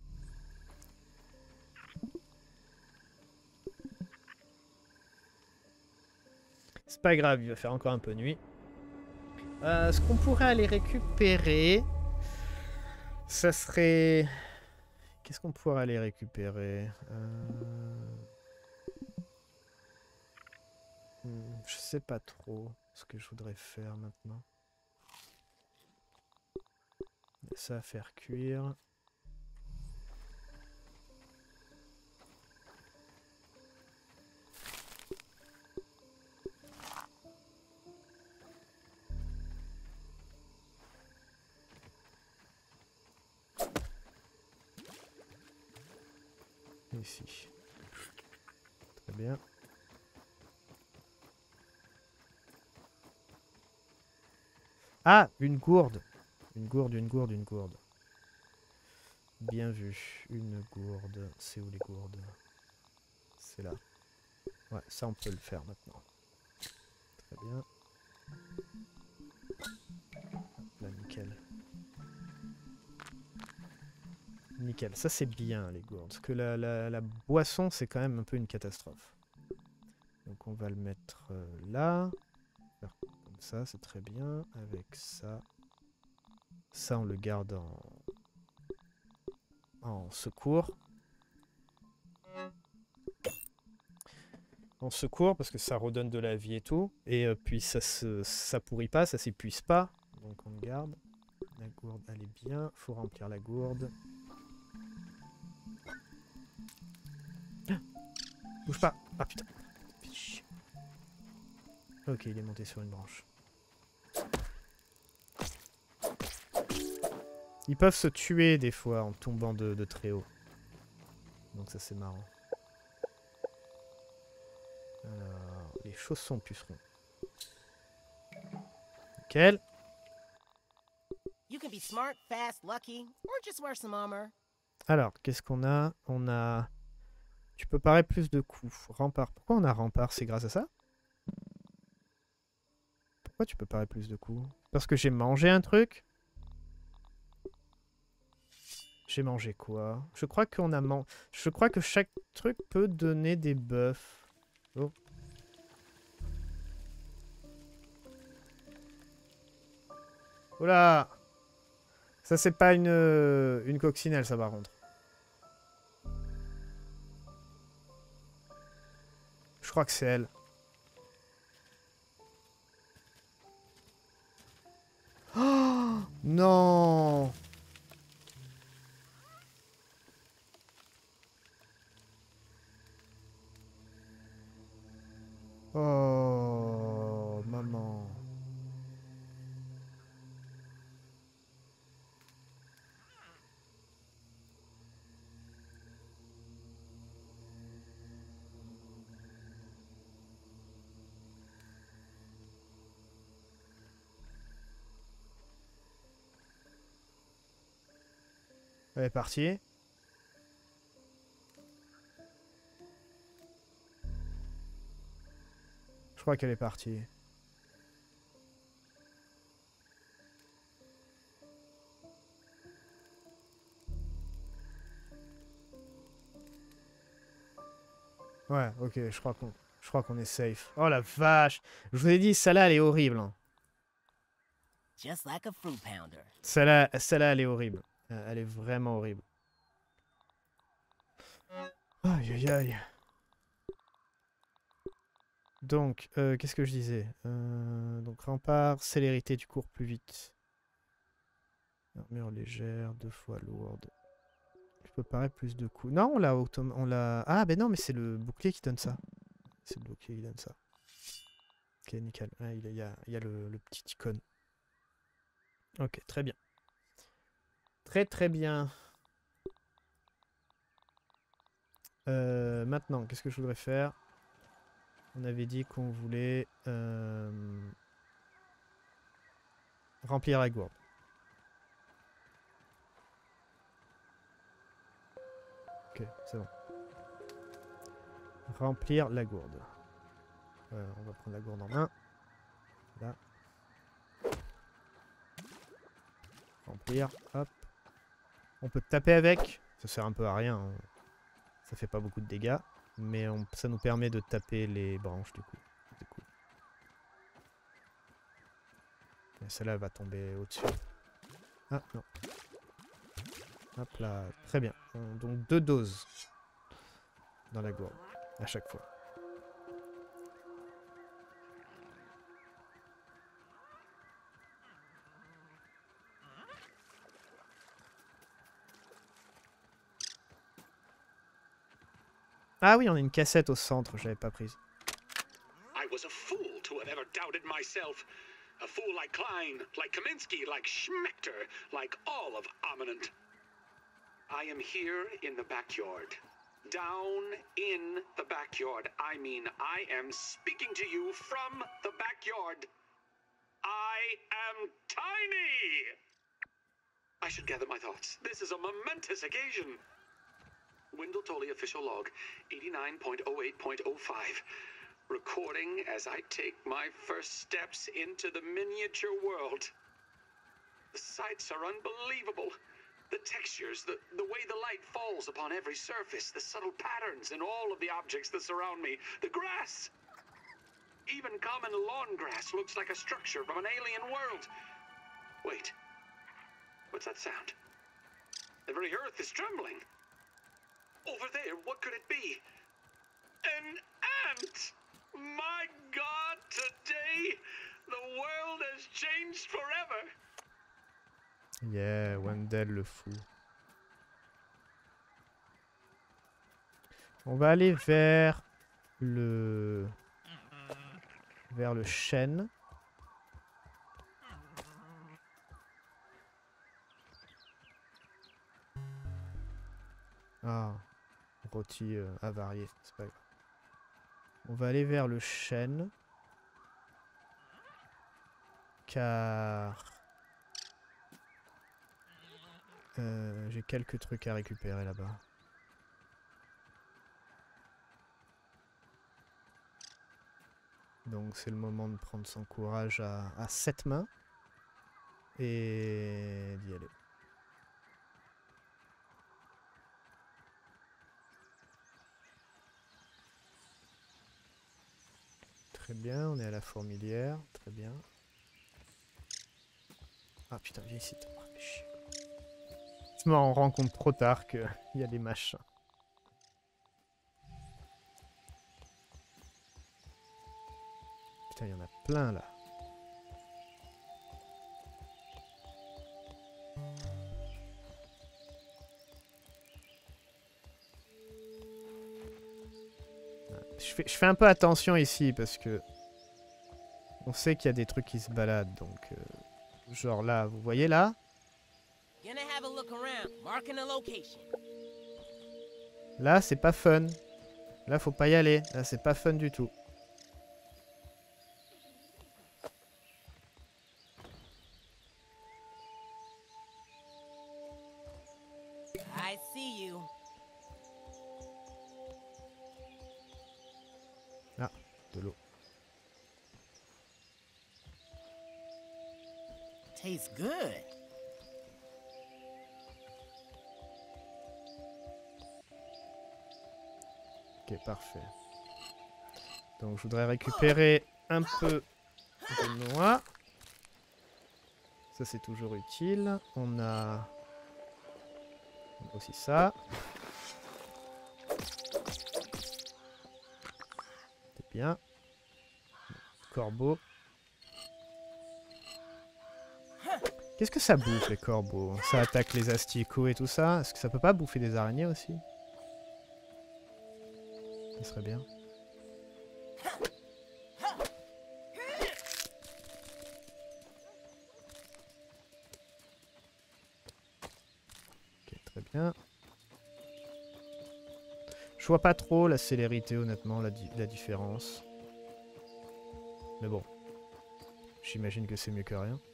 C'est pas grave, il va faire encore un peu nuit. Euh, ce qu'on pourrait aller récupérer, ça serait... Qu'est-ce qu'on pourrait aller récupérer euh... hmm, je sais pas trop ce que je voudrais faire maintenant. Ça à faire cuire. Ici. Très bien. Ah, une gourde. Une gourde, une gourde, une gourde. Bien vu. Une gourde. C'est où les gourdes? C'est là. Ouais, ça on peut le faire maintenant. Très bien. Là, nickel. Nickel, ça c'est bien les gourdes. Parce que la, la, la boisson c'est quand même un peu une catastrophe. Donc on va le mettre euh, là. Faire comme ça, c'est très bien. Avec ça. Ça on le garde en, en secours. En secours parce que ça redonne de la vie et tout. Et euh, puis ça se ça pourrit pas, ça s'épuise pas. Donc on le garde. La gourde elle est bien. Faut remplir la gourde. Bouge pas. Ah putain. Ok, il est monté sur une branche. Ils peuvent se tuer des fois en tombant de, de très haut. Donc ça c'est marrant. Alors, les chaussons pucerons. Nickel. You can be smart, fast, lucky, or just wear some armor. Alors, qu'est-ce qu'on a? On a... Tu peux parer plus de coups. Rempart. Pourquoi on a rempart? C'est grâce à ça? Pourquoi tu peux parer plus de coups? Parce que j'ai mangé un truc? J'ai mangé quoi? Je crois qu'on a man... Je crois que chaque truc peut donner des buffs. Oh. Oh là! Ça, c'est pas une, euh, une coccinelle, ça, par contre. Je crois que c'est elle. Oh non! Oh, maman. Elle est partie. Je crois qu'elle est partie. Ouais, ok, je crois qu'on je crois qu'on est safe. Oh la vache! Je vous ai dit, celle-là, elle est horrible. Hein. Just like a fruit pounder. Celle-là, celle-là, elle est horrible. Elle est vraiment horrible. Aïe, aïe, aïe. Donc, euh, qu'est-ce que je disais euh, Donc, rempart, célérité, tu cours plus vite. Armure légère, deux fois lourde. Tu peux paraître plus de coups. Non, on l'a autom... on l'a. Ah, ben non, mais c'est le bouclier qui donne ça. C'est le bouclier qui donne ça. Ok, nickel. Ah, il y a, il y a le, le petit icône. Ok, très bien. Très très bien. Euh, maintenant, qu'est-ce que je voudrais faire? On avait dit qu'on voulait euh, remplir la gourde. Ok, c'est bon. Remplir la gourde. Euh, on va prendre la gourde en main. Là. Remplir, hop. On peut taper avec. Ça sert un peu à rien. Hein. Ça fait pas beaucoup de dégâts. Mais on, ça nous permet de taper les branches du coup. C'est cool. Celle-là, elle va tomber au-dessus. Ah, non. Hop là. Très bien. Donc deux doses dans la gourde. À chaque fois. Ah oui, on a une cassette au centre, je l'avais pas prise. I was a fool to have ever doubted myself. A fool like Klein, like Kaminsky, like Schmechter, like all of Ominent. I am here in the backyard. Down in the backyard. I mean, I am speaking to you from the backyard. I am tiny! I should gather my thoughts. This is a momentous occasion. Wendell Tolley official log, eighty-nine point oh eight point oh five. Recording as I take my first steps into the miniature world. The sights are unbelievable. The textures, the, the way the light falls upon every surface, the subtle patterns in all of the objects that surround me. The grass! Even common lawn grass looks like a structure from an alien world. Wait. What's that sound? The very earth is trembling. Over there, what could it be? An ant! My God, today, the world has changed forever! Yeah, Wendell le fou. On va aller vers le... vers le chêne. Ah, rôti euh, avarié, c'est pas grave. On va aller vers le chêne. Car... Euh, j'ai quelques trucs à récupérer là-bas. Donc c'est le moment de prendre son courage à, à sept mains. Et d'y aller. Très bien, on est à la fourmilière. Très bien. Ah putain, viens ici. Oh, fais chier. Je m'en rends compte trop tard qu'il y a des machins. Putain, il y en a plein là. Je fais, je fais un peu attention ici parce que on sait qu'il y a des trucs qui se baladent, donc euh, genre là, vous voyez là? Gonna have a look around, marking a location. Là, c'est pas fun. Là, faut pas y aller. Là, c'est pas fun du tout. I see you. Ah, de l'eau. Tastes good. Ok, parfait. Donc, je voudrais récupérer un peu de noix. Ça, c'est toujours utile. On a aussi ça. C'est bien. Corbeau. Qu'est-ce que ça bouffe, les corbeaux? Ça attaque les asticots et tout ça. Est-ce que ça peut pas bouffer des araignées aussi? Ça serait bien. Ok, très bien. Je vois pas trop la célérité, honnêtement, la, di la différence. Mais bon. J'imagine que c'est mieux que rien.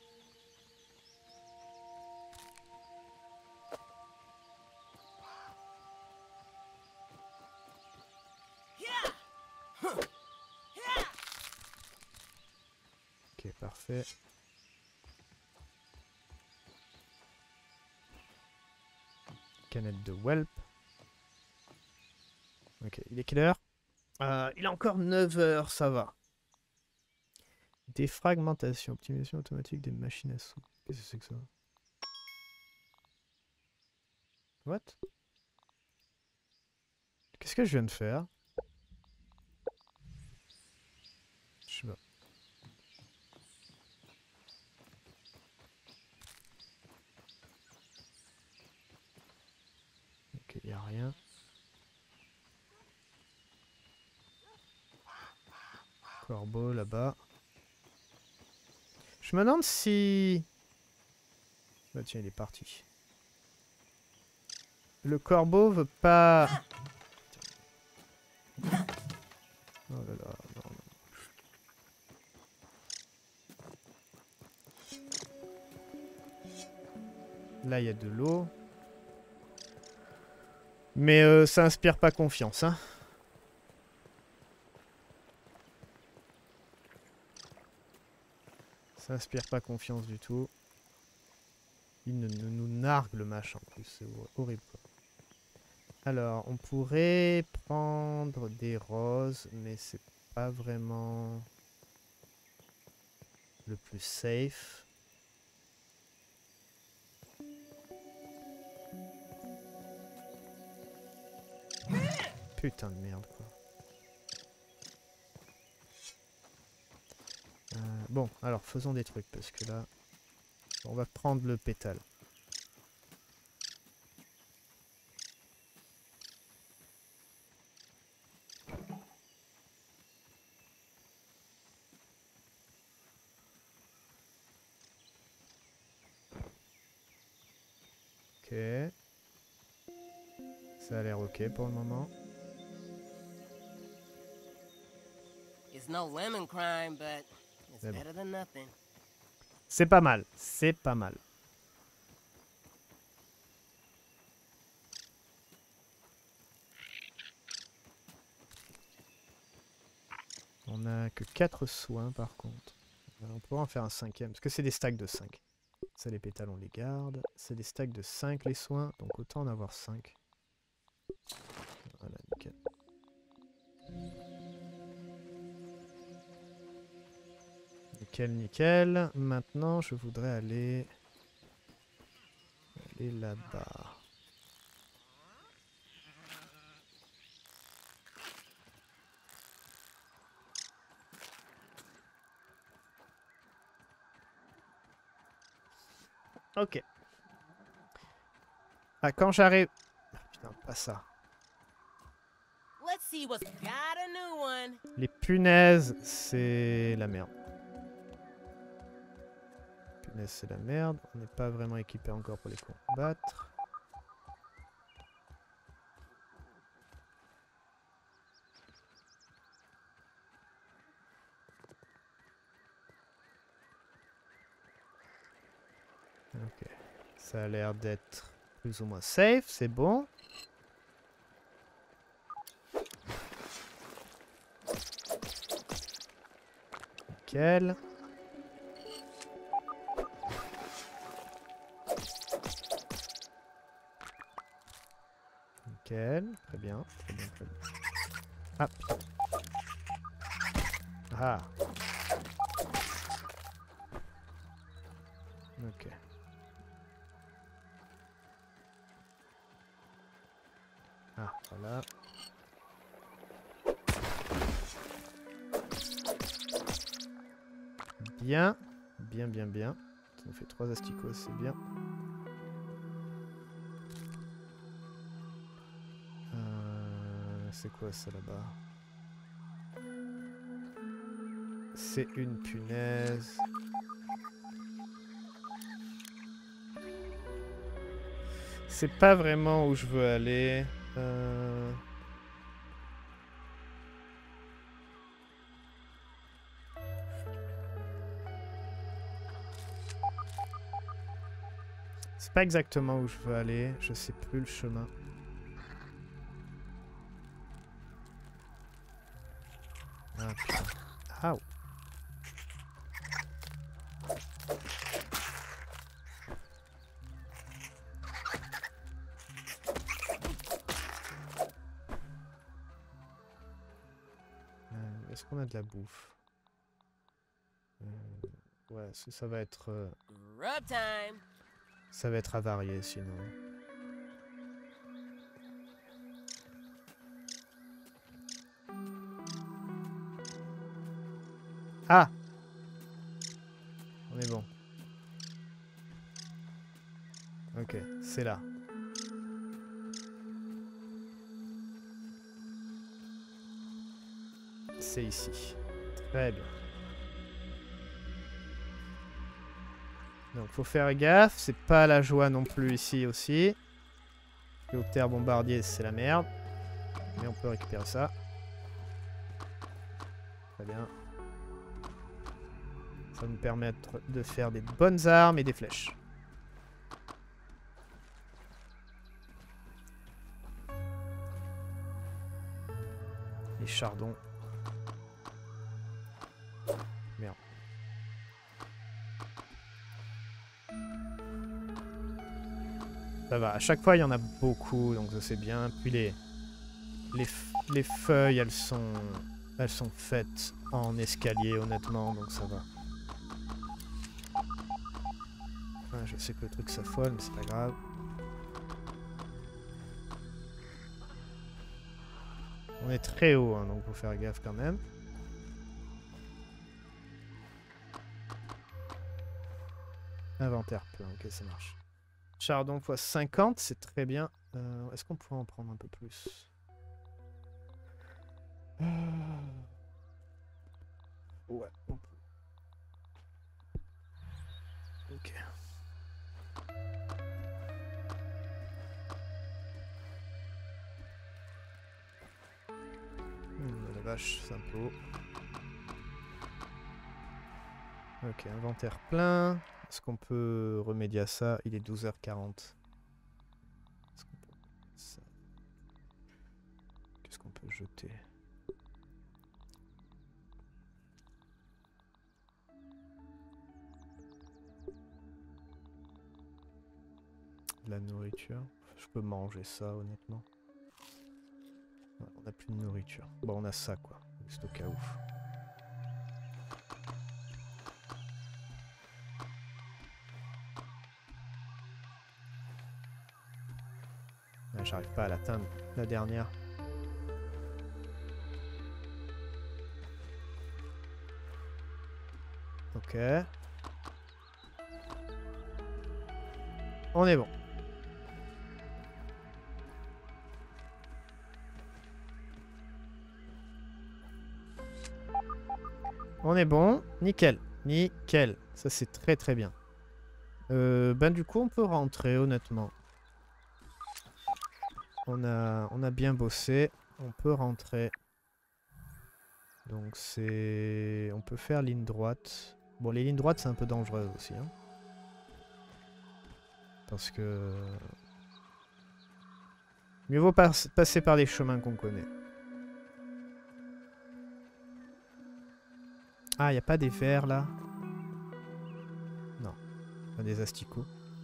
Ok, parfait. Canette de whelp. Ok, il est quelle heure? euh, Il est encore neuf heures, ça va. Défragmentation, optimisation automatique des machines à sous. Qu'est-ce que c'est que ça? What? Qu'est-ce que je viens de faire? Je sais pas. Ok, y a rien. Corbeau là-bas. Je me demande si... Bah tiens, il est parti. Le corbeau veut pas... Oh là là, non, non. Là, il y a de l'eau. Mais euh, ça inspire pas confiance, hein. Ça inspire pas confiance du tout. Il ne, ne nous nargue le machin en plus, c'est horrible quoi. Alors, on pourrait prendre des roses, mais c'est pas vraiment le plus safe. Putain de merde quoi. Euh, bon, alors faisons des trucs parce que là, on va prendre le pétale. Ok. Ça a l'air ok pour le moment. It's no lemon crime, but it's C'est bon. better than nothing. C'est pas mal, c'est pas mal. On a que quatre soins par contre. On pourra en faire un cinquième, parce que c'est des stacks de cinq. Ça, les pétales, on les garde. C'est des stacks de cinq les soins, donc autant en avoir cinq. Voilà, nickel. Nickel, nickel. Maintenant, je voudrais aller... clé là-bas. Ok. Ah, quand j'arrive... Ah, putain, pas ça. Let's see what's got a new one. Les punaises, c'est la merde. Punaises, c'est la merde. On n'est pas vraiment équipé encore pour les combattre. Ok. Ça a l'air d'être plus ou moins safe, c'est bon. Nickel. Nickel. Très bien. Très bien, très bien. Ah. Ah. Ok. Ah, voilà. Bien. Bien, bien, bien. Ça nous fait trois asticots, c'est bien. Euh, c'est quoi ça là-bas? C'est une punaise. C'est pas vraiment où je veux aller. Euh... C'est pas exactement où je veux aller. Je sais plus le chemin. Ah putain. Ah. Est-ce qu'on a de la bouffe? euh, Ouais, ça, ça va être... Euh, Grub time. ça va être avarié sinon. Ah! On est bon. Ok, c'est là. C'est ici. Très bien. Donc faut faire gaffe, c'est pas la joie non plus ici aussi. Hélicoptère bombardier, c'est la merde. Mais on peut récupérer ça. Très bien. Ça va nous permettre de faire des bonnes armes et des flèches. Les chardons. Merde. Ça va, à chaque fois il y en a beaucoup, donc ça c'est bien. Puis les, les, les feuilles, elles sont, elles sont faites en escalier honnêtement, donc ça va. Ah, je sais que le truc s'affole, mais c'est pas grave. On est très haut, hein, donc faut faire gaffe quand même. Inventaire plein, ok ça marche. Chardon fois cinquante, c'est très bien. Euh, Est-ce qu'on pourrait en prendre un peu plus? euh... Ouais, on peut. Ok. Mmh, la vache, c'est un peu haut. Ok, inventaire plein. Est-ce qu'on peut remédier à ça? Il est douze heures quarante. Est-ce qu'on peut... ça... Qu'est-ce qu'on peut jeter? De la nourriture. Je peux manger ça, honnêtement. Ouais, on n'a plus de nourriture. Bon, on a ça, quoi. Juste au cas où. Ah, j'arrive pas à l'atteindre, la dernière. Ok. On est bon. On est bon. Nickel. Nickel. Ça, c'est très très bien. Euh, ben du coup, on peut rentrer, honnêtement. On a, on a bien bossé. On peut rentrer. Donc c'est... On peut faire ligne droite. Bon, les lignes droites, c'est un peu dangereux aussi. Hein. Parce que... Mieux vaut pas passer par les chemins qu'on connaît. Ah, il n'y a pas des vers là? Non. Pas des asticots.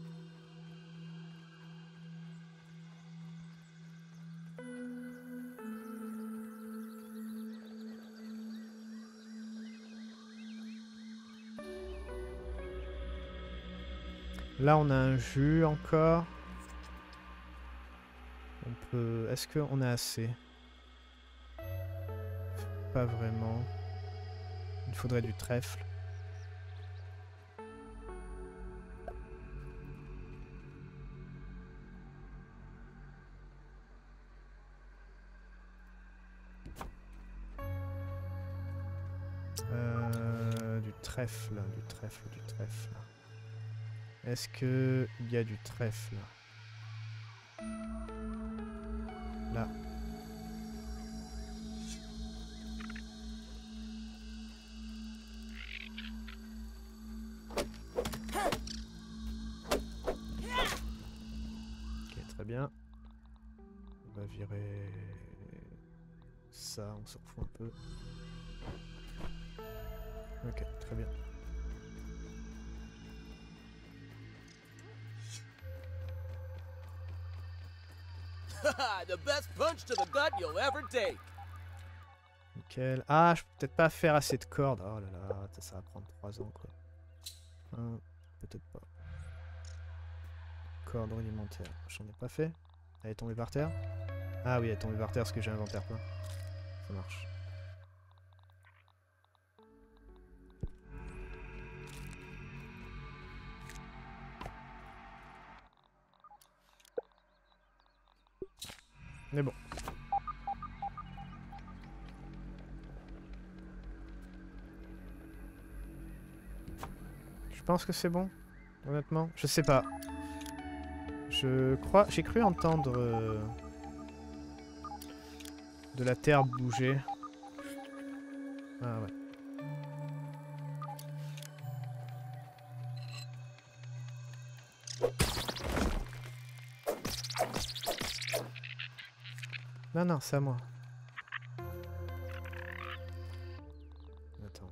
Là, on a un jus encore. On peut... Est-ce qu'on a assez? Pas vraiment. Il faudrait du trèfle. Euh, du trèfle, du trèfle, du trèfle. Est-ce que il y a du trèfle? Là. Ok, très bien. On va virer ça, on s'en fout un peu. Ok, très bien. The best punch to the gut you'll ever take. Nickel. Ah, je peux peut-être pas faire assez de cordes. Oh là là, ça va prendre trois ans quoi. Hein, peut-être pas. Corde rudimentaire. J'en ai pas fait. Elle est tombée par terre. Ah oui, elle est tombée par terre parce que j'ai inventaire plein. Ça marche. Mais bon. Je pense que c'est bon, honnêtement. Je sais pas. Je crois... J'ai cru entendre... Euh, de la terre bouger. Ah ouais. Non, non, c'est à moi. Attends.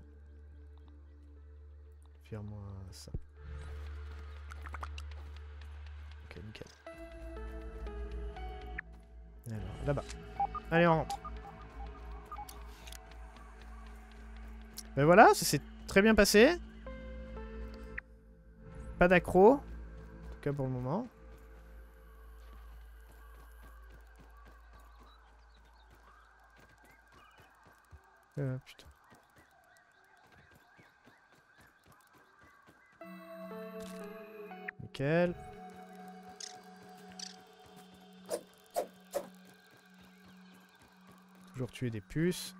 Fire-moi ça. Ok, nickel. Alors, là-bas. Allez, on rentre. Ben voilà, ça s'est très bien passé. Pas d'accro. En tout cas pour le moment. Euh, putain. Nickel. Toujours tuer des puces.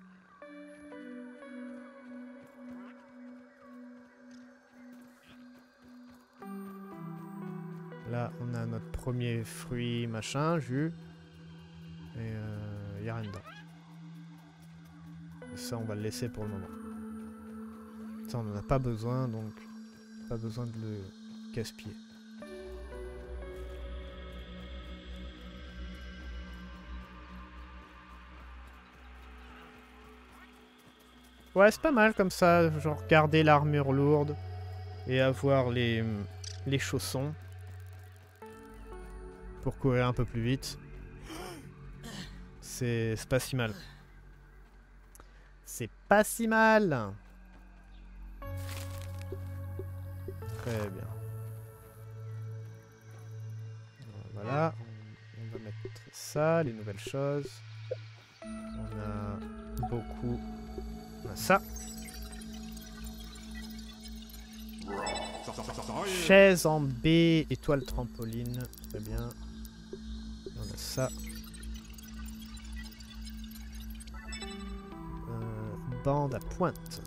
Là, on a notre premier fruit, machin, jus. Et euh, y a rien dedans. Et ça, on va le laisser pour le moment. Ça, on n'en a pas besoin, donc pas besoin de le gaspiller. Ouais, c'est pas mal comme ça, genre garder l'armure lourde et avoir les, les chaussons pour courir un peu plus vite. C'est pas si mal. C'est pas si mal. Très bien. Voilà, on, on va mettre ça, les nouvelles choses. On a beaucoup. On a ça. Chaise en B, étoile trampoline. Très bien. On a ça. Euh, bande à pointe.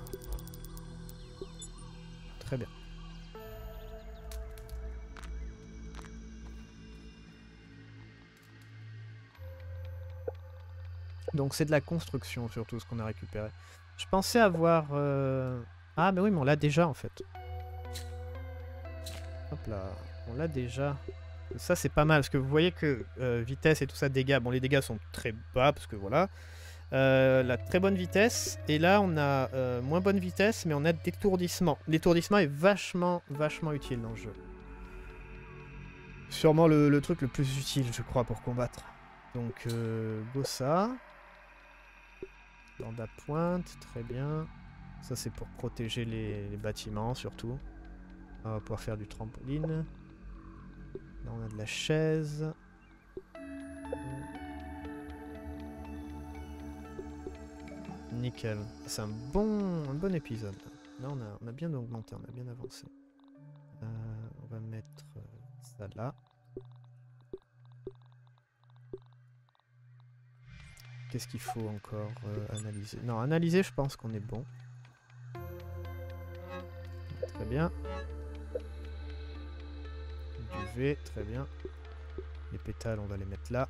Très bien. Donc c'est de la construction surtout ce qu'on a récupéré. Je pensais avoir... Euh... Ah mais oui mais on l'a déjà en fait. Hop là, on l'a déjà. Ça c'est pas mal parce que vous voyez que euh, vitesse et tout ça, dégâts. Bon les dégâts sont très bas parce que voilà. Euh, la très bonne vitesse. Et là on a euh, moins bonne vitesse mais on a d'étourdissement. L'étourdissement est vachement vachement utile dans le jeu. Sûrement le, le truc le plus utile je crois pour combattre. Donc euh, go ça. Bande à pointe, très bien. Ça c'est pour protéger les, les bâtiments surtout. On va pouvoir faire du trampoline. Là on a de la chaise. Nickel. C'est un bon, un bon épisode. Là on a, on a bien augmenté, on a bien avancé. Euh, on va mettre ça là. Qu'est-ce qu'il faut encore euh, analyser? Non, analyser, je pense qu'on est bon. Très bien. Du V, très bien. Les pétales, on va les mettre là.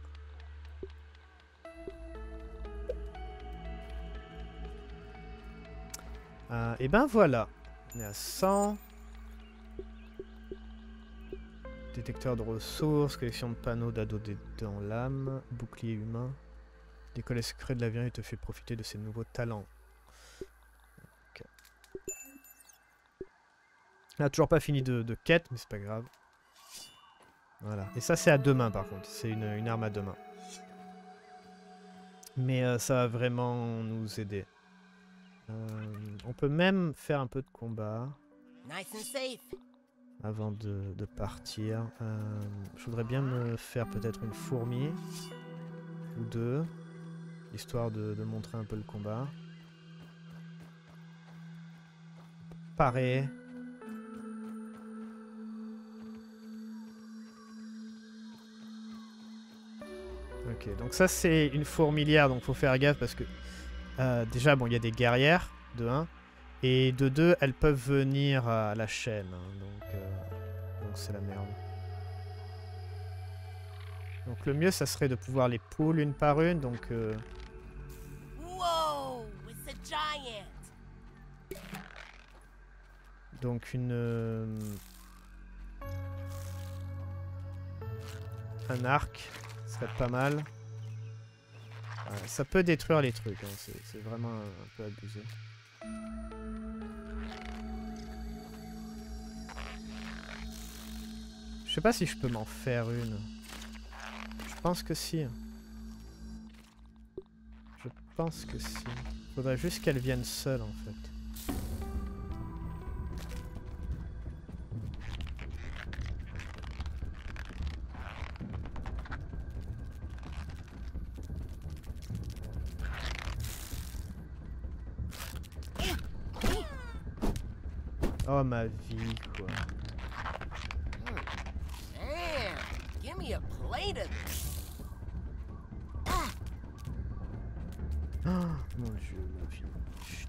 Euh, et ben voilà. On est à cent. Détecteur de ressources, collection de panneaux d'ado dans l'âme, bouclier humain. L'école secrète de la vérité te fait profiter de ses nouveaux talents. Okay. On n'a toujours pas fini de, de quête, mais c'est pas grave. Voilà. Et ça, c'est à deux mains par contre. C'est une, une arme à deux mains. Mais euh, ça va vraiment nous aider. Euh, on peut même faire un peu de combat. Nice and safe. Avant de, de partir. Euh, je voudrais bien me faire peut-être une fourmi. Ou deux. Histoire de, de montrer un peu le combat. Pareil. Ok, donc ça c'est une fourmilière, donc faut faire gaffe parce que euh, déjà bon il y a des guerrières de un et de deux elles peuvent venir à la chaîne, hein, donc euh, donc c'est la merde. Donc le mieux ça serait de pouvoir les pull une par une, donc euh, Whoa, it's a giant. donc une euh, un arc serait pas mal. Ouais, ça peut détruire les trucs, hein, c'est vraiment un, un peu abusé. Je sais pas si je peux m'en faire une. Je pense que si. Je pense que si. Faudrait juste qu'elle vienne seule en fait. Oh ma vie quoi. Damn, give me a plate of this. Oh mon dieu, ma vie. Chut.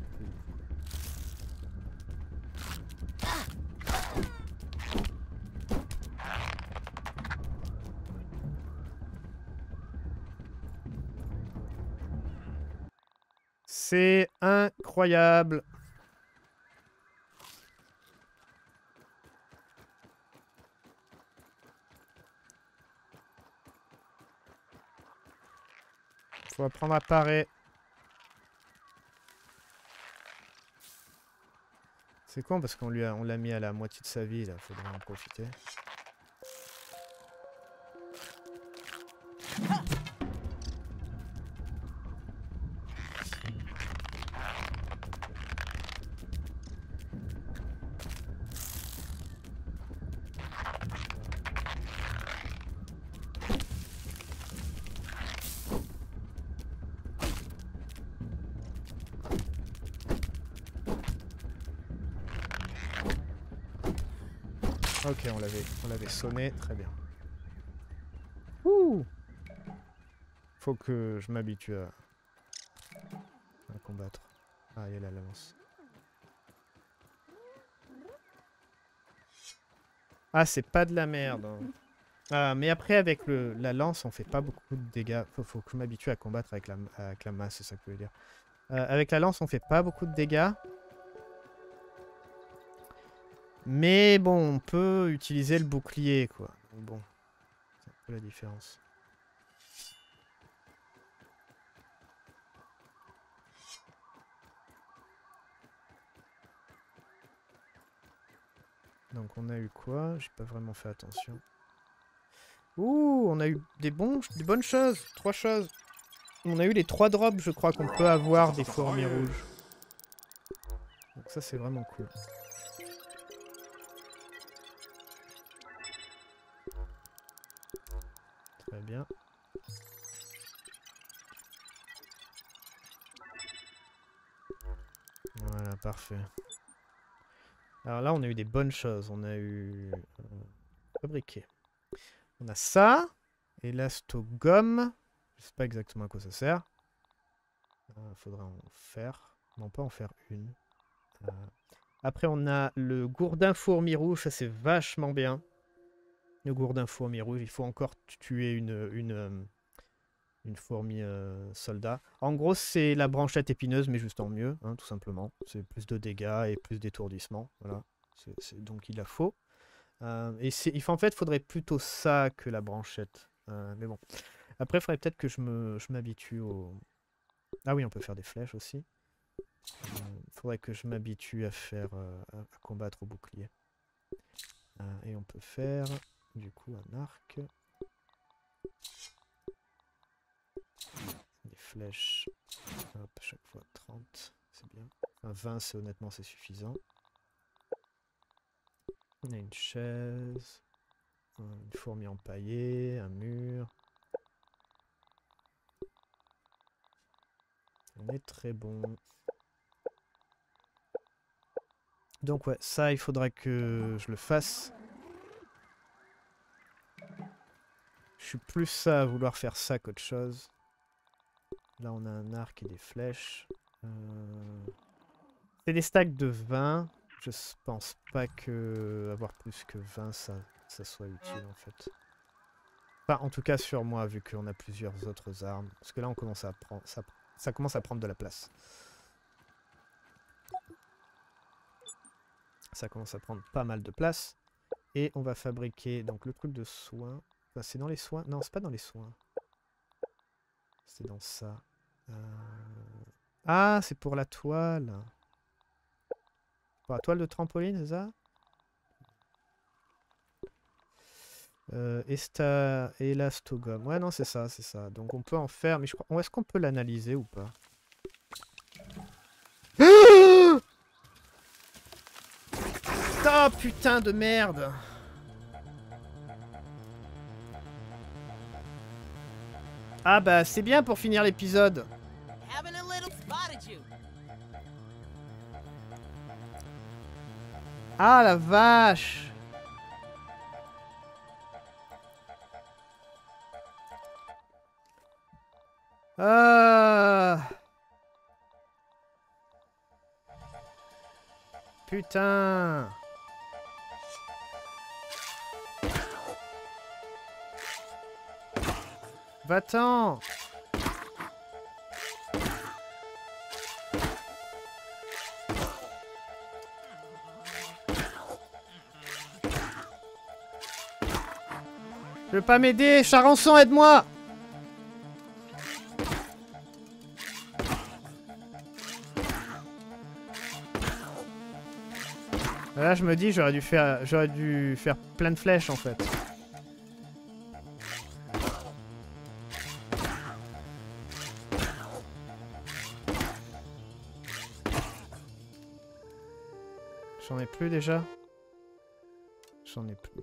C'est incroyable. Faut apprendre à parer. C'est con parce qu'on lui a, on l'a mis à la moitié de sa vie là, faudrait en profiter. Ok, on l'avait on l'avait sonné, très bien. Ouh. Faut que je m'habitue à... à combattre. Ah, il y a la lance. Ah, c'est pas de la merde. Hein. Ah, mais après, avec le, la lance, on fait pas beaucoup de dégâts. Faut, faut que je m'habitue à combattre avec la, avec la masse, c'est ça que je veux dire. Euh, avec la lance, on fait pas beaucoup de dégâts. Mais bon, on peut utiliser le bouclier, quoi. Donc bon, c'est un peu la différence. Donc on a eu quoi? J'ai pas vraiment fait attention. Ouh, on a eu des, bons, des bonnes choses. Trois choses. On a eu les trois drops, je crois, qu'on peut avoir des fourmis rouges. Donc ça, c'est vraiment cool. Très bien. Voilà, parfait. Alors là, on a eu des bonnes choses. On a eu... Euh, fabriqué. On a ça. Élastogum. Je sais pas exactement à quoi ça sert. Il euh, faudra en faire. On peut en faire une. Euh, après, on a le gourdin fourmi rouge. Ça, c'est vachement bien. Le gourdin fourmi rouge. Il faut encore tuer une, une, une fourmi euh, soldat. En gros, c'est la branchette épineuse, mais juste en mieux, hein, tout simplement. C'est plus de dégâts et plus d'étourdissement. Voilà. C'est, c'est, donc, il la faut. Euh, et c'est, il faut, en fait, il faudrait plutôt ça que la branchette. Euh, mais bon. Après, il faudrait peut-être que je, me, je m'habitue au... Ah oui, on peut faire des flèches aussi. Il euh, faudrait que je m'habitue à faire euh, à, à combattre au bouclier. Euh, et on peut faire, du coup, un arc. Des flèches. Hop, à chaque fois trente. C'est bien. Enfin, vingt, c'est honnêtement, c'est suffisant. On a une chaise. Une fourmi empaillée. Un mur. On est très bon. Donc ouais, ça, il faudra que je le fasse. Je suis plus ça à vouloir faire ça qu'autre chose. Là, on a un arc et des flèches. Euh... C'est des stacks de vingt. Je pense pas que avoir plus que vingt, ça, ça soit utile en fait. Enfin, en tout cas sur moi, vu qu'on a plusieurs autres armes. Parce que là, on commence à prendre... Ça... Ça commence à prendre de la place. Ça commence à prendre pas mal de place. Et on va fabriquer donc le truc de soins. Enfin, c'est dans les soins. Non, c'est pas dans les soins. C'est dans ça. Euh... Ah, c'est pour la toile. Pour la toile de trampoline, c'est ça? Euh, Esta... Elastogum. Ouais, non, c'est ça, c'est ça. Donc on peut en faire, mais je crois... Est-ce qu'on peut l'analyser ou pas? Oh putain de merde! Ah bah c'est bien pour finir l'épisode. Ah la vache! Ah. Putain. Va-t'en. Je veux pas m'aider, Charançon, aide-moi. Là, je me dis, j'aurais dû faire, j'aurais dû faire plein de flèches en fait. J'en ai plus déjà? J'en ai plus.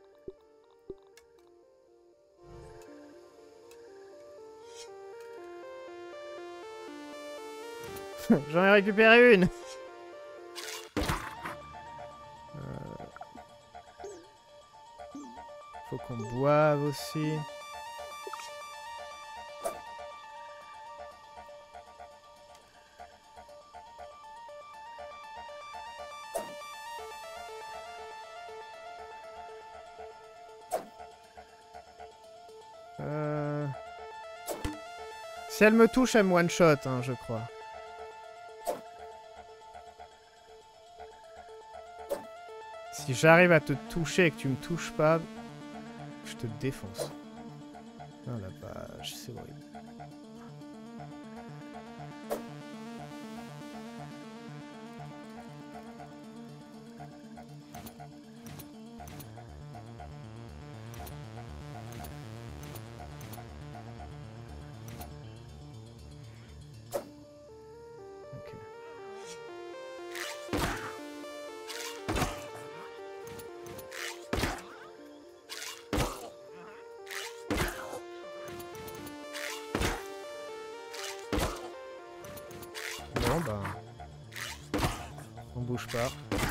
J'en ai récupéré une. Faut qu'on boive aussi. Euh... Si elle me touche, elle me one-shot, hein, je crois. Si j'arrive à te toucher et que tu me touches pas, je te défonce. Oh la vache, c'est horrible. Bon bah... On bouge pas.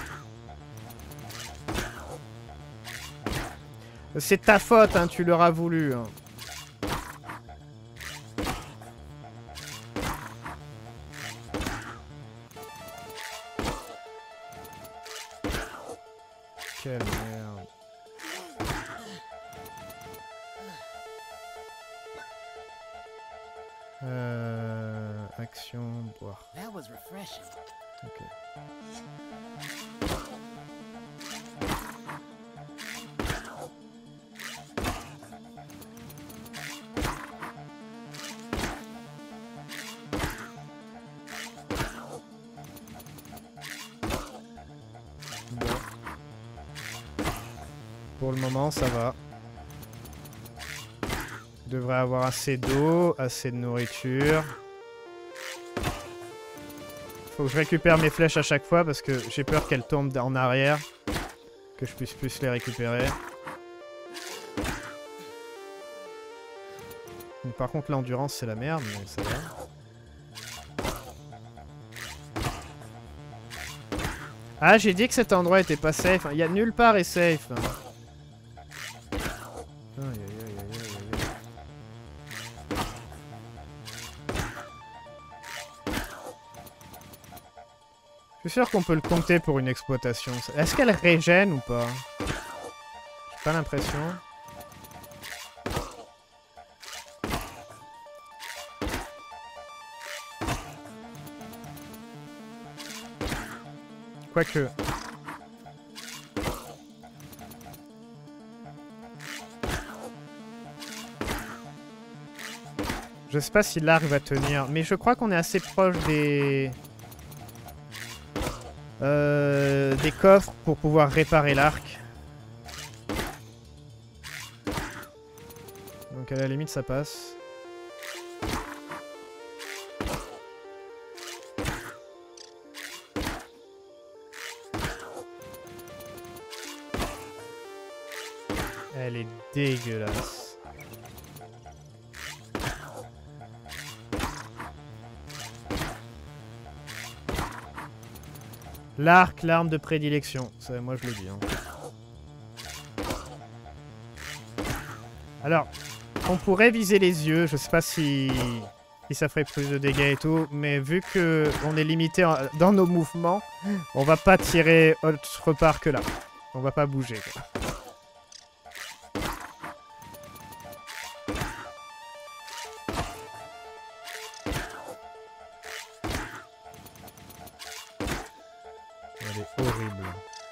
C'est ta faute, hein, tu l'auras voulu. Hein. Quelle merde. Euh... Action, boire. That was refreshing. Ok. Bon. Pour le moment, ça va. Je devrais avoir assez d'eau, assez de nourriture. Faut que je récupère mes flèches à chaque fois parce que j'ai peur qu'elles tombent en arrière. Que je puisse plus les récupérer. Donc, par contre l'endurance c'est la merde, mais ça va. Ah, j'ai dit que cet endroit était pas safe. Il y a nulle part est safe. Aïe, aïe, aïe, aïe, aïe, aïe. Je suis sûr qu'on peut le compter pour une exploitation. Est-ce qu'elle régène ou pas? J'ai pas l'impression. Quoique. Je sais pas si l'arc va tenir, mais je crois qu'on est assez proche des... Euh, des coffres pour pouvoir réparer l'arc. Donc à la limite ça passe. Elle est dégueulasse. L'arc, l'arme de prédilection. Ça, moi je le dis. Hein. Alors, on pourrait viser les yeux. Je sais pas si, si ça ferait plus de dégâts et tout. Mais vu que on est limité en... dans nos mouvements, on va pas tirer autre part que là. On va pas bouger. Quoi. Elle est horrible.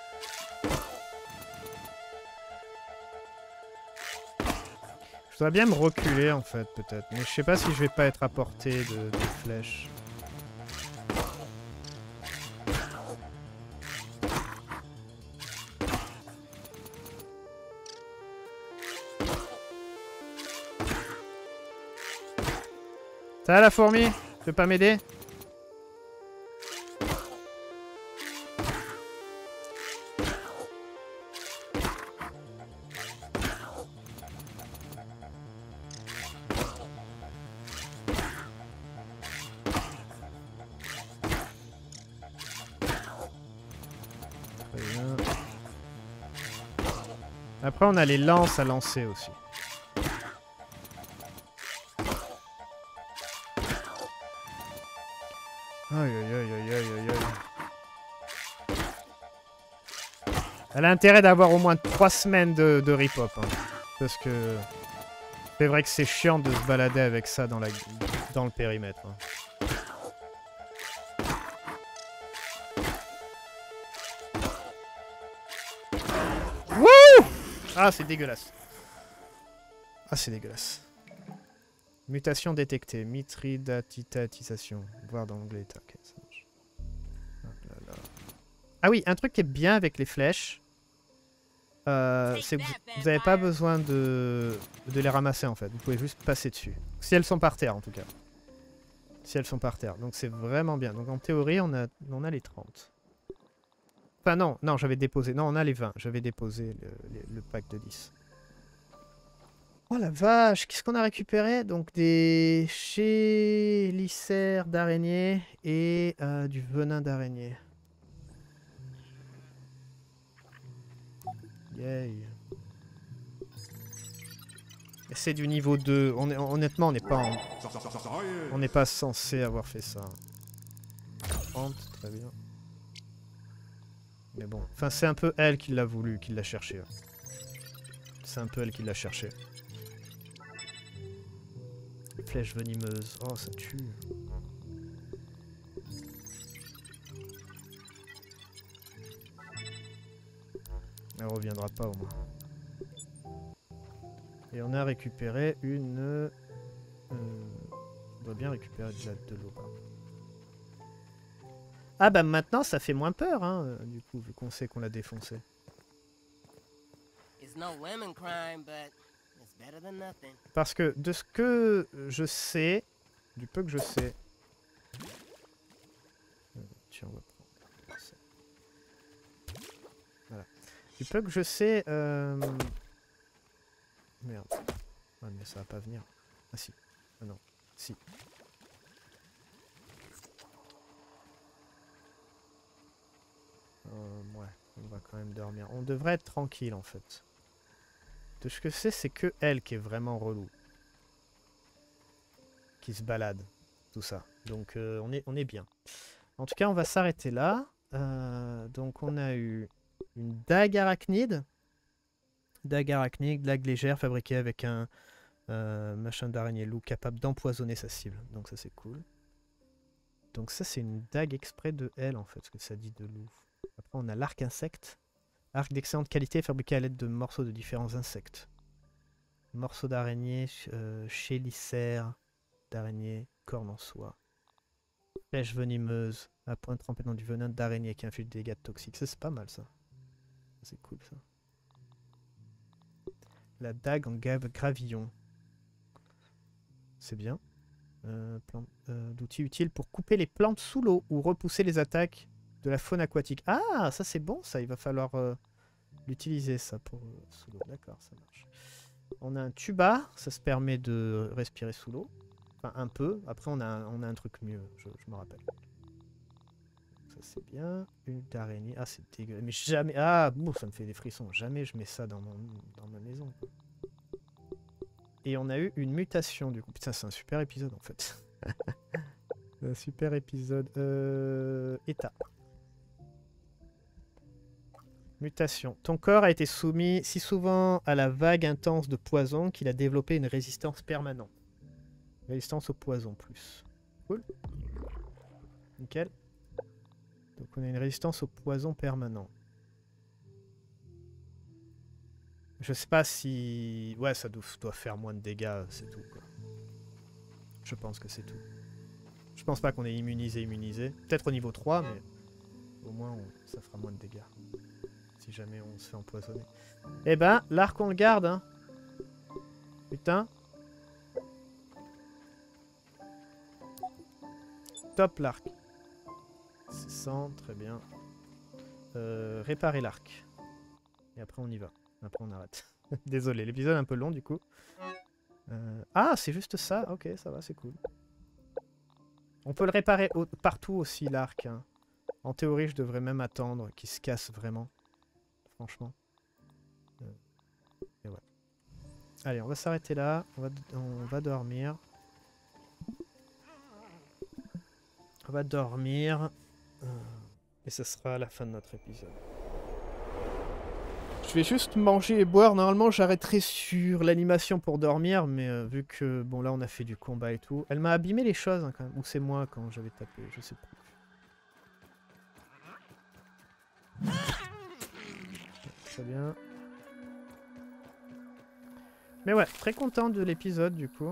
Je dois bien me reculer en fait peut-être. Mais je sais pas si je vais pas être à portée de, de flèches. Ça va la fourmi? Tu veux pas m'aider? Après, on a les lances à lancer aussi. Aïe aïe aïe aïe aïe aïe aïe. Elle a intérêt d'avoir au moins trois semaines de, de rip-hop. Hein, parce que c'est vrai que c'est chiant de se balader avec ça dans, la, dans le périmètre. Hein. Wouh! Ah, c'est dégueulasse. Ah, c'est dégueulasse. Mutation détectée. Mithridatitisation. Voir dans l'onglet état. Okay, ça marche. Ah, là, là. Ah oui, un truc qui est bien avec les flèches, euh, c'est que vous n'avez pas besoin de, de les ramasser en fait. Vous pouvez juste passer dessus. Si elles sont par terre en tout cas. Si elles sont par terre. Donc c'est vraiment bien. Donc en théorie, on a, on a les trente. Enfin non, non, j'avais déposé. Non, on a les vingt. J'avais déposé le, le, le pack de dix. Oh la vache, qu'est-ce qu'on a récupéré? Donc des chélicères d'araignée et euh, du venin d'araignée. Yay. C'est du niveau deux. On est, honnêtement, on n'est pas en... On n'est pas censé avoir fait ça. trente, très bien. Mais bon, enfin c'est un peu elle qui l'a voulu, qui l'a cherché. C'est un peu elle qui l'a cherché. Flèche venimeuse. Oh, ça tue. Elle reviendra pas au moins. Et on a récupéré une... Euh, on doit bien récupérer de, de l'eau. Ah bah maintenant ça fait moins peur, hein, du coup, vu qu'on sait qu'on l'a défoncé. It's no lemon crime, but it's better than nothing. Parce que de ce que je sais, du peu que je sais... Tiens, on va prendre ça. Voilà. Du peu que je sais... Euh... Merde. Ouais, mais ça va pas venir. Ah si. Ah non. Si. Euh, ouais, on va quand même dormir. On devrait être tranquille en fait. De ce que c'est, c'est que elle qui est vraiment relou. Qui se balade. Tout ça. Donc euh, on, est, on est bien. En tout cas, on va s'arrêter là. Euh, donc on a eu une dague arachnide. Dague arachnide, dague légère fabriquée avec un euh, machin d'araignée loup capable d'empoisonner sa cible. Donc ça c'est cool. Donc ça c'est une dague exprès de elle en fait, ce que ça dit de loup. Après on a l'arc insecte. Arc d'excellente qualité fabriqué à l'aide de morceaux de différents insectes. Morceaux d'araignée, euh, chélicères d'araignée, cornes en soie. Flèche venimeuse à pointe trempée dans du venin d'araignée qui inflige des dégâts toxiques. Ça c'est pas mal ça. C'est cool ça. La dague en gravillon. C'est bien. Euh, euh, d'outils utiles pour couper les plantes sous l'eau ou repousser les attaques de la faune aquatique. Ah, ça c'est bon ça. Il va falloir euh, l'utiliser ça pour euh, sous l'eau. D'accord, ça marche. On a un tuba. Ça se permet de respirer sous l'eau. Enfin, un peu. Après, on a un, on a un truc mieux. Je, je me rappelle. Ça c'est bien. Une d'araignée. Ah, c'est dégueulasse. Mais jamais... Ah, bon, ça me fait des frissons. Jamais je mets ça dans, mon, dans ma maison. Et on a eu une mutation du coup. Putain, c'est un super épisode en fait. Un super épisode. Euh... État. Mutation. Ton corps a été soumis si souvent à la vague intense de poison qu'il a développé une résistance permanente. Résistance au poison plus. Cool. Nickel. Donc on a une résistance au poison permanent. Je sais pas si... Ouais, ça doit, doit faire moins de dégâts, c'est tout, quoi. Je pense que c'est tout. Je pense pas qu'on est immunisé, immunisé. Peut-être au niveau trois, mais... Au moins, on... ça fera moins de dégâts. Si jamais on se fait empoisonner. Eh ben, l'arc, on le garde, hein. Putain. Top, l'arc. C'est cent, très bien. Euh, réparer l'arc. Et après, on y va. Après on arrête. Désolé, l'épisode est un peu long du coup. Euh... Ah, c'est juste ça. Ok, ça va, c'est cool. On peut le réparer au... partout aussi, l'arc. Hein. En théorie, je devrais même attendre qu'il se casse vraiment. Franchement. Euh... Et ouais. Allez, on va s'arrêter là. On va, on va dormir. On va dormir. Et ce sera la fin de notre épisode. Je vais juste manger et boire. Normalement, j'arrêterai sur l'animation pour dormir. Mais euh, vu que, bon, là, on a fait du combat et tout. Elle m'a abîmé les choses, hein, quand même. Ou c'est moi quand j'avais tapé, je sais plus. Très bien. Mais ouais, très content de l'épisode, du coup.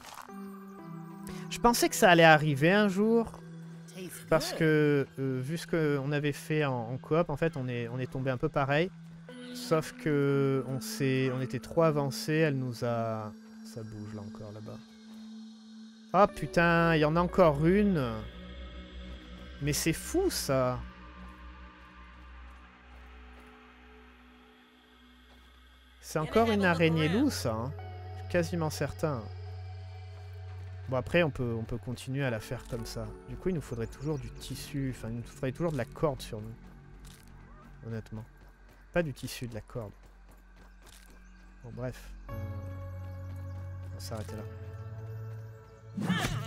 Je pensais que ça allait arriver un jour. Parce que, euh, vu ce qu'on avait fait en, en coop, en fait, on est, on est tombé un peu pareil. Sauf que on, on était trop avancé, elle nous a... Ça bouge là encore, là-bas. Ah putain, il y en a encore une. Mais c'est fou, ça. C'est encore une araignée loup, ça. Hein. Je suis quasiment certain. Bon, après, on peut, on peut continuer à la faire comme ça. Du coup, il nous faudrait toujours du tissu. Enfin, il nous faudrait toujours de la corde sur nous. Honnêtement. Pas du tissu, de la corde. Bon, bref. Euh... On va s'arrêter là.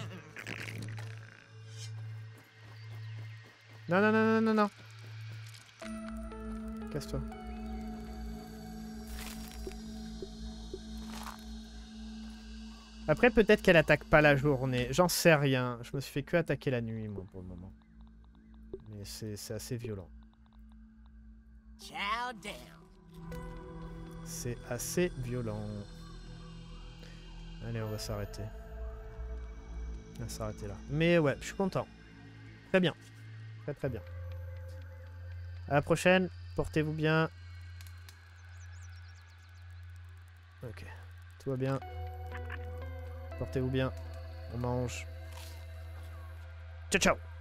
Non, non, non, non, non, non. Casse-toi. Après, peut-être qu'elle attaque pas la journée. J'en sais rien. Je me suis fait que attaquer la nuit, moi, pour le moment. Mais c'est assez violent. C'est assez violent. Allez, on va s'arrêter. On va s'arrêter là. Mais ouais, je suis content. Très bien. Très très bien. À la prochaine. Portez-vous bien. Ok. Tout va bien. Portez-vous bien. On mange. Ciao, ciao.